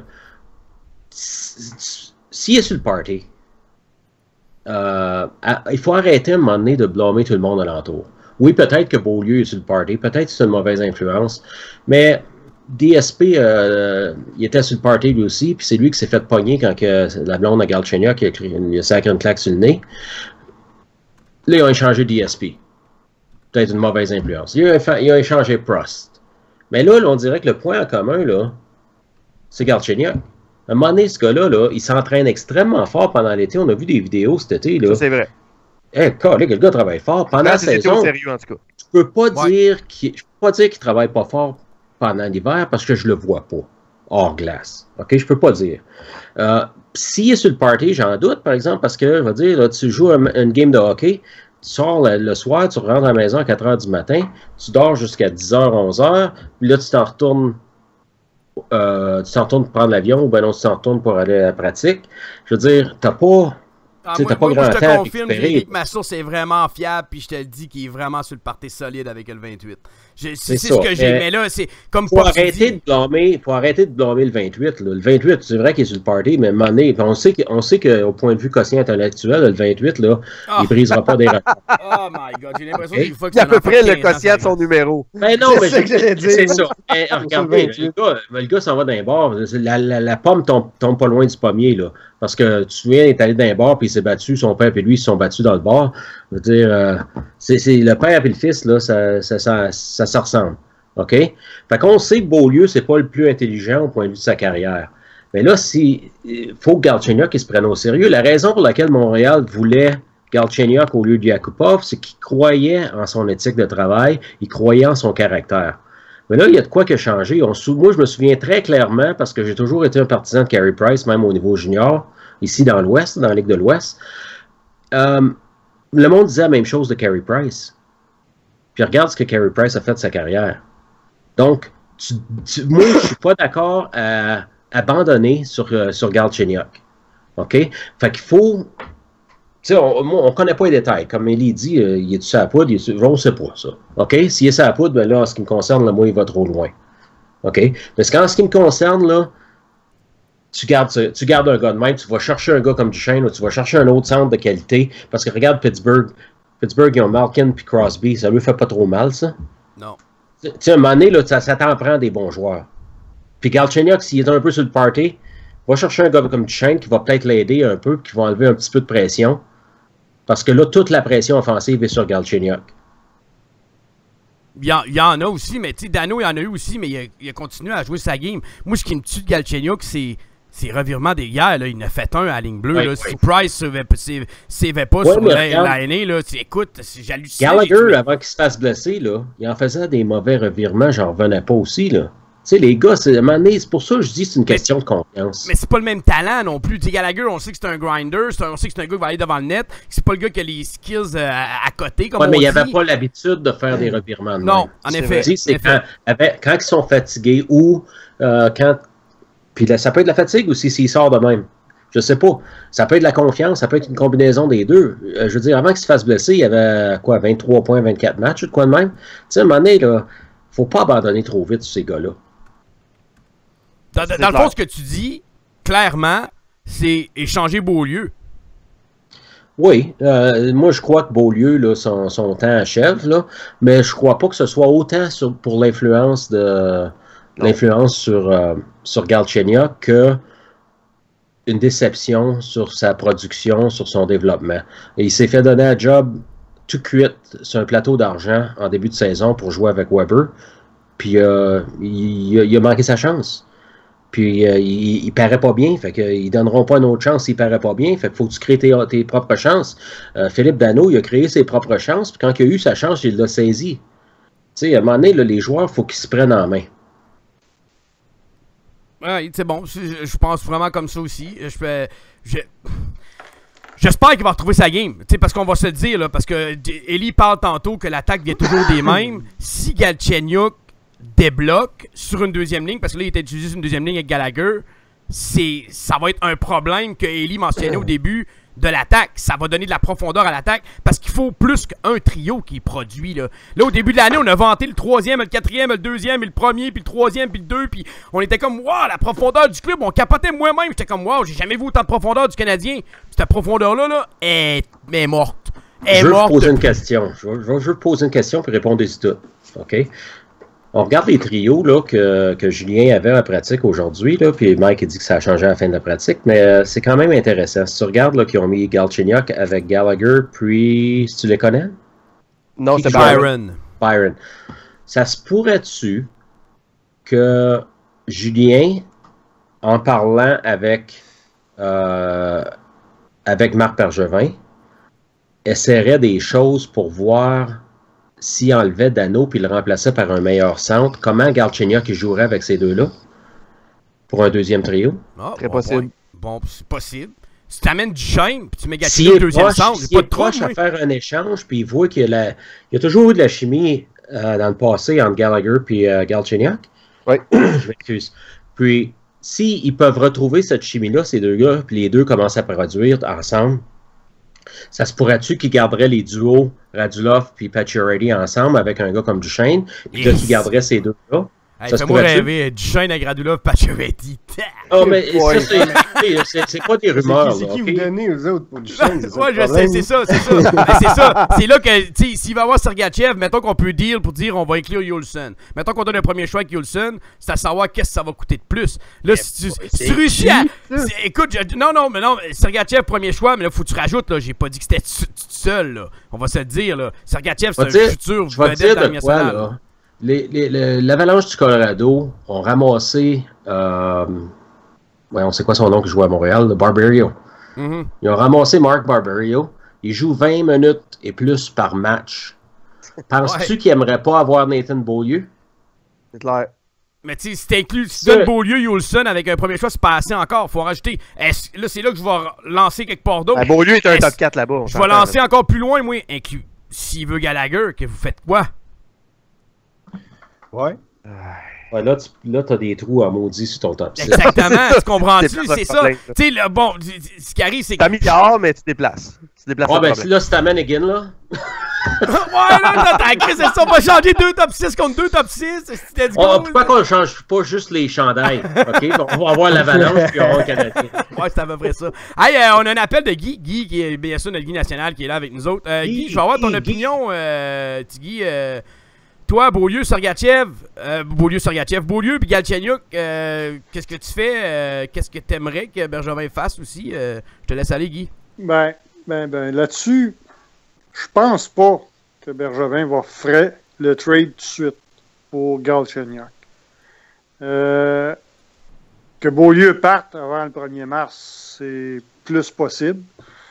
D: s'il est sur le party, euh, à, il faut arrêter à un moment donné de blâmer tout le monde alentour. Oui, peut-être que Beaulieu est sur le party, peut-être que c'est une mauvaise influence, mais D S P, euh, il était sur le party lui aussi, puis c'est lui qui s'est fait pogner quand que la blonde à Galchenyuk, il a, il a sacré une claque sur le nez. Là, ils ont échangé D S P. Peut-être une mauvaise influence. Ils ont, ils ont échangé Prost. Mais là, là, on dirait que le point en commun, là, c'est Galchenyuk. À un moment donné, ce gars-là, là, il s'entraîne extrêmement fort pendant l'été. On a vu des vidéos cet été. Là.
C: Ça, c'est vrai.
D: Eh, hey, le gars travaille fort. Pendant la saison,
C: au sérieux, en tout cas.
D: je peux pas
B: Ouais.
D: dire qu'il, je peux pas dire qu'il travaille pas fort pendant l'hiver parce que je le vois pas hors glace. OK? Je peux pas dire. Euh, S'il est sur le party, j'en doute, par exemple, parce que, je vais dire, là, tu joues un, une game de hockey, tu sors le, le soir, tu rentres à la maison à quatre heures du matin, tu dors jusqu'à dix heures, onze heures, puis là, tu t'en retournes Euh, tu t'en retournes pour prendre l'avion ou ben non, tu t'en retournes pour aller à la pratique. Je veux dire, t'as pas.
B: Ah,
D: Tu sais,
B: moi,
D: t'as pas
B: moi,
D: grand
B: je te
D: temps à
B: confirme, j'ai
D: récupérer.
B: dit que ma source est vraiment fiable, puis je te le dis qu'il est vraiment sur le party solide avec le vingt-huit. Je- C'est
D: C'est
B: c'est
D: ça,
B: ce que j'ai,
D: mais
B: mais là, c'est comme
D: Faut
B: Pop
D: arrêter,
B: dit.
D: de blâmer, faut arrêter de blâmer le vingt-huit. Là. Le vingt-huit, c'est vrai qu'il est sur le party, mais à un moment donné, on sait que- on sait qu'au point de vue quotient intellectuel, le vingt-huit, là,
B: Ah.
D: il brisera pas des records.
B: Oh my god, j'ai l'impression
D: Ok.
B: qu'il faut que
C: C'est à
B: c'est un
C: peu
B: enfant
C: près
B: de
C: le
B: quinze ans,
C: quotient de
B: ça.
C: son numéro.
D: Ben non,
E: C'est
D: mais
E: ça
D: je-
E: que j'allais dire.
D: c'est ça. Eh,
E: Sur le
D: regardez,
E: vingt-huit.
D: le gars, le gars s'en va d'un bord. La, la, la pomme tombe, tombe pas loin du pommier, là. Parce que tu te souviens, il est allé d'un bord, puis il s'est battu, son père et lui, ils se sont battus dans le bord. Je veux dire, euh, c'est, c'est le père et le fils, là, ça, ça, ça, ça, ça ressemble. OK? Fait qu'on sait que Beaulieu, c'est pas le plus intelligent au point de vue de sa carrière. Mais là, si, il faut que Galchenyuk il se prenne au sérieux. La raison pour laquelle Montréal voulait Galchenyuk au lieu de Yakupov, c'est qu'il croyait en son éthique de travail, il croyait en son caractère. Mais là, il y a de quoi qui a changé. On sou... Moi, je me souviens très clairement, parce que j'ai toujours été un partisan de Carey Price, même au niveau junior, ici dans l'Ouest, dans la Ligue de l'Ouest. Euh, le monde disait la même chose de Carey Price. Puis regarde ce que Carey Price a fait de sa carrière. Donc, tu, tu, moi, je suis pas d'accord à abandonner sur, euh, sur Galchenyuk. OK? Fait qu'il faut... Tu sais, on ne connaît pas les détails. Comme Élie dit, euh, il est-tu sur la poudre? Il est sur... On ne sait pas, ça. OK? S'il est sur la poudre, ben là, en ce qui me concerne, là, moi, il va trop loin. OK? Parce qu'en ce qui me concerne, là, tu gardes, tu gardes un gars de même, tu vas chercher un gars comme Duchesne ou tu vas chercher un autre centre de qualité. Parce que regarde Pittsburgh. Pittsburgh, ils ont Malkin puis Crosby. Ça lui fait pas trop mal, ça.
B: Non.
D: Tu sais, à un moment donné, là, ça, ça t'en prend des bons joueurs. Puis Galchenyuk, s'il est un peu sur le party, va chercher un gars comme Duchesne qui va peut-être l'aider un peu, qui va enlever un petit peu de pression. Parce que là, toute la pression offensive est sur Galchenyuk.
B: Il y, en, il y en a aussi, mais tu sais, Dano, il y en a eu aussi, mais il a, il a continué à jouer sa game. Moi, ce qui me tue de Galchenyuk, c'est ses revirements des guerres. Là. Il en a fait un à la ligne bleue.
D: Oui,
B: là.
D: oui.
B: Si Price ne s'évait pas
D: Ouais,
B: sur
D: mais
B: la-
D: regarde.
B: l'année, là, tu- écoute, c'est- j'hallucine.
D: Gallagher, avant qu'il se fasse blesser, là, il en faisait des mauvais revirements, j'en revenais pas aussi. Là. Tu sais, les gars, c'est, à un moment donné, c'est pour ça que je dis que c'est une question de confiance.
B: Mais c'est pas le même talent non plus. Tu sais, Gallagher, on sait que c'est un grinder, c'est un- on sait que c'est un gars qui va aller devant le net. C'est pas le gars qui a les skills euh, à, à côté, comme
D: Ouais,
B: on
D: mais il
B: dit.
D: n'y avait pas l'habitude de faire des revirements de
B: Non,
D: même.
B: en
C: C'est
B: effet.
C: vrai.
D: Je dis, c'est
B: en effet.
D: quand, avec- quand ils sont fatigués ou euh, quand. Puis là, ça peut être la fatigue aussi s'il sort de même. Je sais pas. Ça peut être la confiance, ça peut être une combinaison des deux. Euh, je veux dire, avant qu'il se fasse blesser, il y avait quoi, vingt-trois points, vingt-quatre matchs, ou de quoi de même. Tu sais, à un moment donné, là, faut pas abandonner trop vite ces gars-là.
B: Dans, dans-
C: C'est
B: dans le
C: clair.
B: fond, ce que tu dis, clairement, c'est échanger Beaulieu.
D: Oui, euh, moi je crois que Beaulieu, là, son, son temps achève, là, mais je crois pas que ce soit autant sur, pour l'influence de l'influence sur, euh, sur Galchenyuk que une déception sur sa production, sur son développement. Et il s'est fait donner un job tout cuit sur un plateau d'argent en début de saison pour jouer avec Weber, puis euh, il, il a manqué sa chance. Puis euh, il, il paraît pas bien, fait qu'ils donneront pas une autre chance s'il paraît pas bien, fait qu'il faut que tu crées tes, tes propres chances. Euh, Philippe Dano, il a créé ses propres chances, puis quand il a eu sa chance, il l'a saisi. Tu sais, à un moment donné, là, les joueurs, il faut qu'ils se prennent en main.
B: Ouais, c'est bon. Je, je pense vraiment comme ça aussi. Je fais. je- J'espère qu'il va retrouver sa game. Tu sais, parce qu'on va se le dire, là, parce que Ellie parle tantôt que l'attaque vient toujours des mêmes. Si Galchenyuk débloque sur une deuxième ligne, parce que là, il était utilisé sur une deuxième ligne avec Gallagher, c'est, ça va être un problème que Ellie mentionnait au début de l'attaque. Ça va donner de la profondeur à l'attaque parce qu'il faut plus qu'un trio qui est produit. Là, là au début de l'année, on a vanté le troisième, le quatrième, le deuxième, le premier, puis le troisième, puis le deux, puis on était comme, waouh, la profondeur du club, on capotait moi-même. J'étais comme, waouh, j'ai jamais vu autant de profondeur du Canadien. Cette profondeur-là, là, est, est morte. Elle est
D: Je veux vous
B: morte
D: poser une
B: depuis.
D: question. Je veux, je veux- je veux vous poser une question puis répondez-y toutes. OK? On regarde les trios là, que, que Julien avait en pratique aujourd'hui, là, puis Mike a dit que ça a changé à la fin de la pratique, mais euh, c'est quand même intéressant. Si tu regardes là, qu'ils ont mis Galchenyuk avec Gallagher, puis si tu les connais?
C: Non,
D: Qui
C: c'est
D: joue avec
B: Byron.
D: Byron. Ça se pourrait-tu que Julien, en parlant avec, euh, avec Marc Bergevin, essaierait des choses pour voir s'il enlevait Dano puis le remplaçait par un meilleur centre, comment Galchenyuk jouerait avec ces deux-là pour un deuxième trio?
B: Ah,
C: Très
B: bon
C: possible.
B: point. Bon, c'est possible. Si tu amènes du Shane, puis tu mets
D: S'il
B: Galchenyuk
D: est
B: deuxième
D: proche,
B: centre, j'ai
D: s'il
B: pas
D: est
B: de trouble.
D: proche à
B: moi.
D: faire un échange, puis il voit qu'il y a, la- il y a toujours eu de la chimie euh, dans le passé entre Gallagher et euh, Galchenyuk.
C: Oui.
D: Je m'excuse. Puis, s'ils peuvent retrouver cette chimie-là, ces deux gars, puis les deux commencent à produire ensemble, ça se pourrait-tu qu'ils garderaient les duos Radulov puis Pacioretty ensemble avec un gars comme Duchesne, puis là,
B: Yes.
D: qu'ils garderaient ces deux-là?
B: Hey,
D: Ça se
B: fais-moi
D: pourrait-tu?
B: rêver. Duchesne à Gradulov, Pacioretty.
D: Oh, mais
C: Ouais.
D: ça, c'est- c'est c'est pas des rumeurs,
E: C'est
D: là,
E: qui, c'est qui
D: ok?
E: vous donnez aux autres pour du chien?
B: Ouais, je sais, c'est ça, c'est ça. Ben, c'est ça. C'est là que, tu sais, s'il va y avoir Sergachev, mettons qu'on peut deal pour dire on va inclure Yolson. Mettons qu'on donne un premier choix avec Yolson, c'est à savoir qu'est-ce que ça va coûter de plus. Là, si tu, si tu réussis à. c'est- Écoute, je- non, non, mais non, Sergachev, premier choix, mais là, faut que tu rajoutes, là. J'ai pas dit que c'était tout tout seul, là. On va se le dire, là. Sergachev, c'est
D: Je
B: un
D: vais te dire-
B: futur
D: Je vais te
B: vedette
D: dire
B: dans la
D: de
B: Ligue
D: quoi,
B: nationale.
D: là. Les- les- les- L'Avalanche du Colorado ont ramassé... Euh, ouais, on sait quoi son nom qui joue à Montréal, le Barberio.
B: Mhm.
D: Ils ont ramassé Mark Barberio. Il joue vingt minutes et plus par match. Penses-tu
B: Ouais.
D: qu'il aimerait pas avoir Nathan Beaulieu?
C: C'est clair.
B: Mais tu sais, si t'inclus, si tu
D: Ça-
B: donnes Beaulieu, Yolson avec un premier choix, c'est pas assez encore. Faut en rajouter. Est-ce- Là, c'est là que je vais lancer quelque part d'autre.
C: Ah, Beaulieu est un
B: Est-ce-
C: top quatre là-bas. on
B: Je
C: s'entend,
B: vais lancer
C: là.
B: encore plus loin, moi. Inclus. S'il veut Gallagher, que vous faites quoi?
E: Ouais.
D: Ouais, là, tu là, as des trous à maudit sur ton top six.
B: Exactement, tu comprends-tu?
C: C'est
B: C'est ça.
C: problème, ça.
B: Tu sais, le- bon, ce qui arrive, c'est que.
C: T'as mis dehors, mais tu déplaces. Tu déplaces
D: Ouais,
C: le
D: ben
C: problème.
D: là, si t'amènes Egan, là...
B: ouais, là, t'as Chris, c'est ça. On va changer deux top six contre deux top six. C'était du
D: Oh,
B: goal.
D: pourquoi qu'on ne change pas juste les chandails? OK? On va avoir l'Avalanche puis on va avoir le Canadien.
B: Ouais, c'est à peu près ça. Hey, euh, on a un appel de Guy. Guy, qui est bien sûr notre Guy national, qui est là avec nous autres. Euh, Guy,
D: Guy,
B: je vais avoir ton
D: Guy,
B: opinion, euh, petit Guy. euh, toi, Beaulieu, Sergachev, euh, Beaulieu, Sergachev, Beaulieu, puis Galchenyuk, euh, qu'est-ce que tu fais? euh, qu'est-ce que tu aimerais que Bergevin fasse aussi? Euh, je te laisse aller, Guy.
G: Ben, ben, ben, là-dessus, je pense pas que Bergevin va faire le trade tout de suite pour Galchenyuk. Euh, que Beaulieu parte avant le premier mars, c'est plus possible.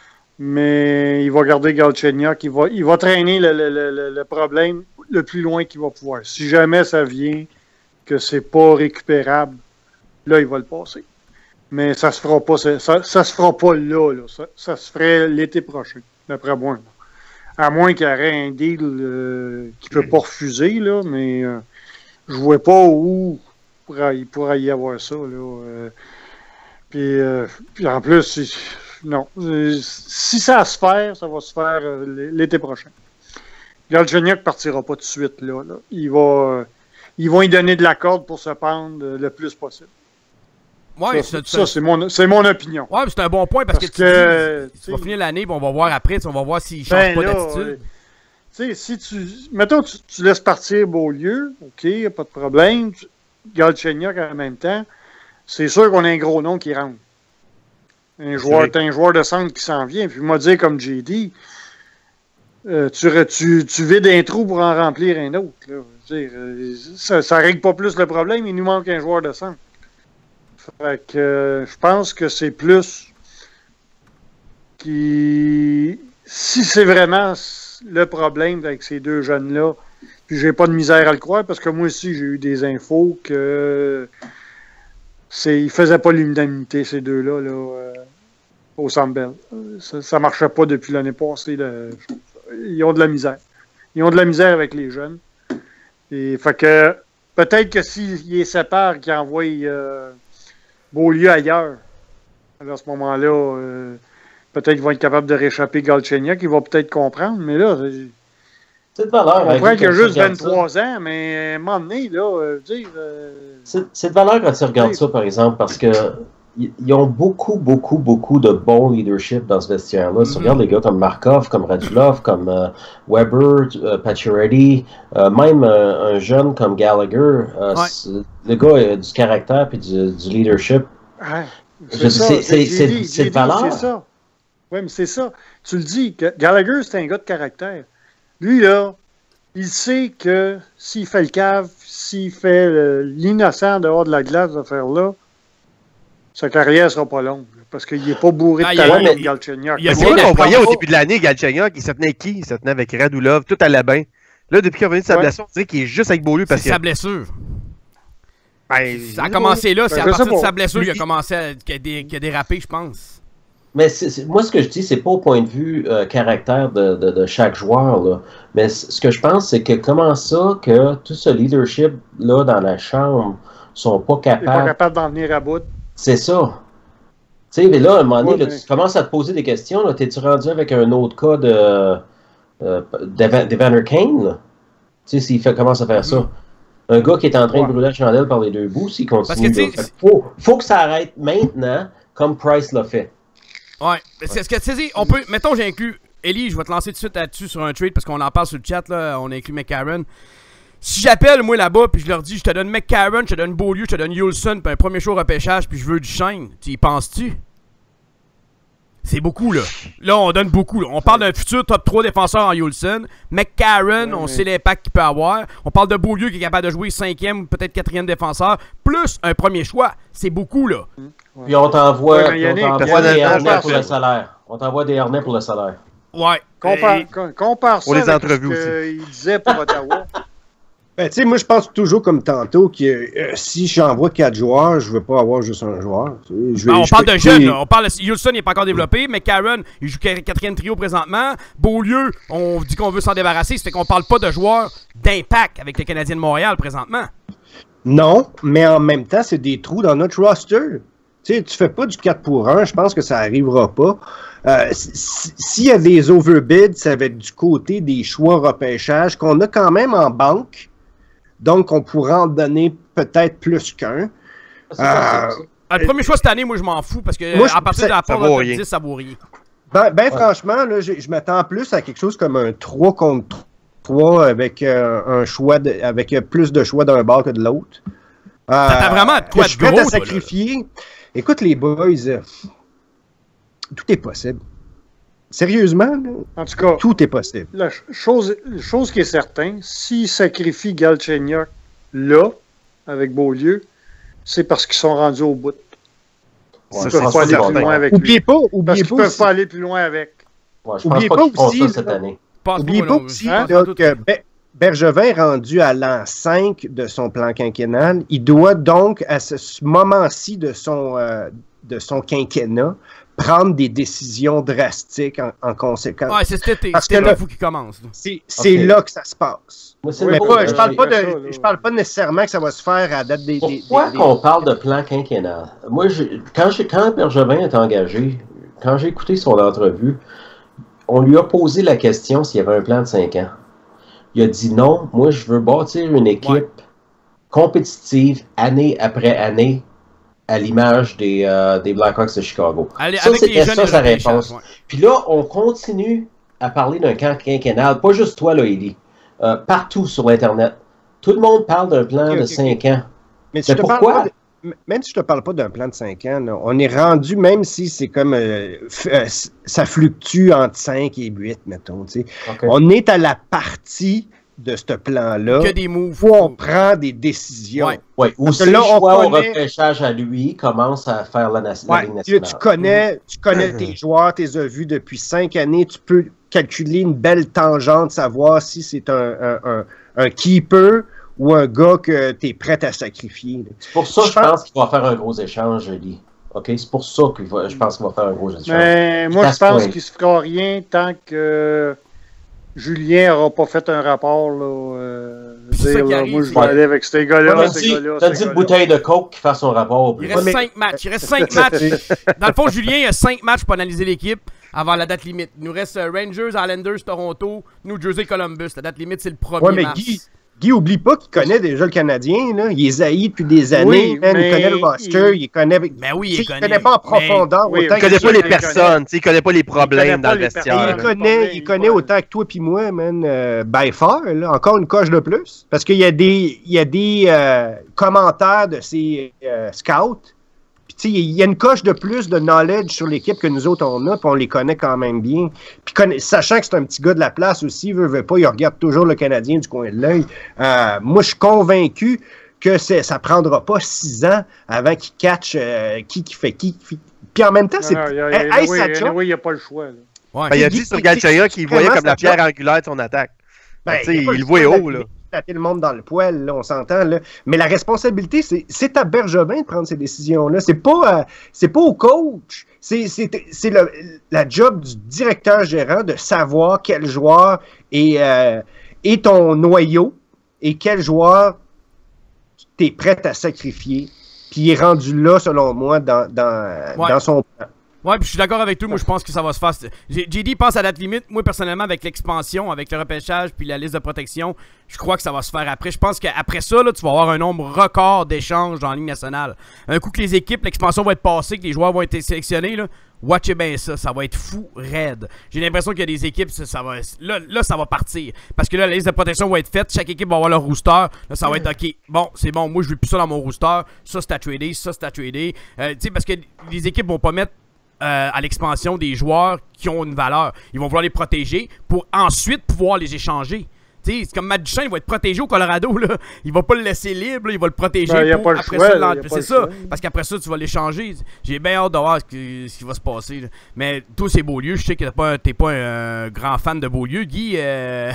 G: Mais il va garder Galchenyuk. Il va, il va traîner le, le- le- le problème le plus loin qu'il va pouvoir. Si jamais ça vient que c'est pas récupérable, là, il va le passer. Mais ça se fera pas, ça, ça, ça se fera pas là, là. Ça, ça se ferait l'été prochain, d'après moi. là. À moins qu'il y aurait un deal euh, qu'il ne peut pas refuser, là, mais euh, je ne vois pas où pourrait, il pourrait y avoir ça. Là, euh. puis, euh, puis en plus, c'est- non. Euh, Si ça va se faire, ça va se faire euh, l'été prochain. Galchenyuk ne partira pas tout de suite. Là, là. Il va, euh, ils vont y donner de la corde pour se pendre euh, le plus possible.
B: Ouais,
G: ça,
B: c'est-
G: ça, c'est mon, c'est mon opinion.
B: Ouais, mais c'est un bon point parce,
G: Parce
B: que, tu
G: que,
B: dis,
G: tu
B: tu vas
G: sais-
B: finir l'année, puis on va voir après, tu sais, on va voir s'il change
G: Ben
B: pas
G: là,
B: d'attitude.
G: euh, tu sais, si tu. Mettons, tu, tu laisses partir Beaulieu, OK, y a pas de problème. Tu- Galchenyuk en même temps, c'est sûr qu'on a un gros nom qui rentre. Un joueur,
C: vrai.
G: t'as un joueur de centre qui s'en vient. Puis, m'a dit, comme J D, euh, tu, re- tu, tu vides un trou pour en remplir un autre. Là. Je veux dire, euh, ça, ça règle pas plus le problème, il nous manque un joueur de centre. Fait que euh, je pense que c'est plus qui. Si c'est vraiment le problème avec ces deux jeunes-là, puis j'ai pas de misère à le croire, parce que moi aussi j'ai eu des infos que c'est ils faisaient pas l'unanimité, ces deux-là, là, euh, au Centre Bell. Ça, ça marchait pas depuis l'année passée. Là. Ils ont de la misère. Ils ont de la misère avec les jeunes. Et fait que peut-être que s'ils les séparent, qu'ils envoient euh, Beaulieu ailleurs, à ce moment-là, euh, peut-être qu'ils vont être capables de réchapper Galchenyuk, ils vont peut-être comprendre, mais là, je
D: C'est de valeur.
G: comprends
D: Maggie,
G: qu'il a
D: quand tu
G: juste
D: regardes ça.
G: vingt-trois ans, mais à un moment donné, là, euh, dire, euh,
D: C'est c'est de valeur quand tu regardes ça, par exemple, parce que ils ont beaucoup, beaucoup, beaucoup de bon leadership dans ce vestiaire-là. Si tu
B: Mhm.
D: regardes les gars comme Markov, comme Radulov, comme euh, Weber, euh, Pacioretty, euh, même euh, un jeune comme Gallagher, euh,
B: Ouais.
D: c'est- le gars a du caractère et du, du leadership.
G: Ouais,
D: Je-
G: c'est ça.
D: c'est- c'est-
G: J'ai
D: c'est-
G: dit-
D: c'est
G: j'ai
D: de
G: dit,
D: valeur.
G: C'est ça. Oui, mais c'est ça. Tu le dis, que Gallagher, c'est un gars de caractère. Lui, là, il sait que s'il fait le cave, s'il fait euh, l'innocent dehors de la glace, cette affaire-là, sa carrière ne sera pas longue. Parce qu'il n'est pas bourré
B: Ah,
G: de
B: il y a-
G: talent
B: il y a-
G: comme Galchenyuk.
B: il y a-
C: C'est quoi
B: bien
C: qu'on voyait au
B: d'accord.
C: début de l'année, Galchenyuk, il se tenait avec qui? Il se tenait avec Radulov, tout allait bien. Là, depuis qu'il est revenu de sa
G: Ouais.
C: blessure, on dirait qu'il est juste avec Beaulieu parce
B: C'est
C: que...
B: sa blessure.
C: Ben,
B: Ça a commencé là, c'est
G: Ben,
B: à
G: je
B: partir
G: sais
B: de
G: pas.
B: sa blessure qu'il a
C: Lui-
B: commencé à, qu'il a, dé- qu'il a dérapé, je pense.
D: Mais c'est- c'est- moi, ce que je dis, c'est pas au point de vue euh, caractère de, de, de chaque joueur, là. Mais c- ce que je pense, c'est que comment ça que tout ce leadership-là dans la chambre sont pas
G: Il n'est pas
D: capables.
G: capable d'en venir à bout.
D: C'est ça. Tu sais, mais là, à un moment donné,
G: Ouais,
D: là,
G: mais-
D: tu commences à te poser des questions. Là. T'es-tu rendu avec un autre cas de euh, d'Evan- d'Evander Kane? Là? Tu sais, s'il fait, commence à faire ça. Un gars qui est en train
G: Ouais.
D: de brûler la chandelle par les deux bouts, s'il continue.
B: Parce que, tu
D: là.
B: sais,
D: Fait que faut, faut que ça arrête maintenant, comme Price l'a fait.
B: Ouais. C'est ce que tu sais, on peut. Mettons, j'ai inclus. Ellie, je vais te lancer tout de suite là-dessus sur un trade parce qu'on en parle sur le chat, là. On a inclus McCarron. Si j'appelle, moi, là-bas, puis je leur dis, je te donne McCarron, je te donne Beaulieu, je te donne Yulson, puis un premier show repêchage, puis je veux du Shane, tu y penses-tu? C'est beaucoup, là. Là, on donne beaucoup, là. On parle d'un futur top trois défenseur en Yulson. McCarron,
G: Ouais,
B: on
G: mais-
B: sait l'impact qu'il peut avoir. On parle de Beaulieu qui est capable de jouer cinquième ou peut-être quatrième défenseur, plus un premier choix. C'est beaucoup, là.
D: Puis on t'envoie
G: Ouais, mais
D: puis on
G: Yannick,
D: t'envoie
C: Yannick,
D: des
C: on
D: harnais
C: parle
D: pour
C: ça.
D: le salaire. On t'envoie des harnais pour le salaire.
B: Ouais.
G: Compare,
B: Et-
G: com- compare
C: Pour
G: ça
C: les
G: avec
C: entrevues
G: ce qu'il disait pour Ottawa.
E: Ben, tu sais, moi, je pense toujours comme tantôt que euh, si j'envoie quatre joueurs, je veux pas avoir juste un joueur. Tu sais. Je vais-
B: Ben, on
E: je
B: parle
E: peux
B: de
E: écouter-
B: jeunes, là. On parle de Houston, il n'est pas encore développé. McCarron, il joue quat- quatrième trio présentement. Beaulieu, on dit qu'on veut s'en débarrasser. C'est qu'on parle pas de joueurs d'impact avec les Canadiens de Montréal présentement.
E: Non, mais en même temps, c'est des trous dans notre roster. Tu sais, tu fais pas du quatre pour un, je pense que ça arrivera pas. Euh, si- si- S'il y a des overbids, ça va être du côté des choix repêchage qu'on a quand même en banque. Donc, on pourra en donner peut-être plus qu'un.
D: C'est
E: Euh,
D: ça, c'est-
B: Ah, le premier choix cette année, moi, je m'en fous parce que
E: Moi,
B: euh,
E: je-
B: à partir de la
C: ça
B: part
C: vaut
B: de
C: rien.
B: dix, ça vaut rien.
E: Ben, ben franchement, là, je, je m'attends plus à quelque chose comme un trois contre trois avec euh, un choix de- avec euh, plus de choix d'un bord que de l'autre. Euh,
B: T'as vraiment de quoi
E: que je
B: de
E: suis prêt
B: gros,
E: à
B: toi, là.
E: sacrifier. Écoute, les boys, euh, tout est possible. Sérieusement, là,
G: En tout cas,
E: tout est possible.
G: la ch- chose, la chose qui est certaine, s'il sacrifie Galchenyuk là, avec Beaulieu, c'est parce qu'ils sont rendus au bout.
D: Ouais,
G: Ils
D: je
G: ne peuvent
D: pense
G: pas aller
D: qu'ils vont
G: plus loin
D: faire.
G: avec
E: Oubliez
G: lui.
E: pas,
G: Parce
E: oubliez
G: qu'ils
E: pas
G: ne peuvent
E: aussi,
G: pas aller plus loin avec.
D: Ouais, je
E: Oubliez
D: pense pas
E: pas
D: qu'ils font
E: aussi,
D: ça cette
E: là,
D: année.
B: Passe
E: oubliez
B: moi,
E: pas
B: non,
E: aussi
B: je
E: là,
B: pense pas tout.
E: que Be- Bergevin est rendu à l'an cinq de son plan quinquennal. Il doit donc, à ce ce moment-ci de son, euh, de son quinquennat, prendre des décisions drastiques en, en conséquence.
B: Ouais, c'est cet été.
E: Parce
B: C'est
E: que
B: là
E: là-
B: qu'il faut qu'il commence. là.
E: C'est c'est
D: Ok.
E: là que ça se passe.
D: Moi, c'est
G: Oui,
D: le
E: Mais
D: beau,
E: pas-
D: euh,
E: je parle pas
G: j'ai-
E: de,
G: ça, là.
E: je parle pas nécessairement que ça va se faire à date des. des-
D: Pourquoi
E: des-
D: qu'on parle de plan quinquennal? Moi, je- quand, j'ai- quand Bergevin est engagé, quand j'ai écouté son entrevue, on lui a posé la question s'il y avait un plan de cinq ans. Il a dit non, moi je veux bâtir une équipe
B: Ouais.
D: compétitive année après année à l'image des, euh, des Blackhawks de Chicago.
B: Allez,
D: Ça,
B: avec les
D: c'était
B: jeunes
D: ça
B: et
D: sa
B: le repêchage,
D: réponse.
B: ouais.
D: Puis là, on continue à parler d'un camp quinquennal, pas juste toi, là, Élie, euh, partout sur l'Internet. Tout le monde parle d'un plan
E: Ok,
D: de
E: ok,
D: cinq ans.
E: Mais si
D: Mais
E: je te parle
D: pourquoi?
E: pas de- m- même si je te parle pas d'un plan de cinq ans, là, on est rendu, même si c'est comme euh, f- euh, s- ça fluctue entre cinq et huit, mettons. tu sais.
D: OK.
E: On est à la partie de ce plan-là
B: Que des moves.
E: où on prend des décisions.
B: Ouais.
D: Ouais, ou
E: Parce que
D: si
E: là,
D: le
E: on
D: choix au
E: connaît-
D: repêchage à lui commence à faire la, na- la
E: Ouais,
D: Ligue
E: tu,
D: nationale.
E: tu connais, tu connais tes joueurs, tu les as vus depuis cinq années, tu peux calculer une belle tangente, savoir si c'est un, un, un, un keeper ou un gars que tu es prêt à sacrifier. là.
D: C'est pour ça que
E: Je
D: je pense qu'il va faire un gros échange, je dis. OK? C'est pour ça que je pense qu'il va faire un gros échange.
G: Mais moi,
D: À
G: je
D: ce
G: pense
D: point.
G: qu'il ne se fera rien tant que Julien n'aura pas fait un rapport. Là, euh,
B: C'est ça
G: dire,
B: qui
G: là,
B: arrive,
G: moi, je
B: c'est-
G: vais aller avec ces gars-là.
D: T'as
G: ces
D: dit,
G: gars-là,
D: t'as
G: ces
D: dit une
G: gars-là.
D: bouteille de coke qui fasse son rapport au plus
B: Il reste
D: vite.
E: mais-
B: cinq matchs. Il reste cinq matchs. Dans le fond, Julien, il y a cinq matchs pour analyser l'équipe avant la date limite. Il nous reste euh, Rangers, Islanders, Toronto, New Jersey, Columbus. La date limite, c'est le premier
E: Ouais, mais
B: mars.
E: Guy, Guy, oublie pas qu'il connaît déjà le Canadien. Là. Il est haï depuis des années.
G: Oui,
E: man. Il
G: mais
E: connaît le roster.
G: il-
E: Il connaît.
B: Ben oui, il
E: il
B: connaît.
E: connaît pas en profondeur.
G: Mais-
E: autant
G: oui,
C: Il connaît
E: que-
C: pas les
G: il connaît.
C: personnes, tu sais, il connaît pas les problèmes
G: connaît
C: dans
G: pas
C: le
G: les
C: vestiaire.
G: personnes.
E: Il
C: là.
E: connaît, il connaît autant que toi puis moi, man, euh, by far, là. Encore une coche de plus. Parce qu'il y a des, il y a des euh, commentaires de ces euh, scouts. Puis, tu sais, il y a une coche de plus de knowledge sur l'équipe que nous autres, on a, puis on les connaît quand même bien. Puis, conna- sachant que c'est un petit gars de la place aussi, veut, veut pas, il regarde toujours le Canadien du coin de l'œil. Euh, moi, je suis convaincu que c'est, ça prendra pas six ans avant qu'il catch euh, qui qui fait qui. Puis, en même temps, c'est.
G: Non, non, il y a-
E: Hey,
G: anyway,
E: hey, ça job.
G: anyway, il n'y a pas le choix. là.
B: Ouais.
C: Ben, il a
E: Guy,
C: dit sur
E: c'est-
C: Galchenyuk
E: c'est
C: qu'il voyait
E: vraiment
C: comme la
E: sa
C: pierre
E: job.
C: angulaire de son attaque.
E: Ben,
C: tu sais,
E: y a pas
C: il
E: le
C: le voit
E: choix
C: haut, là.
E: d'appuyer- taper le monde dans le poil, là, on s'entend. Là. Mais la responsabilité, c'est, c'est à Bergevin de prendre ces décisions-là. C'est pas, euh, c'est pas au coach. C'est, c'est, c'est le, la job du directeur-gérant de savoir quel joueur est, euh, est ton noyau et quel joueur t'es prêt à sacrifier. Puis il est rendu là, selon moi, dans, dans,
B: Ouais.
E: dans son plan.
B: Ouais, puis je suis d'accord avec toi. Moi, je pense que ça va se faire. J D pense à date limite. Moi, personnellement, avec l'expansion, avec le repêchage puis la liste de protection, je crois que ça va se faire après. Je pense qu'après ça, là, tu vas avoir un nombre record d'échanges dans la Ligue nationale. Un coup que les équipes, l'expansion va être passée, que les joueurs vont être sélectionnés, là, watchez bien ça. Ça va être fou raide. J'ai l'impression qu'il y a des équipes, ça, ça va, là, là, ça va partir. Parce que là, la liste de protection va être faite. Chaque équipe va avoir leur rooster. Là, ça va être OK. Bon, c'est bon. Moi, je veux plus ça dans mon rooster. Ça, c'est à trader. Ça, c'est à trader. Euh, tu sais, parce que les équipes vont pas mettre Euh, à l'expansion des joueurs qui ont une valeur. Ils vont vouloir les protéger pour ensuite pouvoir les échanger. Tu sais, c'est comme Matt Duchesne, il va être protégé au Colorado, là. Il va pas le laisser libre, là. Il va le protéger
G: Ben, y a
B: pour
G: pas le
B: après
G: choix,
B: ça.
G: là,
B: l'en-
G: y a pas
B: C'est
G: le
B: ça,
G: choix.
B: parce qu'après ça, tu vas l'échanger. J'ai bien hâte de voir ce qui, ce qui va se passer, là. Mais toi, c'est Beaulieu. Je sais que t'es pas, un- t'es pas un, un grand fan de Beaulieu, Guy. Euh...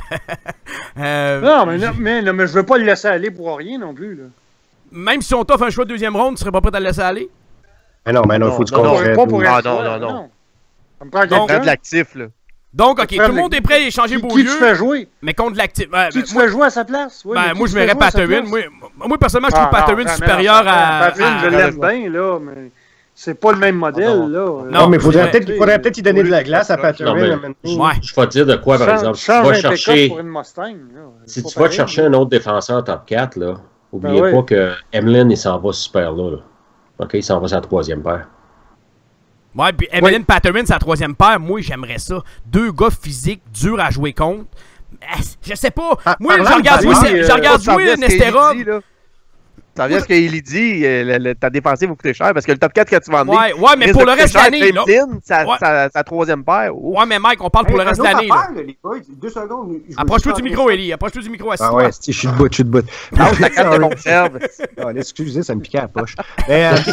B: euh,
G: Non, mais,
B: j'ai-
G: non, mais, non, mais je veux pas le laisser aller pour rien non plus. Là.
B: Même si on t'offre un choix de deuxième ronde, tu serais pas prêt à le laisser aller?
E: Mais non, mais non, il faut
C: Non,
E: que tu
C: non, non,
E: comprrennes.
G: Pas pour
C: Non,
G: être
C: non,
G: choix,
C: non, non.
G: Ça me prend
C: Il prend de
G: quelqu'un.
C: l'actif, là.
B: Donc, OK, tout
G: Frère,
B: le monde
G: mais-
B: est prêt à échanger
G: Qui, qui
B: Beaulieu,
G: tu fais jouer?
B: mais contre l'actif. Ouais,
G: Qui
B: ben,
G: tu
B: moi-
G: fais jouer à sa place? Oui,
B: Ben,
G: mais qui
B: moi,
G: tu
B: je
G: fais
B: verrais
G: jouer à sa
B: Patterson.
G: place?
B: Moi, moi, personnellement, je trouve
G: Ah, non,
B: Patterson
G: jamais,
B: supérieur
G: non,
B: à.
G: Patterson,
B: à-
G: je l'aime bien, là, mais c'est pas le même modèle,
C: non.
G: là.
E: Non, mais il faudrait
B: c'est
E: peut-être, il faudrait peut-être y donner de la glace à Patterson.
D: Non, mais-
E: à un moment donné.
B: Ouais.
D: Je vais te dire de quoi, par
G: Change-
D: exemple. Si tu
G: change
D: vas
G: un pick-up
D: chercher,
G: pour une Mustang. là.
D: si
G: C'est pas
D: tu vas
G: pareil,
D: chercher
G: là.
D: un autre défenseur top quatre, là, oubliez
G: Ben oui.
D: pas que Emeline, il s'en va super là, là. OK, il s'en va sur la troisième paire.
B: Ouais, puis Evelyn Patterson, c'est la troisième paire. Moi, j'aimerais ça. Deux gars physiques, durs à jouer contre. Eh, Je sais pas.
E: Ah,
B: Moi,
E: parlant
B: je regarde
E: de
B: jouer,
E: valeur,
B: c'est- je
G: euh,
B: regarde
C: Ça revient
B: jouer
C: à ce qu'Eli
B: Nesterov.
C: dit, là. Ça revient à ce qu'il dit, euh, le- le- ta défensive va coûter cher parce que le top quatre que tu vas emmener.
B: Ouais, ouais, mais
C: risque
B: pour
C: de
B: le
C: coûter
B: reste de
C: cher.
B: l'année, là.
C: Cleveland, sa,
B: Ouais.
C: sa, sa troisième paire. Oh.
B: Ouais, mais Mike, on parle pour le
E: Hey,
B: reste de
E: une autre
B: l'année, là.
E: affaire, là, les boys, deux secondes. je veux
B: Approche-toi
E: juste
B: du
E: parler
B: micro,
E: ça.
B: Eli. Approche-toi du micro, assis-toi.
E: Ah ouais, c'est- je suis debout, je suis debout.
C: Lâche la carte de conserve.
E: Ah, excusez, ça me piquait à la poche. Mais, euh,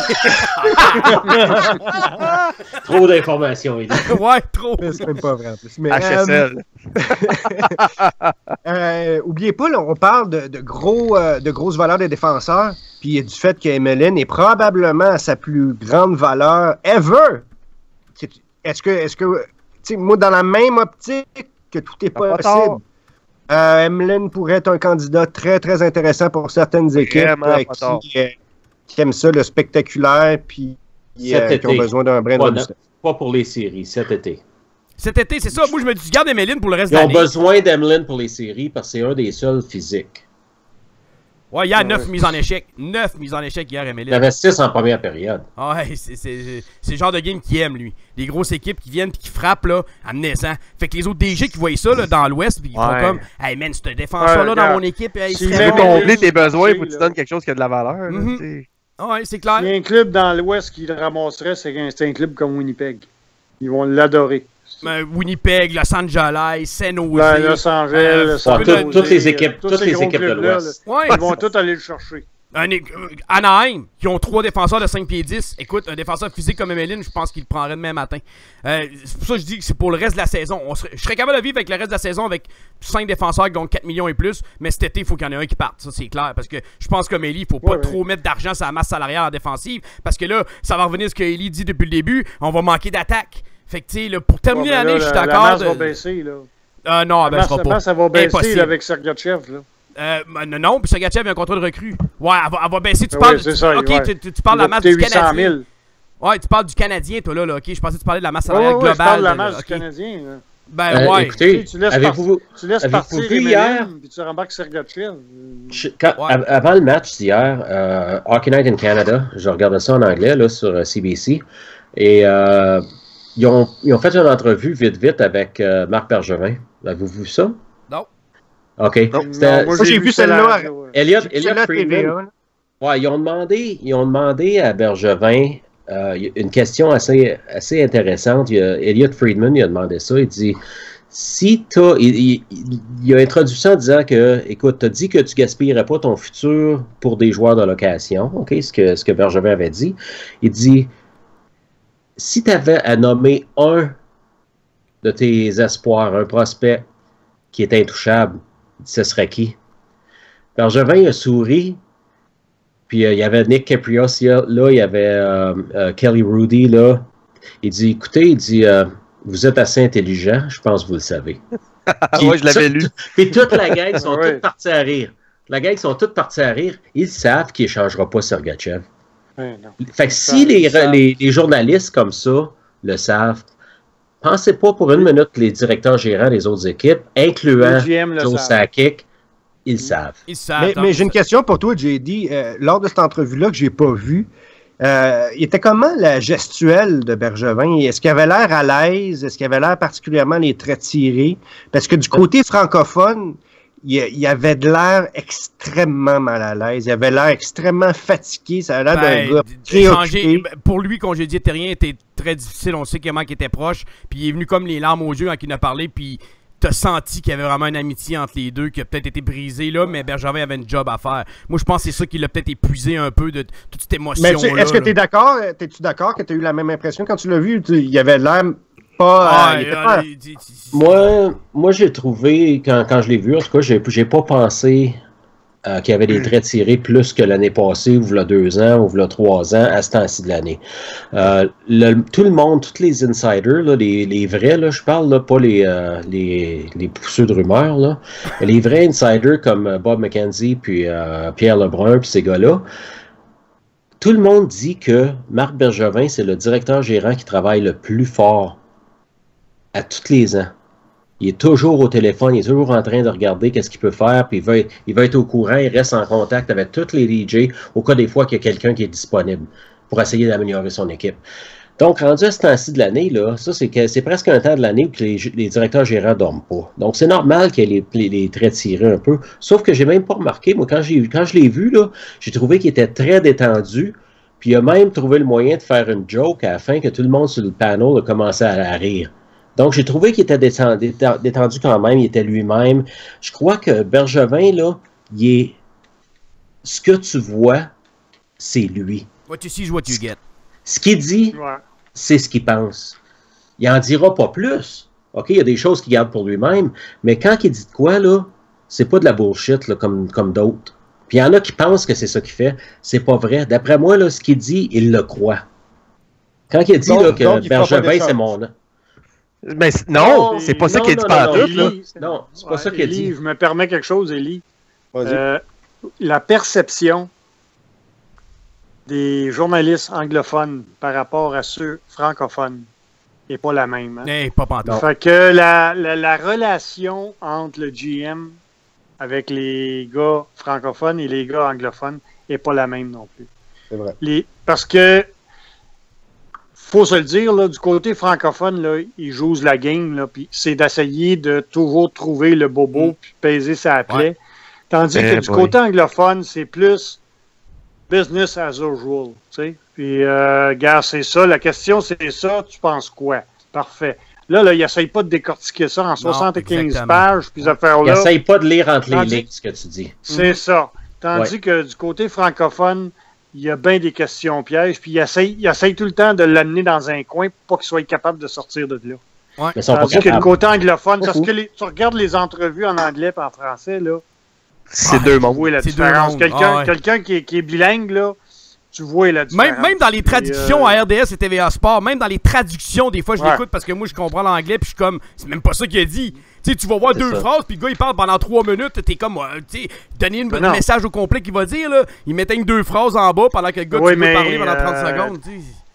D: Trop d'informations, il dit.
B: Ouais, trop.
E: c'est même pas vrai en plus. Mais,
C: H S L.
E: euh, euh, oubliez pas, là, on parle de, de, gros, euh, de grosses valeurs des défenseurs, puis du fait qu'Emeline est probablement à sa plus grande valeur ever. C'est- Est-ce que, est-ce que, tu sais, moi, dans la même optique que tout est
C: Pas
E: possible,
C: tard.
E: euh, Emeline pourrait être un candidat très, très intéressant pour certaines équipes
C: Vraiment
E: euh,
C: pas tard.
E: qui, euh, qui aiment ça, le spectaculaire, puis euh,
D: Cet
E: qui ont
D: été.
E: besoin d'un brin de
D: Pas,
E: robustesse.
D: pas pour les séries, cet été.
B: Cet été, c'est ça. Moi, je me dis, garde Emeline pour le reste
D: Ils
B: de
D: ont
B: l'année.
D: besoin d'Emeline pour les séries parce que c'est un des seuls physiques.
B: Ouais, il y a
G: Ouais.
B: neuf mises en échec. neuf mises en échec hier,
D: Il y
B: Emeline.
D: avait six en première période.
B: Ouais, c'est c'est- c'est le genre de game qu'il aime, lui. Les grosses équipes qui viennent et qui frappent, là, en naissant. Fait que les autres D G qui voient ça, là, dans l'Ouest, puis ils font
C: Ouais.
B: comme, hey man, ce défenseur-là
G: Ouais,
B: dans
G: regarde.
B: mon équipe, hey, il
G: S'il
C: Tu
B: serait
C: veux
G: met
B: bon.
G: ton-
C: combler tes besoins, il faut que tu
G: là.
C: donnes quelque chose qui a de la valeur. là,
B: Mhm.
C: tu sais.
B: Ouais, c'est clair.
G: Il y a un club dans l'Ouest qui le ramasserait, c'est un, c'est un club comme Winnipeg. Ils vont l'adorer.
B: Euh, Winnipeg, Los Angeles, San Jose.
G: Ben, Los Angeles,
B: Euh,
G: Los
B: ouais,
G: Angeles,
B: toutes-
D: toutes les équipes-
G: tous
D: toutes
G: ces
D: les
G: gros
D: équipes de
G: clubs-là,
D: l'Ouest.
B: Ouais,
G: là, Ils vont tous aller le chercher.
B: Un, é- euh, Anaheim, qui ont trois défenseurs de cinq pieds dix. Écoute, un défenseur physique comme Emeline, je pense qu'il le prendrait demain matin. Euh, c'est pour ça que je dis que c'est pour le reste de la saison. On serait- je serais capable de vivre avec le reste de la saison avec cinq défenseurs qui gagnent quatre millions et plus, mais cet été, il faut qu'il y en ait un qui parte. Ça, c'est clair. Parce que je pense que Eli, il faut pas
G: Ouais,
B: trop mettre d'argent sur la masse salariale en défensive. Parce que là, ça va revenir à ce que Eli dit depuis le début. On va manquer d'attaque. Fait que, tu sais, là, pour terminer
G: Ouais, ben
B: l'année,
G: là,
B: je suis
G: la-
B: d'accord.
G: La masse
B: de-
G: va baisser, là.
B: Ah non, elle
G: La masse,
B: baissera
G: la
B: pas.
G: masse, ça va baisser
B: Impossible.
G: là, avec Sergachev, là.
B: Euh, non, non, puis Sergachev a un contrat de recrue. Ouais, elle va, elle va baisser. Tu
G: Ben
B: parles.
G: oui, c'est ça,
B: ok,
G: ouais.
B: tu, tu- tu parles de
G: Il
B: la
G: va
B: masse
G: coûter
B: du
G: huit cent
B: Canadien.
G: mille.
B: Ouais, tu parles du Canadien, toi, là. là ok, je pensais que tu parlais de la masse
G: Ouais,
B: salariale
G: ouais, ouais, je
B: globale.
G: parle de la
B: là,
G: masse
B: ok.
G: du Canadien. là.
B: Ben
D: Euh,
B: ouais.
D: écoutez,
G: Tu laisses,
D: avez-vous,
G: par- tu laisses
D: avez-vous
G: partir
D: vu
G: Emelin,
D: hier?
G: puis tu rembarques Sergachev.
D: je- quand-
B: Ouais.
D: av- avant le match d'hier, euh, Hockey Night in Canada, je regardais ça en anglais là, sur euh, C B C, et euh, ils, ont, ils ont fait une entrevue vite vite avec euh, Marc Bergevin. Avez-vous vu ça?
B: Non.
D: OK.
C: Non.
D: C'était-
E: Moi, j'ai vu celle-là.
G: celle-là, ouais.
D: Elliot,
E: C'est
D: Elliot
E: la
D: Friedman.
E: T V A, là.
D: Ouais, ils ont demandé, ils ont demandé à Bergevin euh, une question assez, assez intéressante. Il y a, Elliot Friedman il a demandé ça. Il dit si t'as. Il, il, il a introduit ça en disant que, écoute, tu as dit que tu gaspillerais pas ton futur pour des joueurs de location. OK, ce que, ce que Bergevin avait dit. Il dit si tu avais à nommer un de tes espoirs, un prospect qui est intouchable, ce serait qui? Bergevin a souri. Puis euh, il y avait Nick Caprios là, il y avait euh, euh, Kelly Rudy là. Il dit, écoutez, il dit, euh, vous êtes assez intelligent, je pense que vous le savez. Puis,
C: Moi, je l'avais
D: tout-
C: lu.
D: Puis toute la gang sont
G: Ouais.
D: toutes partis à rire. La gang sont toutes partis à rire. Ils savent qu'il n'échangera pas Sergachev.
G: Ouais, non.
D: Fait que
G: Ils
D: si
G: savent,
D: les,
G: ils savent.
D: les, les journalistes comme ça le savent, pensez pas pour une minute que les directeurs gérants des autres équipes, incluant
G: Le G M le
D: Joe
G: savent.
D: Sakic, ils savent.
B: Ils savent.
E: Mais, mais j'ai une question pour toi, J D. Euh, lors de cette entrevue-là que j'ai pas vue, euh, il était comment la gestuelle de Bergevin? Est-ce qu'il avait l'air à l'aise? Est-ce qu'il avait l'air particulièrement les traits tirés? Parce que du côté francophone, il, il avait de l'air extrêmement mal à l'aise. Il avait l'air extrêmement fatigué. Ça a l'air
B: Ben,
E: d'un gars
B: d-
E: préoccupé.
B: changer- pour lui, congédier Terrien était très difficile. On sait comment il était proche. Puis il est venu comme les larmes aux yeux quand il en a parlé. Puis t'as senti qu'il y avait vraiment une amitié entre les deux qui a peut-être été brisée là, mais Bergevin avait une job à faire. Moi, je pense que c'est ça qui l'a peut-être épuisé un peu de toute cette
E: Mais
B: émotion-là.
E: tu- est-ce que
B: là.
E: tu es d'accord? T'es-tu d'accord que tu as eu la même impression quand tu l'as vu? Tu- Il avait l'air pas.
B: Ah,
E: euh, il était
B: là,
E: pas-
B: là, il dit-
D: Moi, moi j'ai trouvé, quand, quand je l'ai vu, en tout cas, j'ai, j'ai pas pensé euh, qu'il y avait des traits tirés plus que l'année passée, ou v'là deux ans, ou v'là trois ans, à ce temps-ci de l'année. Euh, le- tout le monde, tous les insiders, là, les, les vrais, là, je parle, là, pas les, euh, les, les pousseux de rumeurs, là, mais les vrais insiders comme euh, Bob McKenzie, puis euh, Pierre Lebrun, puis ces gars-là, tout le monde dit que Marc Bergevin, c'est le directeur gérant qui travaille le plus fort à tous les ans. Il est toujours au téléphone, il est toujours en train de regarder qu'est-ce qu'il peut faire, puis il va, être, il va être au courant, il reste en contact avec tous les D J au cas des fois qu'il y a quelqu'un qui est disponible pour essayer d'améliorer son équipe. Donc, rendu à ce temps-ci de l'année, là, ça, c'est que c'est presque un temps de l'année où les, les directeurs gérants ne dorment pas. Donc, c'est normal qu'il y ait les, les, les traits tirés un peu. Sauf que j'ai même pas remarqué, moi, quand, j'ai, quand je l'ai vu, là, j'ai trouvé qu'il était très détendu. Puis il a même trouvé le moyen de faire une joke à la fin que tout le monde sur le panel a commencé à, à rire. Donc, j'ai trouvé qu'il était détendu, détendu quand même, il était lui-même. Je crois que Bergevin, là, il est... Ce que tu vois, c'est lui.
B: What you see is what you get.
D: Ce qu'il dit,
G: Ouais.
D: c'est ce qu'il pense. Il en dira pas plus. OK, il y a des choses qu'il garde pour lui-même, mais quand il dit de quoi, là, c'est pas de la bullshit, là, comme, comme d'autres. Puis il y en a qui pensent que c'est ça qu'il fait. C'est pas vrai. D'après moi, là, ce qu'il dit, il le croit. Quand il a dit
E: Donc-
D: là, que
E: donc, il fera pas
D: Bergevin,
E: d'échange.
D: c'est mon nom.
C: Ben, c'est- non,
G: Non,
C: c'est pas ça
D: non,
C: qu'il a dit
D: non,
C: pas
D: non,
C: en
D: non,
C: tout, là.
G: Élie,
D: Non, c'est pas
G: ouais,
D: ça qu'il a
G: Élie,
D: dit.
G: Je me permets quelque chose, Élie.
E: Vas-y.
G: Euh, la perception des journalistes anglophones par rapport à ceux francophones n'est pas la même. Hein?
B: Eh, pas pantoute.
G: Fait que la, la, la relation entre le G M avec les gars francophones et les gars anglophones n'est pas la même non plus.
E: C'est vrai.
G: Les, parce que faut se le dire, là, du côté francophone, là, ils jouent la game, là, puis c'est d'essayer de toujours trouver le bobo puis peser sa plaie.
B: Ouais.
G: Tandis
C: Eh
G: que du
C: boy.
G: côté anglophone, c'est plus business as usual. Tu sais? Puis, euh, gars, c'est ça. La question, c'est ça. Tu penses quoi? Parfait. Là, là, il n'essaye pas de décortiquer ça en soixante-quinze
B: exactement.
G: pages, puis ces
D: Il
G: affaires-là.
D: essaye pas de lire entre les
G: Tandis-
D: lignes ce que tu dis.
G: C'est ça. Tandis
D: Ouais.
G: que du côté francophone, il y a bien des questions pièges, puis il essaye, il essaye tout le temps de l'amener dans un coin pour pas qu'il soit capable de sortir de là.
B: Ouais.
D: Mais ils sont pas
G: Tandis que le
D: capables.
G: côté anglophone,
D: Pas
G: parce
D: fou.
G: que les- tu regardes les entrevues en anglais et en français, là,
C: C'est
B: Ah,
C: deux mondes.
G: tu vois la
B: C'est deux
G: différence.
B: mondes.
G: Quelqu'un
B: Ah ouais.
G: quelqu'un qui, est, qui est bilingue, là, tu vois la différence.
B: Même, même dans les traductions
G: Puis, euh,
B: à R D S et T V A Sport, même dans les traductions, des fois, je
G: Ouais.
B: l'écoute parce que moi, je comprends l'anglais, puis je suis comme, c'est même pas ça qu'il a dit. Tu sais, tu vas voir
D: C'est
B: deux
D: ça.
B: phrases, puis le gars, il parle pendant trois minutes, t'es comme, euh, tu sais, donner une-
G: Mais
B: un
G: non.
B: message au complet qu'il va dire, là. Il m'éteigne deux phrases en bas pendant que le gars,
G: Oui,
B: tu peux
G: mais,
B: parler pendant trente
G: euh,
B: secondes, tu sais.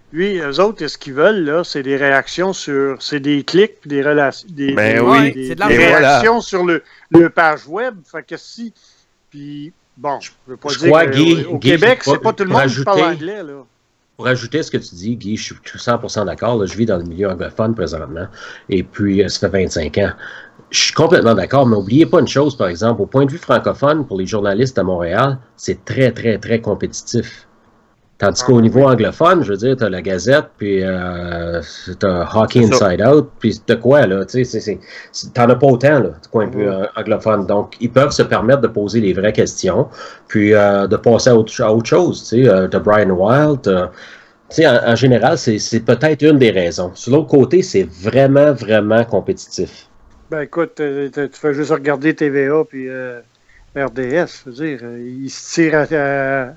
G: Lui, eux autres, ce qu'ils veulent, là, c'est des réactions sur. C'est des clics, des relations. Des,
C: Ben
G: des,
C: oui,
G: des,
B: c'est de la
G: des
C: voilà.
G: réactions sur le, le page web. Fait que si. Puis, bon, je veux pas
D: Je
G: dire.
D: crois,
G: que,
D: Guy,
G: au
D: Guy,
G: Québec,
D: pour-
G: c'est pas tout le
D: pour
G: monde qui parle
D: ajouter-
G: anglais, là.
D: Pour ajouter ce que tu dis, Guy, je suis cent pour cent d'accord. là, Je vis dans le milieu anglophone présentement. Et puis, euh, ça fait vingt-cinq ans. Je suis complètement d'accord, mais n'oubliez pas une chose, par exemple, au point de vue francophone, pour les journalistes à Montréal, c'est très, très, très compétitif. Tandis qu'au niveau anglophone, je veux dire, t'as la Gazette, puis euh, t'as Hockey
C: C'est ça.
D: Inside Out, puis t'as quoi, là, tu sais, c'est, c'est, c'est- t'en as pas autant, là, du point de vue euh, anglophone. Donc, ils peuvent se permettre de poser les vraies questions, puis euh, de passer à autre, à autre chose, tu sais, euh, t'as Brian Wilde, euh, tu sais, en, en général, c'est, c'est peut-être une des raisons. Sur l'autre côté, c'est vraiment, vraiment compétitif.
G: Ben écoute, euh, tu fais juste regarder T V A puis euh, R D S. Je veux dire, euh, ils se tirent à, à,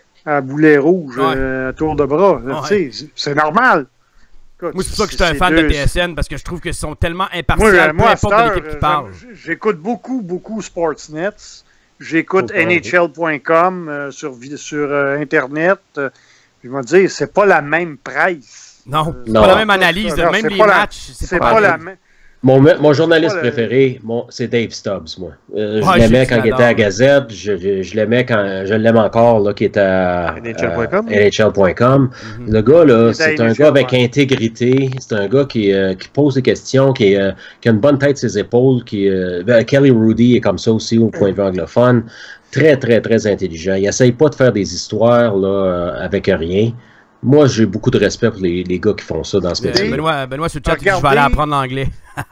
G: à boulet rouge,
B: Ouais.
G: euh, à tour de bras.
B: Ouais.
G: Tu sais, c'est normal. Écoute,
B: Moi, c'est pour ça que je suis un
G: c'est
B: fan
G: deux-
B: de T S N, parce que je trouve qu'ils sont tellement
G: Moi,
B: impartials,
G: euh,
B: peu
G: moi à
B: importe
G: cette
B: de
G: heure,
B: l'équipe qui
G: euh,
B: parle.
G: j'aime- j'écoute beaucoup, beaucoup Sportsnet. J'écoute
D: Faut pas
G: N H L point com euh, sur, vi- sur euh, Internet. Euh, je vais dire, c'est pas la même presse.
B: Non,
G: Euh,
B: c'est
D: Non.
B: pas la même analyse,
G: Non,
B: même
G: c'est
B: les
G: pas la-
B: matchs, c'est
G: C'est
B: pas,
G: pas la
B: pareil.
G: même.
D: Mon, mon journaliste
G: Pas le-
D: préféré, mon, c'est Dave Stubbs, moi. Euh, je
B: Ouais,
D: l'aimais
B: je
D: quand il
B: l'adore.
D: était à Gazette, je, je, je l'aimais quand je l'aime encore, là, qui était à
C: N H L point com.
D: euh, N H L point com.
B: Mhm.
D: Le gars, là,
G: Il était à
D: c'est un
G: N H L,
D: gars avec
G: ouais.
D: intégrité, c'est un gars qui, euh, qui pose des questions, qui, euh, qui a une bonne tête sur ses épaules, qui, euh, ben, Kelly Rudy est comme ça aussi au point de vue anglophone. Très, très, très intelligent. Il essaye pas de faire des histoires, là, euh, avec rien. Moi, j'ai beaucoup de respect pour les, les gars qui font ça dans ce
B: Euh,
D: métier.
B: Benoît, Benoît sur le chat, il dit, je vais
G: Regardez-
B: aller apprendre l'anglais.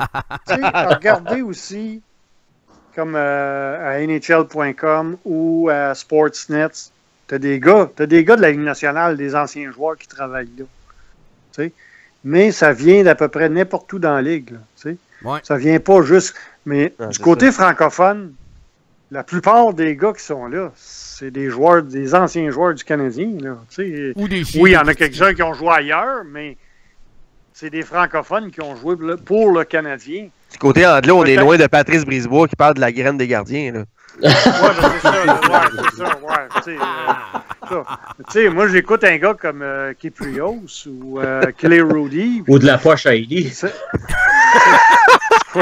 G: Tu sais, regardez aussi, comme euh, à N H L point com ou à Sportsnet, t'as des gars, t'as des gars de la Ligue nationale, des anciens joueurs qui travaillent là. Tu sais. Mais ça vient d'à peu près n'importe où dans la Ligue. Là, tu sais.
B: Ouais.
G: Ça vient pas juste. Mais
C: Ah,
G: du
C: c'est
G: côté francophone, la plupart des gars qui sont là, c'est des joueurs, des anciens joueurs du Canadien. Là, tu sais.
B: Ou des chiens.
G: Oui, il y en a quelques-uns qui ont joué ailleurs, mais c'est des francophones qui ont joué pour le, pour le Canadien.
C: Du côté anglais, on est
G: Peut-être-
C: loin de Patrice Brisebois qui parle de la graine des gardiens. Là.
G: Ouais, ben, c'est ça, là, ouais, c'est ça, ouais, tu sais, euh, ça. Tu sais, moi, j'écoute un gars comme euh, Kiprios ou euh, Kelly Rudy.
D: Ou de la poche à Ellie.
G: C'est- Ouais.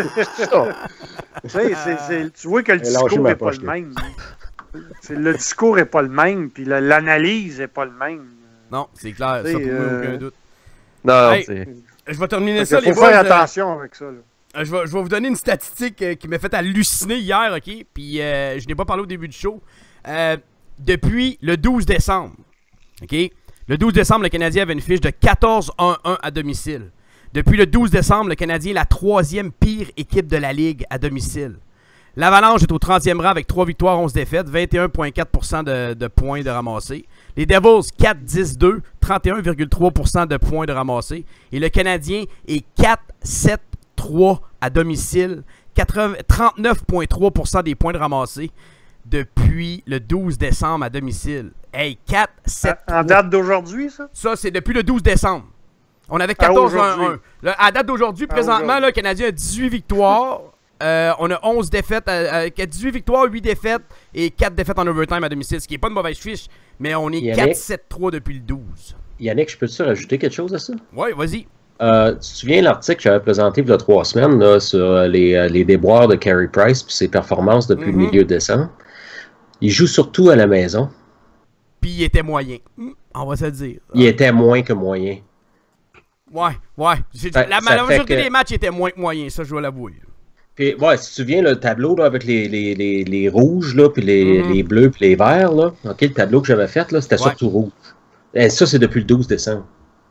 G: Tu sais, c'est- c'est- tu vois que le
E: Elle a lâché
G: discours
E: ma
G: n'est pas
E: poche,
G: le
E: là.
G: même. C'est- Le discours n'est pas le même, puis la- l'analyse n'est pas le même.
B: Non, c'est clair, ça
G: Tu
B: pour
G: sais,
B: moi,
G: euh,
B: aucun doute.
C: Non, non,
B: Hey.
C: c'est.
B: Je vais terminer
G: Il
B: ça, les
G: faut
B: boys.
G: faire
B: euh,
G: attention avec ça. Là.
B: Euh, Je vais, je vais vous donner une statistique euh, qui m'a fait halluciner hier, ok? Puis euh, je n'ai pas parlé au début du show. Euh, depuis le douze décembre, ok? Le douze décembre, le Canadien avait une fiche de quatorze un un à domicile. Depuis le douze décembre, le Canadien est la troisième pire équipe de la Ligue à domicile. L'Avalanche est au trentième rang avec trois victoires, onze défaites, vingt et un virgule quatre pour cent de, de points de ramassés. Les Devils, quatre dix deux, trente et un virgule trois pour cent de points de ramassés. Et le Canadien est quatre sept trois à domicile, trente-neuf virgule trois pour cent des points de ramassés depuis le douze décembre à domicile. Hey, quatre sept
G: En date d'aujourd'hui, ça?
B: Ça, c'est depuis le douze décembre. On avait
G: À
B: quatorze un un.
G: aujourd'hui.
B: Là, à date d'aujourd'hui,
G: À
B: présentement,
G: aujourd'hui.
B: le Canadien a dix-huit victoires. Euh, on a onze défaites, euh, euh, dix-huit victoires, huit défaites et quatre défaites en overtime à domicile, ce qui n'est pas une mauvaise fiche, mais on est
D: Yannick?
B: quatre sept trois depuis le douze.
D: Yannick, je peux-tu rajouter quelque chose à ça?
B: Ouais, vas-y.
D: Euh, tu te souviens l'article que j'avais présenté il y a trois semaines là, sur euh, les, euh, les déboires de Carey Price et ses performances depuis
B: Mhm.
D: le milieu de décembre? Il joue surtout à la maison.
B: Puis il était moyen. Hum, on va se le dire.
D: Il était moins que moyen.
B: Ouais, ouais. J'ai-
D: Ça-
B: la
D: ça
B: la
D: fait
B: majorité
D: que-
B: des matchs étaient moins que moyens, ça je dois l'avouer.
D: Puis, ouais, si tu te souviens, là, le tableau là, avec les, les, les, les rouges, là, puis les,
B: Mhm.
D: les bleus, puis les verts, là, ok, le tableau que j'avais fait, là, c'était
B: Ouais.
D: surtout rouge. Et ça, c'est depuis le douze décembre.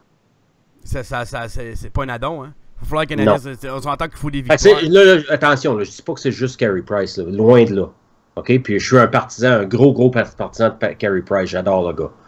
B: Ça, ça, ça, c'est c'est pas un addon, hein. Il va falloir que le
D: Non.
B: Canadien, c'est- on s'entend qu'il faut des
D: Fait que
B: victoires.
D: c'est- là, là, attention, là, je dis pas que c'est juste Carey Price, là, loin de là. OK? Puis je suis un partisan, un gros, gros partisan de Pa- Carey Price. J'adore le gars.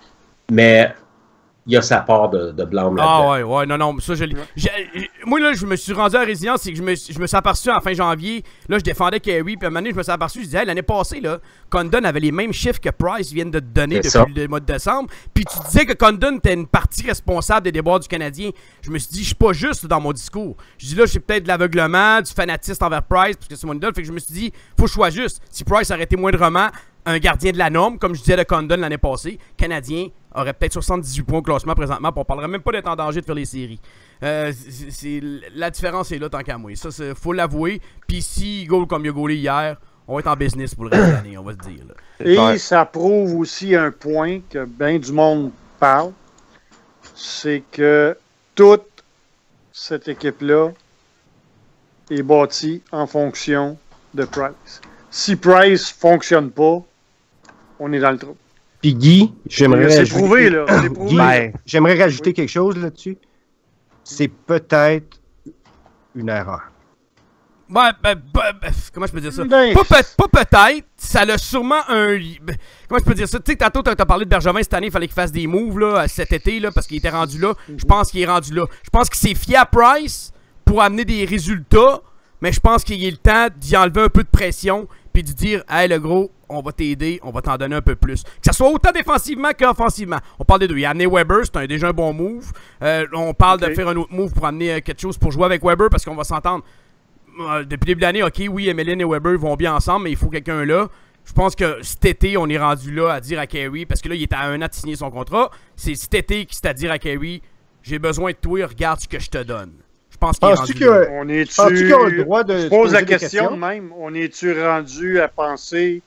D: Mais il y a sa part de, de blâme là-dedans.
B: Ah ouais, ouais, non, non, ça je l'ai. j'ai- j'ai- Moi là, je me suis rendu à la résidence, c'est que je me, je me suis aperçu en fin janvier, là je défendais Carey, puis à un moment donné, je me suis aperçu, je disais, hey, l'année passée, là, Condon avait les mêmes chiffres que Price viennent de te donner
D: C'est
B: depuis
D: ça.
B: le mois de décembre, puis tu disais que Condon était une partie responsable des déboires du Canadien. Je me suis dit, je suis pas juste dans mon discours. Je dis là, c'est peut-être de l'aveuglement, du fanatisme envers Price, parce que c'est mon idole, fait que je me suis dit, faut que je sois juste. Si Price arrêtait moindrement, un gardien de la norme, comme je disais de Condon l'année passée, Canadien aurait peut-être soixante-dix-huit points au classement présentement, puis on parlerait même pas d'être en danger de faire les séries. Euh, c'est, c'est, la différence est là tant qu'à moi. Ça, il faut l'avouer. Puis s'il goal comme il a goalé hier, on va être en business pour le reste de l'année, on va se dire. Là.
G: Et
C: Ouais.
G: ça prouve aussi un point que bien du monde parle, c'est que toute cette équipe-là est bâtie en fonction de Price. Si Price ne fonctionne pas, on est dans le trou.
E: Puis Guy, j'aimerais
G: C'est
E: rajouter-
G: prouvé, là. C'est
E: Guy,
G: prouvé.
C: Ben,
E: j'aimerais rajouter
G: Oui.
E: quelque chose là-dessus. C'est peut-être une erreur.
B: Ouais, ben, ben, ben, comment je peux dire ça?
G: Ben,
B: Pas, peut- pas peut-être, ça a sûrement un... ben, comment je peux dire ça? Tu sais, tantôt, t'as t'as parlé de Bergevin cette année, il fallait qu'il fasse des moves là, cet été, là, parce qu'il était rendu là. Je pense qu'il est rendu là. Je pense qu'il s'est fié à Price pour amener des résultats, mais je pense qu'il est le temps d'y enlever un peu de pression puis de dire « Hey, le gros, on va t'aider, on va t'en donner un peu plus. » Que ça soit autant défensivement qu'offensivement. On parle des deux. Il a amené Weber, c'est un, déjà un bon move. Euh, on parle
G: Ok.
B: de faire un autre move pour amener euh, quelque chose pour jouer avec Weber, parce qu'on va s'entendre. Euh, depuis le début de l'année, ok, oui, Emeline et Weber vont bien ensemble, mais il faut quelqu'un là. Je pense que cet été, on est rendu là à dire à Carey, parce que là, il est à un an de signer son contrat. C'est cet été qui c'est à dire à Carey, j'ai besoin de toi, regarde ce que je te donne. Je pense qu'il est
E: Penses-tu
B: rendu
E: que-
B: là.
G: On est-tu...
E: Penses-tu qu'ils ont le droit de
G: Je
E: se
G: pose
E: poser
G: la
E: des
G: question
E: questions?
G: même. On est-tu rendu à penser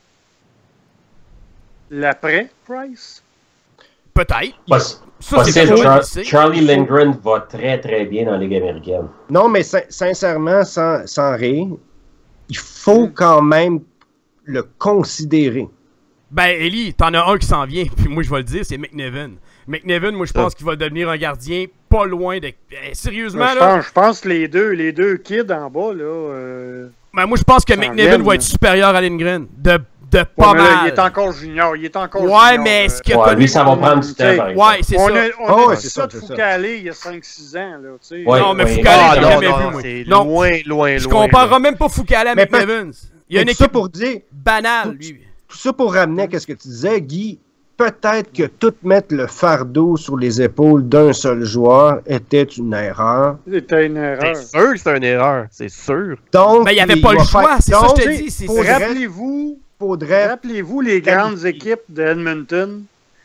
G: l'après Price?
B: Peut-être.
D: Poss-
B: Ça, c'est
D: possible.
B: Bergevin
D: Char-
B: qui sait.
D: Charlie Lindgren va très très bien dans la Ligue américaine.
E: Non, mais sin- sincèrement, sans, sans rire, il faut quand même le considérer.
B: Ben, Ellie, t'en as un qui s'en vient, puis moi, je vais le dire, c'est McNevin. McNevin, moi, je pense qu'il va devenir un gardien pas loin de... Eh, sérieusement,
G: Je
B: là?
G: pense, je pense que les deux, les deux kids en bas, là... euh,
B: Ben, moi, je pense que
G: s'en
B: McNevin
G: viennent,
B: va être
G: là.
B: supérieur à Lindgren. De, de
G: ouais,
B: pas
G: mais là,
B: mal.
G: il est encore junior. Il est encore
B: Ouais,
G: junior,
B: mais
G: euh,
B: ce qu'il a
D: Ouais,
B: connu...
D: lui, ça va prendre du temps,
G: t'sais,
D: par exemple.
B: Ouais, c'est
G: on
B: ça.
G: a, on
E: Oh,
G: a
E: ouais,
G: dit
E: c'est
G: ça
E: ça,
G: de
E: c'est ça.
G: Foucalé il y a cinq six ans, là, tu sais.
D: Ouais,
B: non, mais
D: ouais.
B: Foucault,
C: Ah,
B: j'ai
C: non,
B: jamais
C: non,
B: vu,
C: non,
B: moi.
C: c'est
B: Non,
C: loin, loin,
B: je
C: loin.
B: comparera
C: là.
B: même pas Foucault à
E: Mais
B: McNevin. Il y a une
E: Mais tout ça
B: équipe
E: pour dire,
B: banale, lui.
E: tout ça pour ramener à ce que tu disais, Guy, peut-être que tout mettre le fardeau sur les épaules d'un seul joueur était une erreur.
G: C'était une erreur.
C: C'est sûr que c'est une erreur, c'est sûr.
E: Donc,
B: Ben, il y avait
E: il
B: pas le
E: va
B: choix,
E: faire-
B: c'est ça
E: Donc,
B: que je te dis, c'est-
E: faudrait-
G: Rappelez-vous,
E: faudrait
G: rappelez-vous les
E: qualifier.
G: grandes équipes de Edmonton.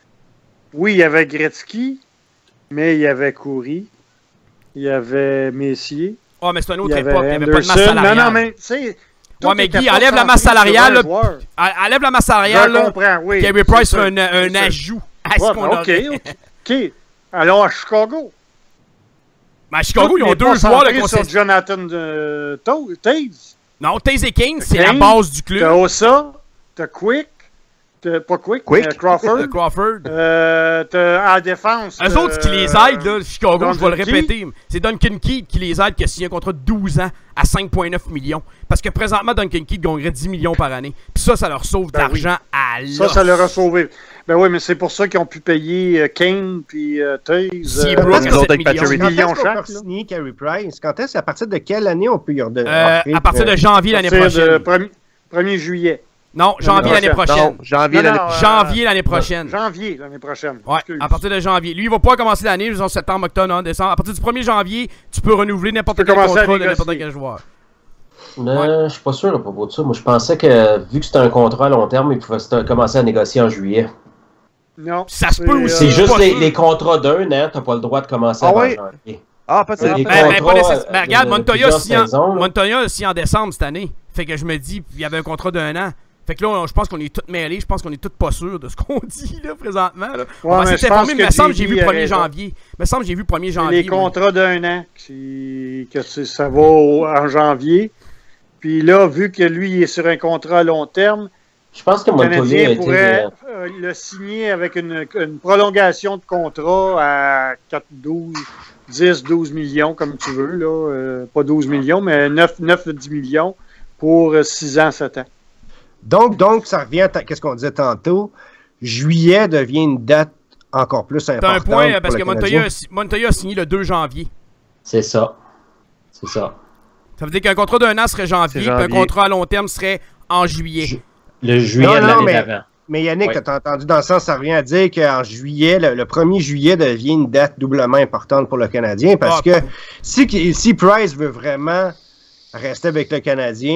G: Oui, il y avait Gretzky, mais il y avait Coury, il y avait Messier,
B: Oh, mais c'est une
G: il y
B: autre
G: avait
B: époque, il n'y avait pas de masse
G: Anderson.
B: salariale.
G: Non, non, mais tu sais... tout
B: Ouais, mais
G: était
B: Guy,
G: pas
B: enlève la
G: centré
B: masse
G: sur un
B: salariale, là,
G: joueur.
B: Enlève la masse
G: Je
B: salariale, là.
G: comprends, oui.
B: Carey
G: c'est
B: Price
G: ça,
B: fait un, un
G: c'est ça.
B: ajout à ce
G: Ouais,
B: qu'on
G: ben, OK,
B: aurait.
G: OK. OK. Alors, à Chicago.
B: Ben, à Chicago,
G: Tout
B: ils ont
G: n'est
B: deux
G: pas
B: joueurs de
G: centré sur
B: concession.
G: Jonathan euh, To- Taze.
B: Non, Taze et Kane, c'est
G: Kane,
B: la base du club.
G: T'as Ossa, t'as Quick, t'as pas Quick,
C: Quick.
G: mais Crawford.
B: De Crawford.
G: Euh, t'as à la défense.
B: Eux autres qui les aident, là, Chicago, je vais le
G: Duncan Key.
B: répéter, c'est Duncan Keith qui les aide, qui a signé un contrat de douze ans à cinq virgule neuf millions. Parce que présentement, Duncan Keith gagnerait dix millions par année. Puis ça, ça leur sauve de
G: Ben oui.
B: l'argent à l'os.
G: Ça, ça leur a sauvé. Ben oui, mais c'est pour ça qu'ils ont pu payer euh, Kane puis euh, Taze.
B: Si
G: euh,
B: Brooks
C: les
B: a
C: autres
B: sept
C: avec
B: millions.
C: Patrick.
E: Quand
G: millions
E: est-ce qu'on
G: chaque,
E: peut
G: là.
E: signer Carey Price? Quand est-ce, à partir de quelle année on peut y redonner?
B: Euh, à partir de janvier l'année
G: à partir de
B: prochaine.
G: premier juillet.
B: Non, janvier l'année prochaine.
C: Non, janvier
G: Non,
C: l'année
G: non, euh,
B: Janvier l'année prochaine.
G: Janvier l'année prochaine.
B: Ouais,
G: Excuse.
B: à partir de janvier. Lui, il va pouvoir commencer l'année, disons septembre, octobre, novembre, décembre. À partir du premier janvier, tu peux renouveler n'importe
G: Tu peux
B: quel
G: commencer à
B: contrat de n'importe
G: négocier.
B: quel joueur.
D: Non, je suis pas sûr à propos de ça. Moi, je pensais que vu que c'était un contrat à long terme, il pouvait se- commencer à négocier en juillet.
G: Non.
B: Ça se peut
G: C'est,
B: aussi.
D: C'est
G: euh,
D: juste
B: pas
D: les,
B: sûr.
D: les contrats d'un an, t'as pas le droit de commencer
C: Ah
D: avant
C: ouais?
D: janvier.
C: Ah, pas de
D: Les
B: Ben, ben, pas
D: contrats,
B: nécessaire- ben,
D: euh,
B: regarde,
D: de-
B: Montoya
D: plusieurs
B: a signé en-
D: saisons, là.
B: Montoya a signé en décembre cette année. Fait que je me dis, il y avait un contrat d'un an. Fait que là, je pense qu'on est tous mêlés. Je pense qu'on est tous pas sûrs de ce qu'on dit là, présentement. Là. On
G: Ouais,
B: va
G: mais
B: essayer
G: je
B: de s'informer,
G: pense
B: mais il me
G: que
B: semble que j'ai
G: J D
B: vu
G: a
B: premier
G: raison.
B: janvier. Il me semble que j'ai vu premier
G: C'est
B: janvier.
G: les
B: moi.
G: contrats d'un an, qui, que c'est- ça va au- en janvier. Puis là, vu que lui il est sur un contrat à long terme,
D: Je pense que
G: le
D: Montoya a
G: Canadien
D: été.
G: pourrait
D: euh,
G: euh, le signer avec une, une prolongation de contrat à quatre, douze, dix, douze millions, comme tu veux. Là, euh, pas douze millions, mais neuf, neuf, dix millions pour six ans, sept ans.
E: Donc, donc, ça revient à ce qu'on disait tantôt. Juillet devient une date encore plus
B: T'as
E: importante.
B: un point,
E: pour
B: parce
E: le
B: que Montoya,
E: Canadien.
B: a si- Montoya a signé le deux janvier.
D: C'est ça. C'est ça.
B: Ça veut dire qu'un contrat d'un an serait janvier,
C: C'est
B: puis un
C: janvier.
B: contrat à long terme serait en juillet.
D: Ju- Le juillet
E: Non,
D: de
E: non,
D: l'année
E: mais-
D: d'avant.
E: Mais Yannick,
D: Ouais.
E: t'as entendu dans le sens, ça revient à dire qu'en juillet, le, le premier juillet devient une date doublement importante pour le Canadien parce
B: Ah,
E: que si, si Price veut vraiment rester avec le Canadien,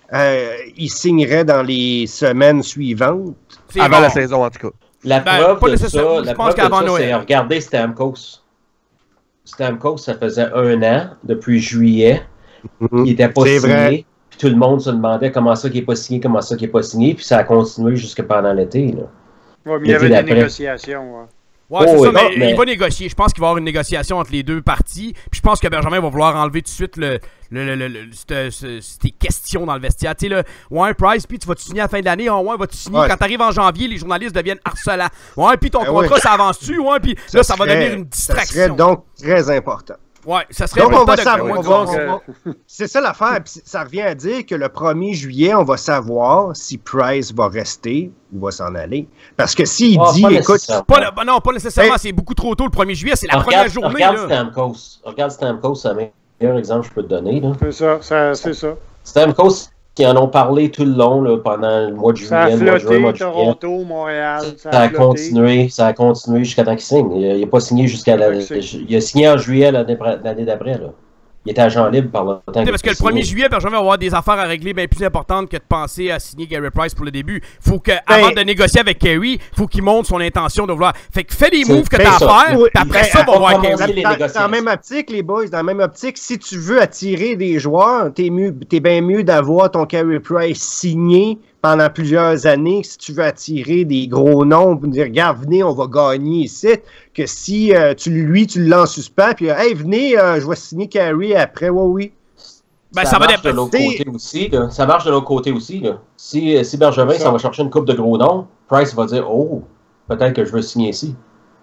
E: euh, il signerait dans les semaines suivantes.
B: C'est
C: Avant
B: bon.
C: la saison, en tout cas.
D: La
B: Ben,
D: preuve
B: pas
D: de
B: nécessairement,
D: ça,
B: je
D: la
B: pense
D: preuve de
B: qu'avant
D: ça,
B: Noël.
D: c'est regarder Stamkos. Stamkos, ça faisait un an, depuis juillet, il n'était pas
E: C'est
D: signé.
E: vrai.
D: Puis tout le monde se demandait comment ça qui n'est pas signé, comment ça qui n'est pas signé. Puis ça a continué jusque pendant l'été. Là.
G: Ouais, mais il y avait
D: L'été
G: des
D: d'après.
G: négociations. Ouais.
B: Ouais, c'est
D: Oh,
B: ça,
D: oui.
B: mais,
D: Non, mais-
B: il va négocier. Je pense qu'il va y avoir une négociation entre les deux parties. Puis je pense que Benjamin va vouloir enlever tout de suite le, le, le, le, le- cette- ce- ces questions dans le vestiaire. Tu sais, là, ouais, Price, puis tu vas-tu signer à la fin de l'année? Ah, ouais, vas-tu signer?
E: Ouais.
B: Quand t'arrives en janvier, les journalistes deviennent harcelants. Ouais, puis ton
E: Ben
B: contrat,
E: oui.
B: ça avance-tu? Ouais, puis là, ça va
E: serait-
B: devenir une
E: Ça
B: distraction.
E: serait donc très important.
B: Ouais, ça serait
E: Donc, on
B: important
E: va
B: de-
E: savoir.
B: ouais,
E: on
B: de-
E: va-
G: donc, euh,
E: on va- C'est ça l'affaire. Puis ça revient à dire que le premier juillet, on va savoir si Price va rester ou va s'en aller. Parce que s'il
D: Ah,
E: dit,
D: pas
E: écoute,
D: nécessairement.
B: Pas le- bah non, pas nécessairement,
E: Hey.
B: c'est beaucoup trop tôt le premier juillet, c'est la
D: Ah,
B: première
D: regarde,
B: journée.
D: regarde
B: là.
D: Stamkos. Regarde Stamkos, c'est le meilleur exemple que je peux te donner. Là.
G: C'est ça, ça c'est ça.
D: Stamkos, qui en ont parlé tout le long là, pendant le mois de
G: Ça a
D: juillet, le mois de juin, le mois
G: flotté,
D: de juillet.
G: Toronto, Montréal. Ça
D: Ça
G: a
D: a
G: flotté.
D: continué, ça a continué jusqu'à temps qu'il signe. Il n'a pas signé jusqu'à la.
G: Fait que c'est-
D: Il a signé en juillet l'année l'année d'après. Là. Il était agent libre par le temps.
B: Tu sais, parce que le premier juillet, Benjamin va avoir des affaires à régler bien plus importantes que de penser à signer Gary Price pour le début. Faut que, avant de négocier avec Kerry, faut qu'il montre son intention de vouloir. Fait que fais les
D: C'est
B: moves que
D: bien
B: t'as
D: ça.
B: à faire,
E: Oui,
B: puis après
E: ben,
B: ça, va
D: on
B: voir
D: va
B: Kerry.
D: commencer les
E: dans,
D: négociations.
E: dans la même optique, les boys, dans la même optique, si tu veux attirer des joueurs, t'es mieux, t'es bien mieux d'avoir ton Carey Price signé pendant plusieurs années. Si tu veux attirer des gros noms, pour dire, regarde, venez, on va gagner ici, que si euh, tu lui, tu le lances suspens, puis euh, hey, venez, euh, je vais signer Carey après, ouais, oui.
B: Ben,
D: ça,
B: ça va
D: marche de
B: dépendre.
D: l'autre côté aussi. Là. Ça marche de l'autre côté aussi. Là. Si, si Bergevin
G: Ça.
D: s'en va chercher une coupe de gros noms, Price va dire oh, peut-être que je veux signer ici.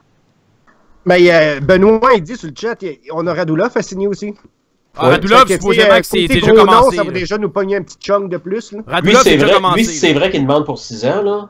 E: Mais euh, Benoît, il dit sur le chat, il- on a Radulov à signer aussi.
B: Ah, Radulov,
E: Fait que,
B: supposément
E: tu sais,
B: que c'est
E: côté
B: déjà
E: gros nom,
B: commencé.
E: ça va
B: là.
E: déjà nous pogner un petit chunk de plus. Là.
D: Lui,
B: Radulov,
D: c'est
B: c'est déjà
D: vrai,
B: commencé.
D: lui, si c'est
B: là.
D: vrai qu'il demande pour six ans, là.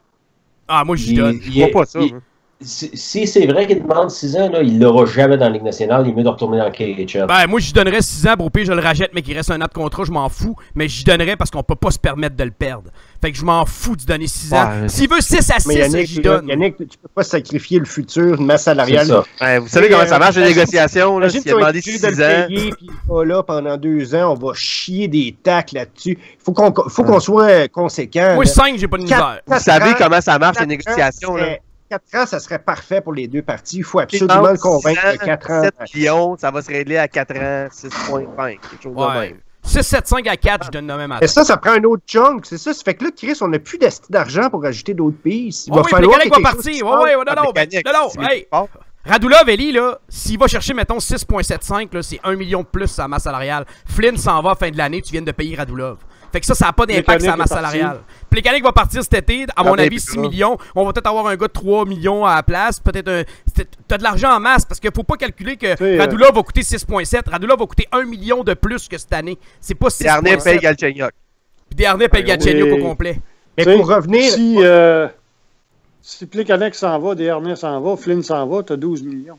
B: Ah, moi, j'y
D: il-
B: donne.
D: il
C: Je vois
D: est-
C: pas ça.
D: il-
C: moi.
D: Si, si c'est vrai qu'il demande six ans, là, il l'aura jamais dans la Ligue nationale. Il est mieux de retourner dans le K H L.
B: Ben, moi, j'y donnerais six ans, pour au pire, je le rachète, mais qu'il reste un an de contrat, je m'en fous. Mais j'y donnerais parce qu'on peut pas se permettre de le perdre. Fait que je m'en fous de donner six ans.
C: Ouais.
B: S'il veut six à
E: Mais
B: six,
E: Yannick,
B: j'y
E: là,
B: donne.
E: Yannick, tu peux pas sacrifier le futur, une masse
D: C'est
E: salariale.
D: ça.
C: Ouais, vous savez
E: Et,
C: comment
E: euh,
C: ça marche, les
E: imagine-
C: négociations? Là,
E: Imagine
C: s'il a
E: tu vas
C: demandé
E: être obligé
C: six
E: de le
C: ans.
E: payer, puis il est pas là pendant deux ans, on va chier des tacs là-dessus. Il faut qu'on faut qu'on soit conséquent.
B: Moi,
E: là.
B: cinq, j'ai pas de misère.
E: Quatre-
C: Vous savez
E: ans,
C: comment ça marche, les
E: quatre
C: négociations?
E: ans,
C: Là.
E: serait- Quatre ans, ça serait parfait pour les deux parties. Il faut
C: Qui
E: absolument
C: demande
E: le convaincre
C: six ans,
E: que quatre ans.
C: sept millions, ça va se régler à quatre ans, six virgule cinq, quelque chose de
B: Ouais.
C: même.
B: six, sept, cinq à quatre, je donne le même
E: Et
B: matin.
E: ça, ça prend un autre chunk, c'est ça. Ça fait que là, Chris, on n'a plus d'asti d'argent pour ajouter d'autres pistes. Il
B: Ouais,
E: va
B: oui,
E: falloir
B: Plekanec
E: qu'il y
B: va
E: ait quelque chose qui
B: partir.
E: se
B: Ouais, ouais,
E: passe.
B: non, non, ben,
C: Plekanec,
B: non, non,
C: c'est lui
B: hey.
C: qui part.
B: Radulov, Eli, là, s'il va chercher, mettons, six virgule soixante-cinq, là, c'est un million de plus sa masse salariale. Flynn s'en va à fin de l'année, tu viens de payer Radulov. Fait que ça, ça n'a pas d'impact sur la
G: Plekanec
B: masse
G: est parti.
B: salariale. Plekanec va partir cet été, à mon
C: Ah, ben,
B: avis,
C: puis
B: six
C: là.
B: millions. On va peut-être avoir un gars de trois millions à la place. Peut-être un. c'est- T'as de l'argent en masse parce qu'il faut pas calculer que
G: sais,
B: Radulov va coûter six virgule sept. Radulov va coûter un million de plus que cette année. C'est pas six
C: Dernier
B: virgule
C: paye
B: sept.
C: Galchenyuk.
B: Puis Dernier paye
G: Oui.
B: Galchenyuk au complet.
E: Mais
G: Tu sais,
E: pour revenir.
G: Si, euh, si Plekanec s'en va, Desharnais s'en va, Flynn s'en va, t'as douze millions.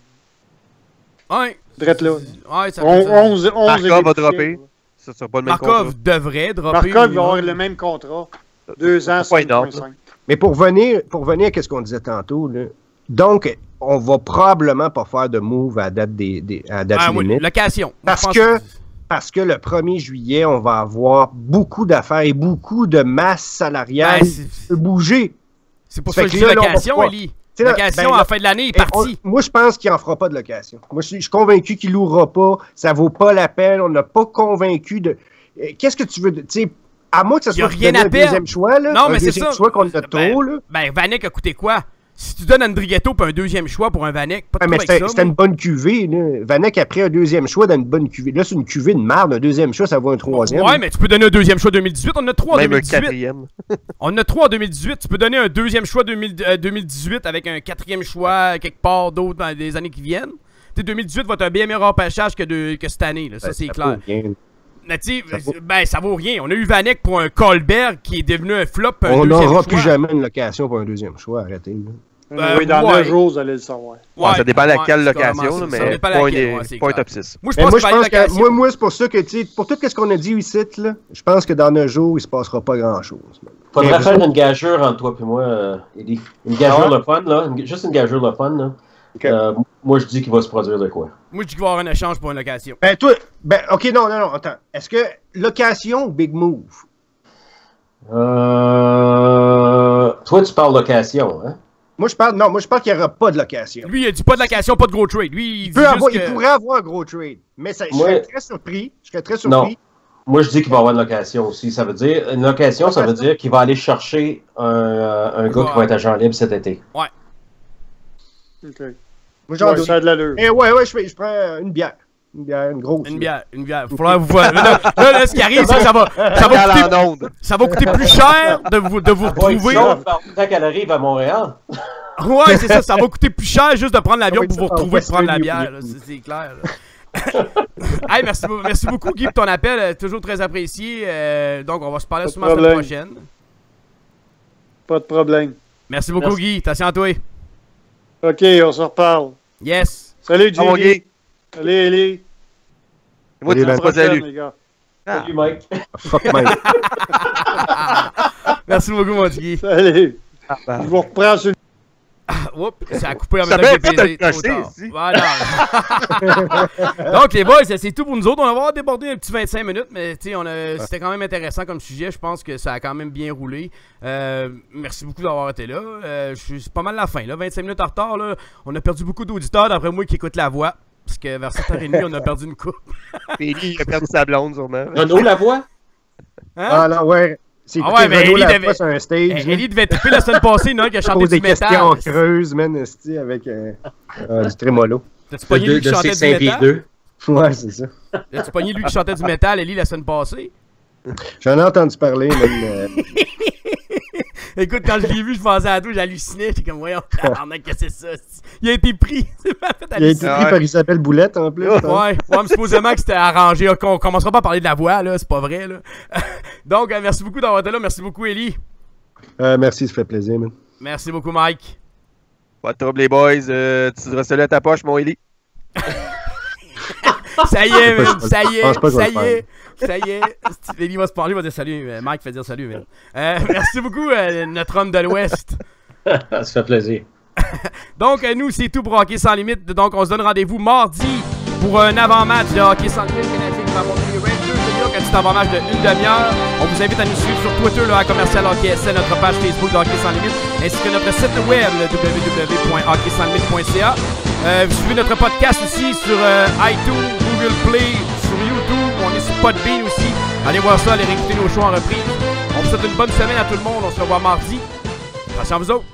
B: Ouais.
G: Drette là.
B: Ouais, ça
G: On-
B: fait ça.
G: onze, onze
C: Markov va
G: équipes
C: dropper.
G: fières.
C: Ça sera pas le même
B: Markov
C: contrat.
B: devrait dropper.
G: Markov va
B: minimum.
G: avoir le même contrat. Deux ans,
C: C'est pas
G: cinq
C: énorme,
G: virgule cinq.
E: Mais pour venir, pour venir à ce qu'on disait tantôt, là, donc, on va probablement pas faire de move à date, des, des- à date
B: Ah, oui,
E: limite.
B: location.
E: Parce
B: Je pense
E: que, parce que le premier juillet, on va avoir beaucoup d'affaires et beaucoup de masse salariale
B: Ben,
E: qui
B: c'est-
E: peut bouger.
B: C'est pour
E: Fait
B: ça que
E: que
B: je dis
E: là, là, on va
B: location,
E: pouvoir-
B: Eli.
E: Tu sais, là,
B: Location
E: ben,
B: à
E: là-
B: la fin de l'année est
E: Et on-
B: partie.
E: moi, je pense qu'il n'en fera pas de location. Moi, je suis, je suis convaincu qu'il louera pas. Ça vaut pas la peine. On n'a pas convaincu de. Euh, Qu'est-ce que tu veux? de- Tu sais, à moins que ça
B: Il y a
E: soit
B: rien
E: donner
B: à
E: un
B: perdre.
E: deuxième choix, là.
B: Non,
E: un
B: mais c'est
E: deuxième
B: ça.
E: choix qu'on a
B: Ben,
E: trop, là.
B: Ben, Vanek a coûté quoi? Si tu donnes Andrigetto puis un deuxième choix pour un Vanek, pas de
E: Ah, mais
B: trouble
E: c'était
B: avec ça.
E: c'était
B: moi.
E: une bonne cuvée. Là. Vanek a pris un deuxième choix dans une bonne cuvée. Là, c'est une cuvée de merde. Un deuxième choix, ça vaut un troisième.
B: Ouais, mais tu peux donner un deuxième choix deux mille dix-huit. On en a trois en
C: Même un
B: deux mille dix-huit.
C: quatrième.
B: On en a trois en deux mille dix-huit. Tu peux donner un deuxième choix deux mille, euh, deux mille dix-huit avec un quatrième choix quelque part d'autre dans les années qui viennent. Tu sais, deux mille dix-huit va être un bien meilleur repêchage que, de, que cette année. Là. Ça, c'est clair.
E: vaut rien.
B: Mais tu sais,
E: Ça vaut-
B: ben, ça vaut rien. On a eu Vanek pour un Colberg qui est devenu un flop. Un
E: On
B: deuxième
E: n'aura
B: choix.
E: plus jamais une location pour un deuxième choix. Arrêtez. là.
B: Ben,
G: oui, dans
B: ouais.
G: neuf jours, vous allez le savoir.
C: Ouais, ça dépend de
B: ouais,
C: quelle
B: c'est
C: location,
B: carrément
C: là,
B: ça. Ça
C: mais
B: dépend
C: pas,
B: laquelle,
C: un-
B: ouais, c'est
C: pas un
B: clair.
C: top six.
B: Moi, je
E: Mais
B: pense
E: moi,
B: qu'il
E: je
B: va
E: pense
B: aller
E: que,
B: location.
E: moi, moi c'est pour ça que, tu sais, pour tout ce qu'on a dit ici, là, je pense que dans neuf jours, il se passera pas grand-chose.
D: Faudrait
E: Mais
D: faire
E: vous-
D: une gageure entre toi et moi, euh, Eddie. Une gageure
E: Ah ouais?
D: le fun, là. Une- juste une gageure le fun, là.
E: Ok.
D: Euh, moi, je dis qu'il va se produire de quoi.
B: Moi, je dis qu'il va y avoir un échange pour une location.
E: Ben, toi, ben, ok, non, non, non, attends. Est-ce que location ou big move?
D: Euh... Toi, tu parles location, hein?
E: Moi, je parle, non, moi, je parle qu'il n'y aura pas de location.
B: Lui, il a dit pas de location, pas de gros trade. Lui, il,
E: Il,
B: dit
E: peut
B: juste
E: avoir,
B: que...
E: il pourrait avoir un gros trade, mais ça, je
D: Ouais.
E: serais très surpris. Je serais très
D: Non.
E: surpris.
D: Moi, je dis qu'il va y avoir une location aussi. Ça veut dire, une location, ça veut dire qu'il va aller chercher un, euh, un gars
B: Ouais.
D: qui va être agent libre cet été.
B: Ouais.
G: OK.
E: Moi, j'en
G: Ouais,
E: doute.
G: ça a de l'allure.
E: Eh ouais, ouais, je, fais- je prends une bière. Une bière, une grosse.
B: Une bière, une bière. Faut falloir vous voir. Là, là, là, ce qui arrive, c'est que ça va, ça va,
C: Regarde
B: coûter,
C: en onde.
B: ça va coûter plus cher de vous, de vous retrouver.
D: Tant qu'elle arrive à Montréal.
B: Ouais, c'est ça, ça va coûter plus cher juste de prendre l'avion
E: Ouais,
B: pour vous
E: ça,
B: retrouver
E: en
B: de prendre la
E: Western
B: bière. là, C'est c'est clair. là. Hey, merci, beau- merci beaucoup, Guy, pour ton appel. euh, Toujours très apprécié. Euh, donc, on va se parler
G: Pas de
B: sûrement la semaine
G: problème.
B: prochaine.
G: Pas de problème.
B: Merci beaucoup,
D: Merci.
B: Guy. Attention à toi.
G: OK, on se reparle.
B: Yes.
G: Salut,
C: Ah, mon
G: Jerry.
C: gars.
G: Allez, Ellie.
C: Moi, tu
E: Salut,
C: dis
E: man.
C: pas
G: Prochaine,
C: salut.
G: les gars.
C: Ah.
D: Salut, Mike.
E: Fuck Mike.
B: Merci beaucoup, mon petit Guy.
G: Salut.
C: Ah, bah.
G: Je vous reprends sur le...
B: Oups, ça a coupé en
C: Ça
B: même temps que
C: a bien
B: j'ai
C: fait de
B: pesé.
C: le
B: Trop
C: cocher,
B: tard.
C: ici.
B: Voilà. Donc, les boys, c'est tout pour nous autres. On va avoir débordé un petit vingt-cinq minutes, mais tu sais, on a- c'était quand même intéressant comme sujet. Je pense que ça a quand même bien roulé. Euh, merci beaucoup d'avoir été là. Euh, je suis- c'est pas mal la fin, là. vingt-cinq minutes en retard, là. On a perdu beaucoup d'auditeurs, d'après moi, qui écoutent la voix. Parce que vers sept heures trente, on a perdu une coupe.
C: Ellie, il a perdu sa blonde, sûrement.
D: Renaud Lavoie?
B: Hein?
E: Ah non, ouais. C'est
B: Ah
E: écouté
B: ouais, mais
E: Renaud
B: Ellie
E: Lavoie
B: devait-
E: sur un stage.
B: Eh, Ellie devait triper la semaine passée, non? Qui a chanté
E: pose
B: du
E: des questions
B: métal.
E: creuses, man, esti, avec euh, euh, du trémolo.
B: T'as-tu pogné
D: De,
B: lui qui
D: de
B: chantait
D: ses
B: du
D: cinq pieds
B: métal?
D: deux.
E: Ouais, c'est ça.
B: T'as-tu pogné lui qui chantait du métal, Ellie, la semaine passée?
E: J'en ai entendu parler, man. euh,
B: Écoute, quand je l'ai vu, je pensais à toi, j'hallucinais. J'étais comme, voyons, tabarnak, qu'est-ce que c'est ça? Il a été pris. C'est pas fait
E: il a été
B: halluciner.
E: pris
C: ouais.
E: par Isabelle Boulette, en plus. hein.
B: Ouais, ouais, mais supposément que c'était arrangé. Ok, on commencera pas à parler de la voix, là, c'est pas vrai, là. Donc, euh, merci beaucoup d'avoir été là. Merci beaucoup, Ellie.
E: Euh, merci, ça fait plaisir, man.
B: Merci beaucoup, Mike.
C: Pas de trouble, les boys. Euh, tu diras salut à ta poche, mon Ellie.
B: Ça y est, man.
E: Je
B: Ça y
E: pense pas
B: est,
E: que je vais
B: ça
E: le
B: y est. Ça y est. Ellie va se parler, il va dire salut. Euh, Mike va dire salut, man. Euh, merci beaucoup, euh, notre homme de l'Ouest.
D: Ça fait plaisir.
B: Donc, euh, nous, c'est tout pour Hockey Sans Limite. Donc, on se donne rendez-vous mardi pour un avant-match de Hockey Sans Limite canadien qui va affronter les Rangers de New York. Un petit avant-match de une demi-heure. On vous invite à nous suivre sur Twitter, le à commercial Hockey S N, notre page Facebook de Hockey Sans Limite, ainsi que notre site web, le w w w point hockey sans limite point c a. Euh, vous suivez notre podcast aussi sur euh, iTunes, Google Play, sur YouTube. On est sur Podbean aussi. Allez voir ça, allez réécouter nos shows en reprise. On vous souhaite une bonne semaine à tout le monde. On se revoit mardi. Attention à vous autres.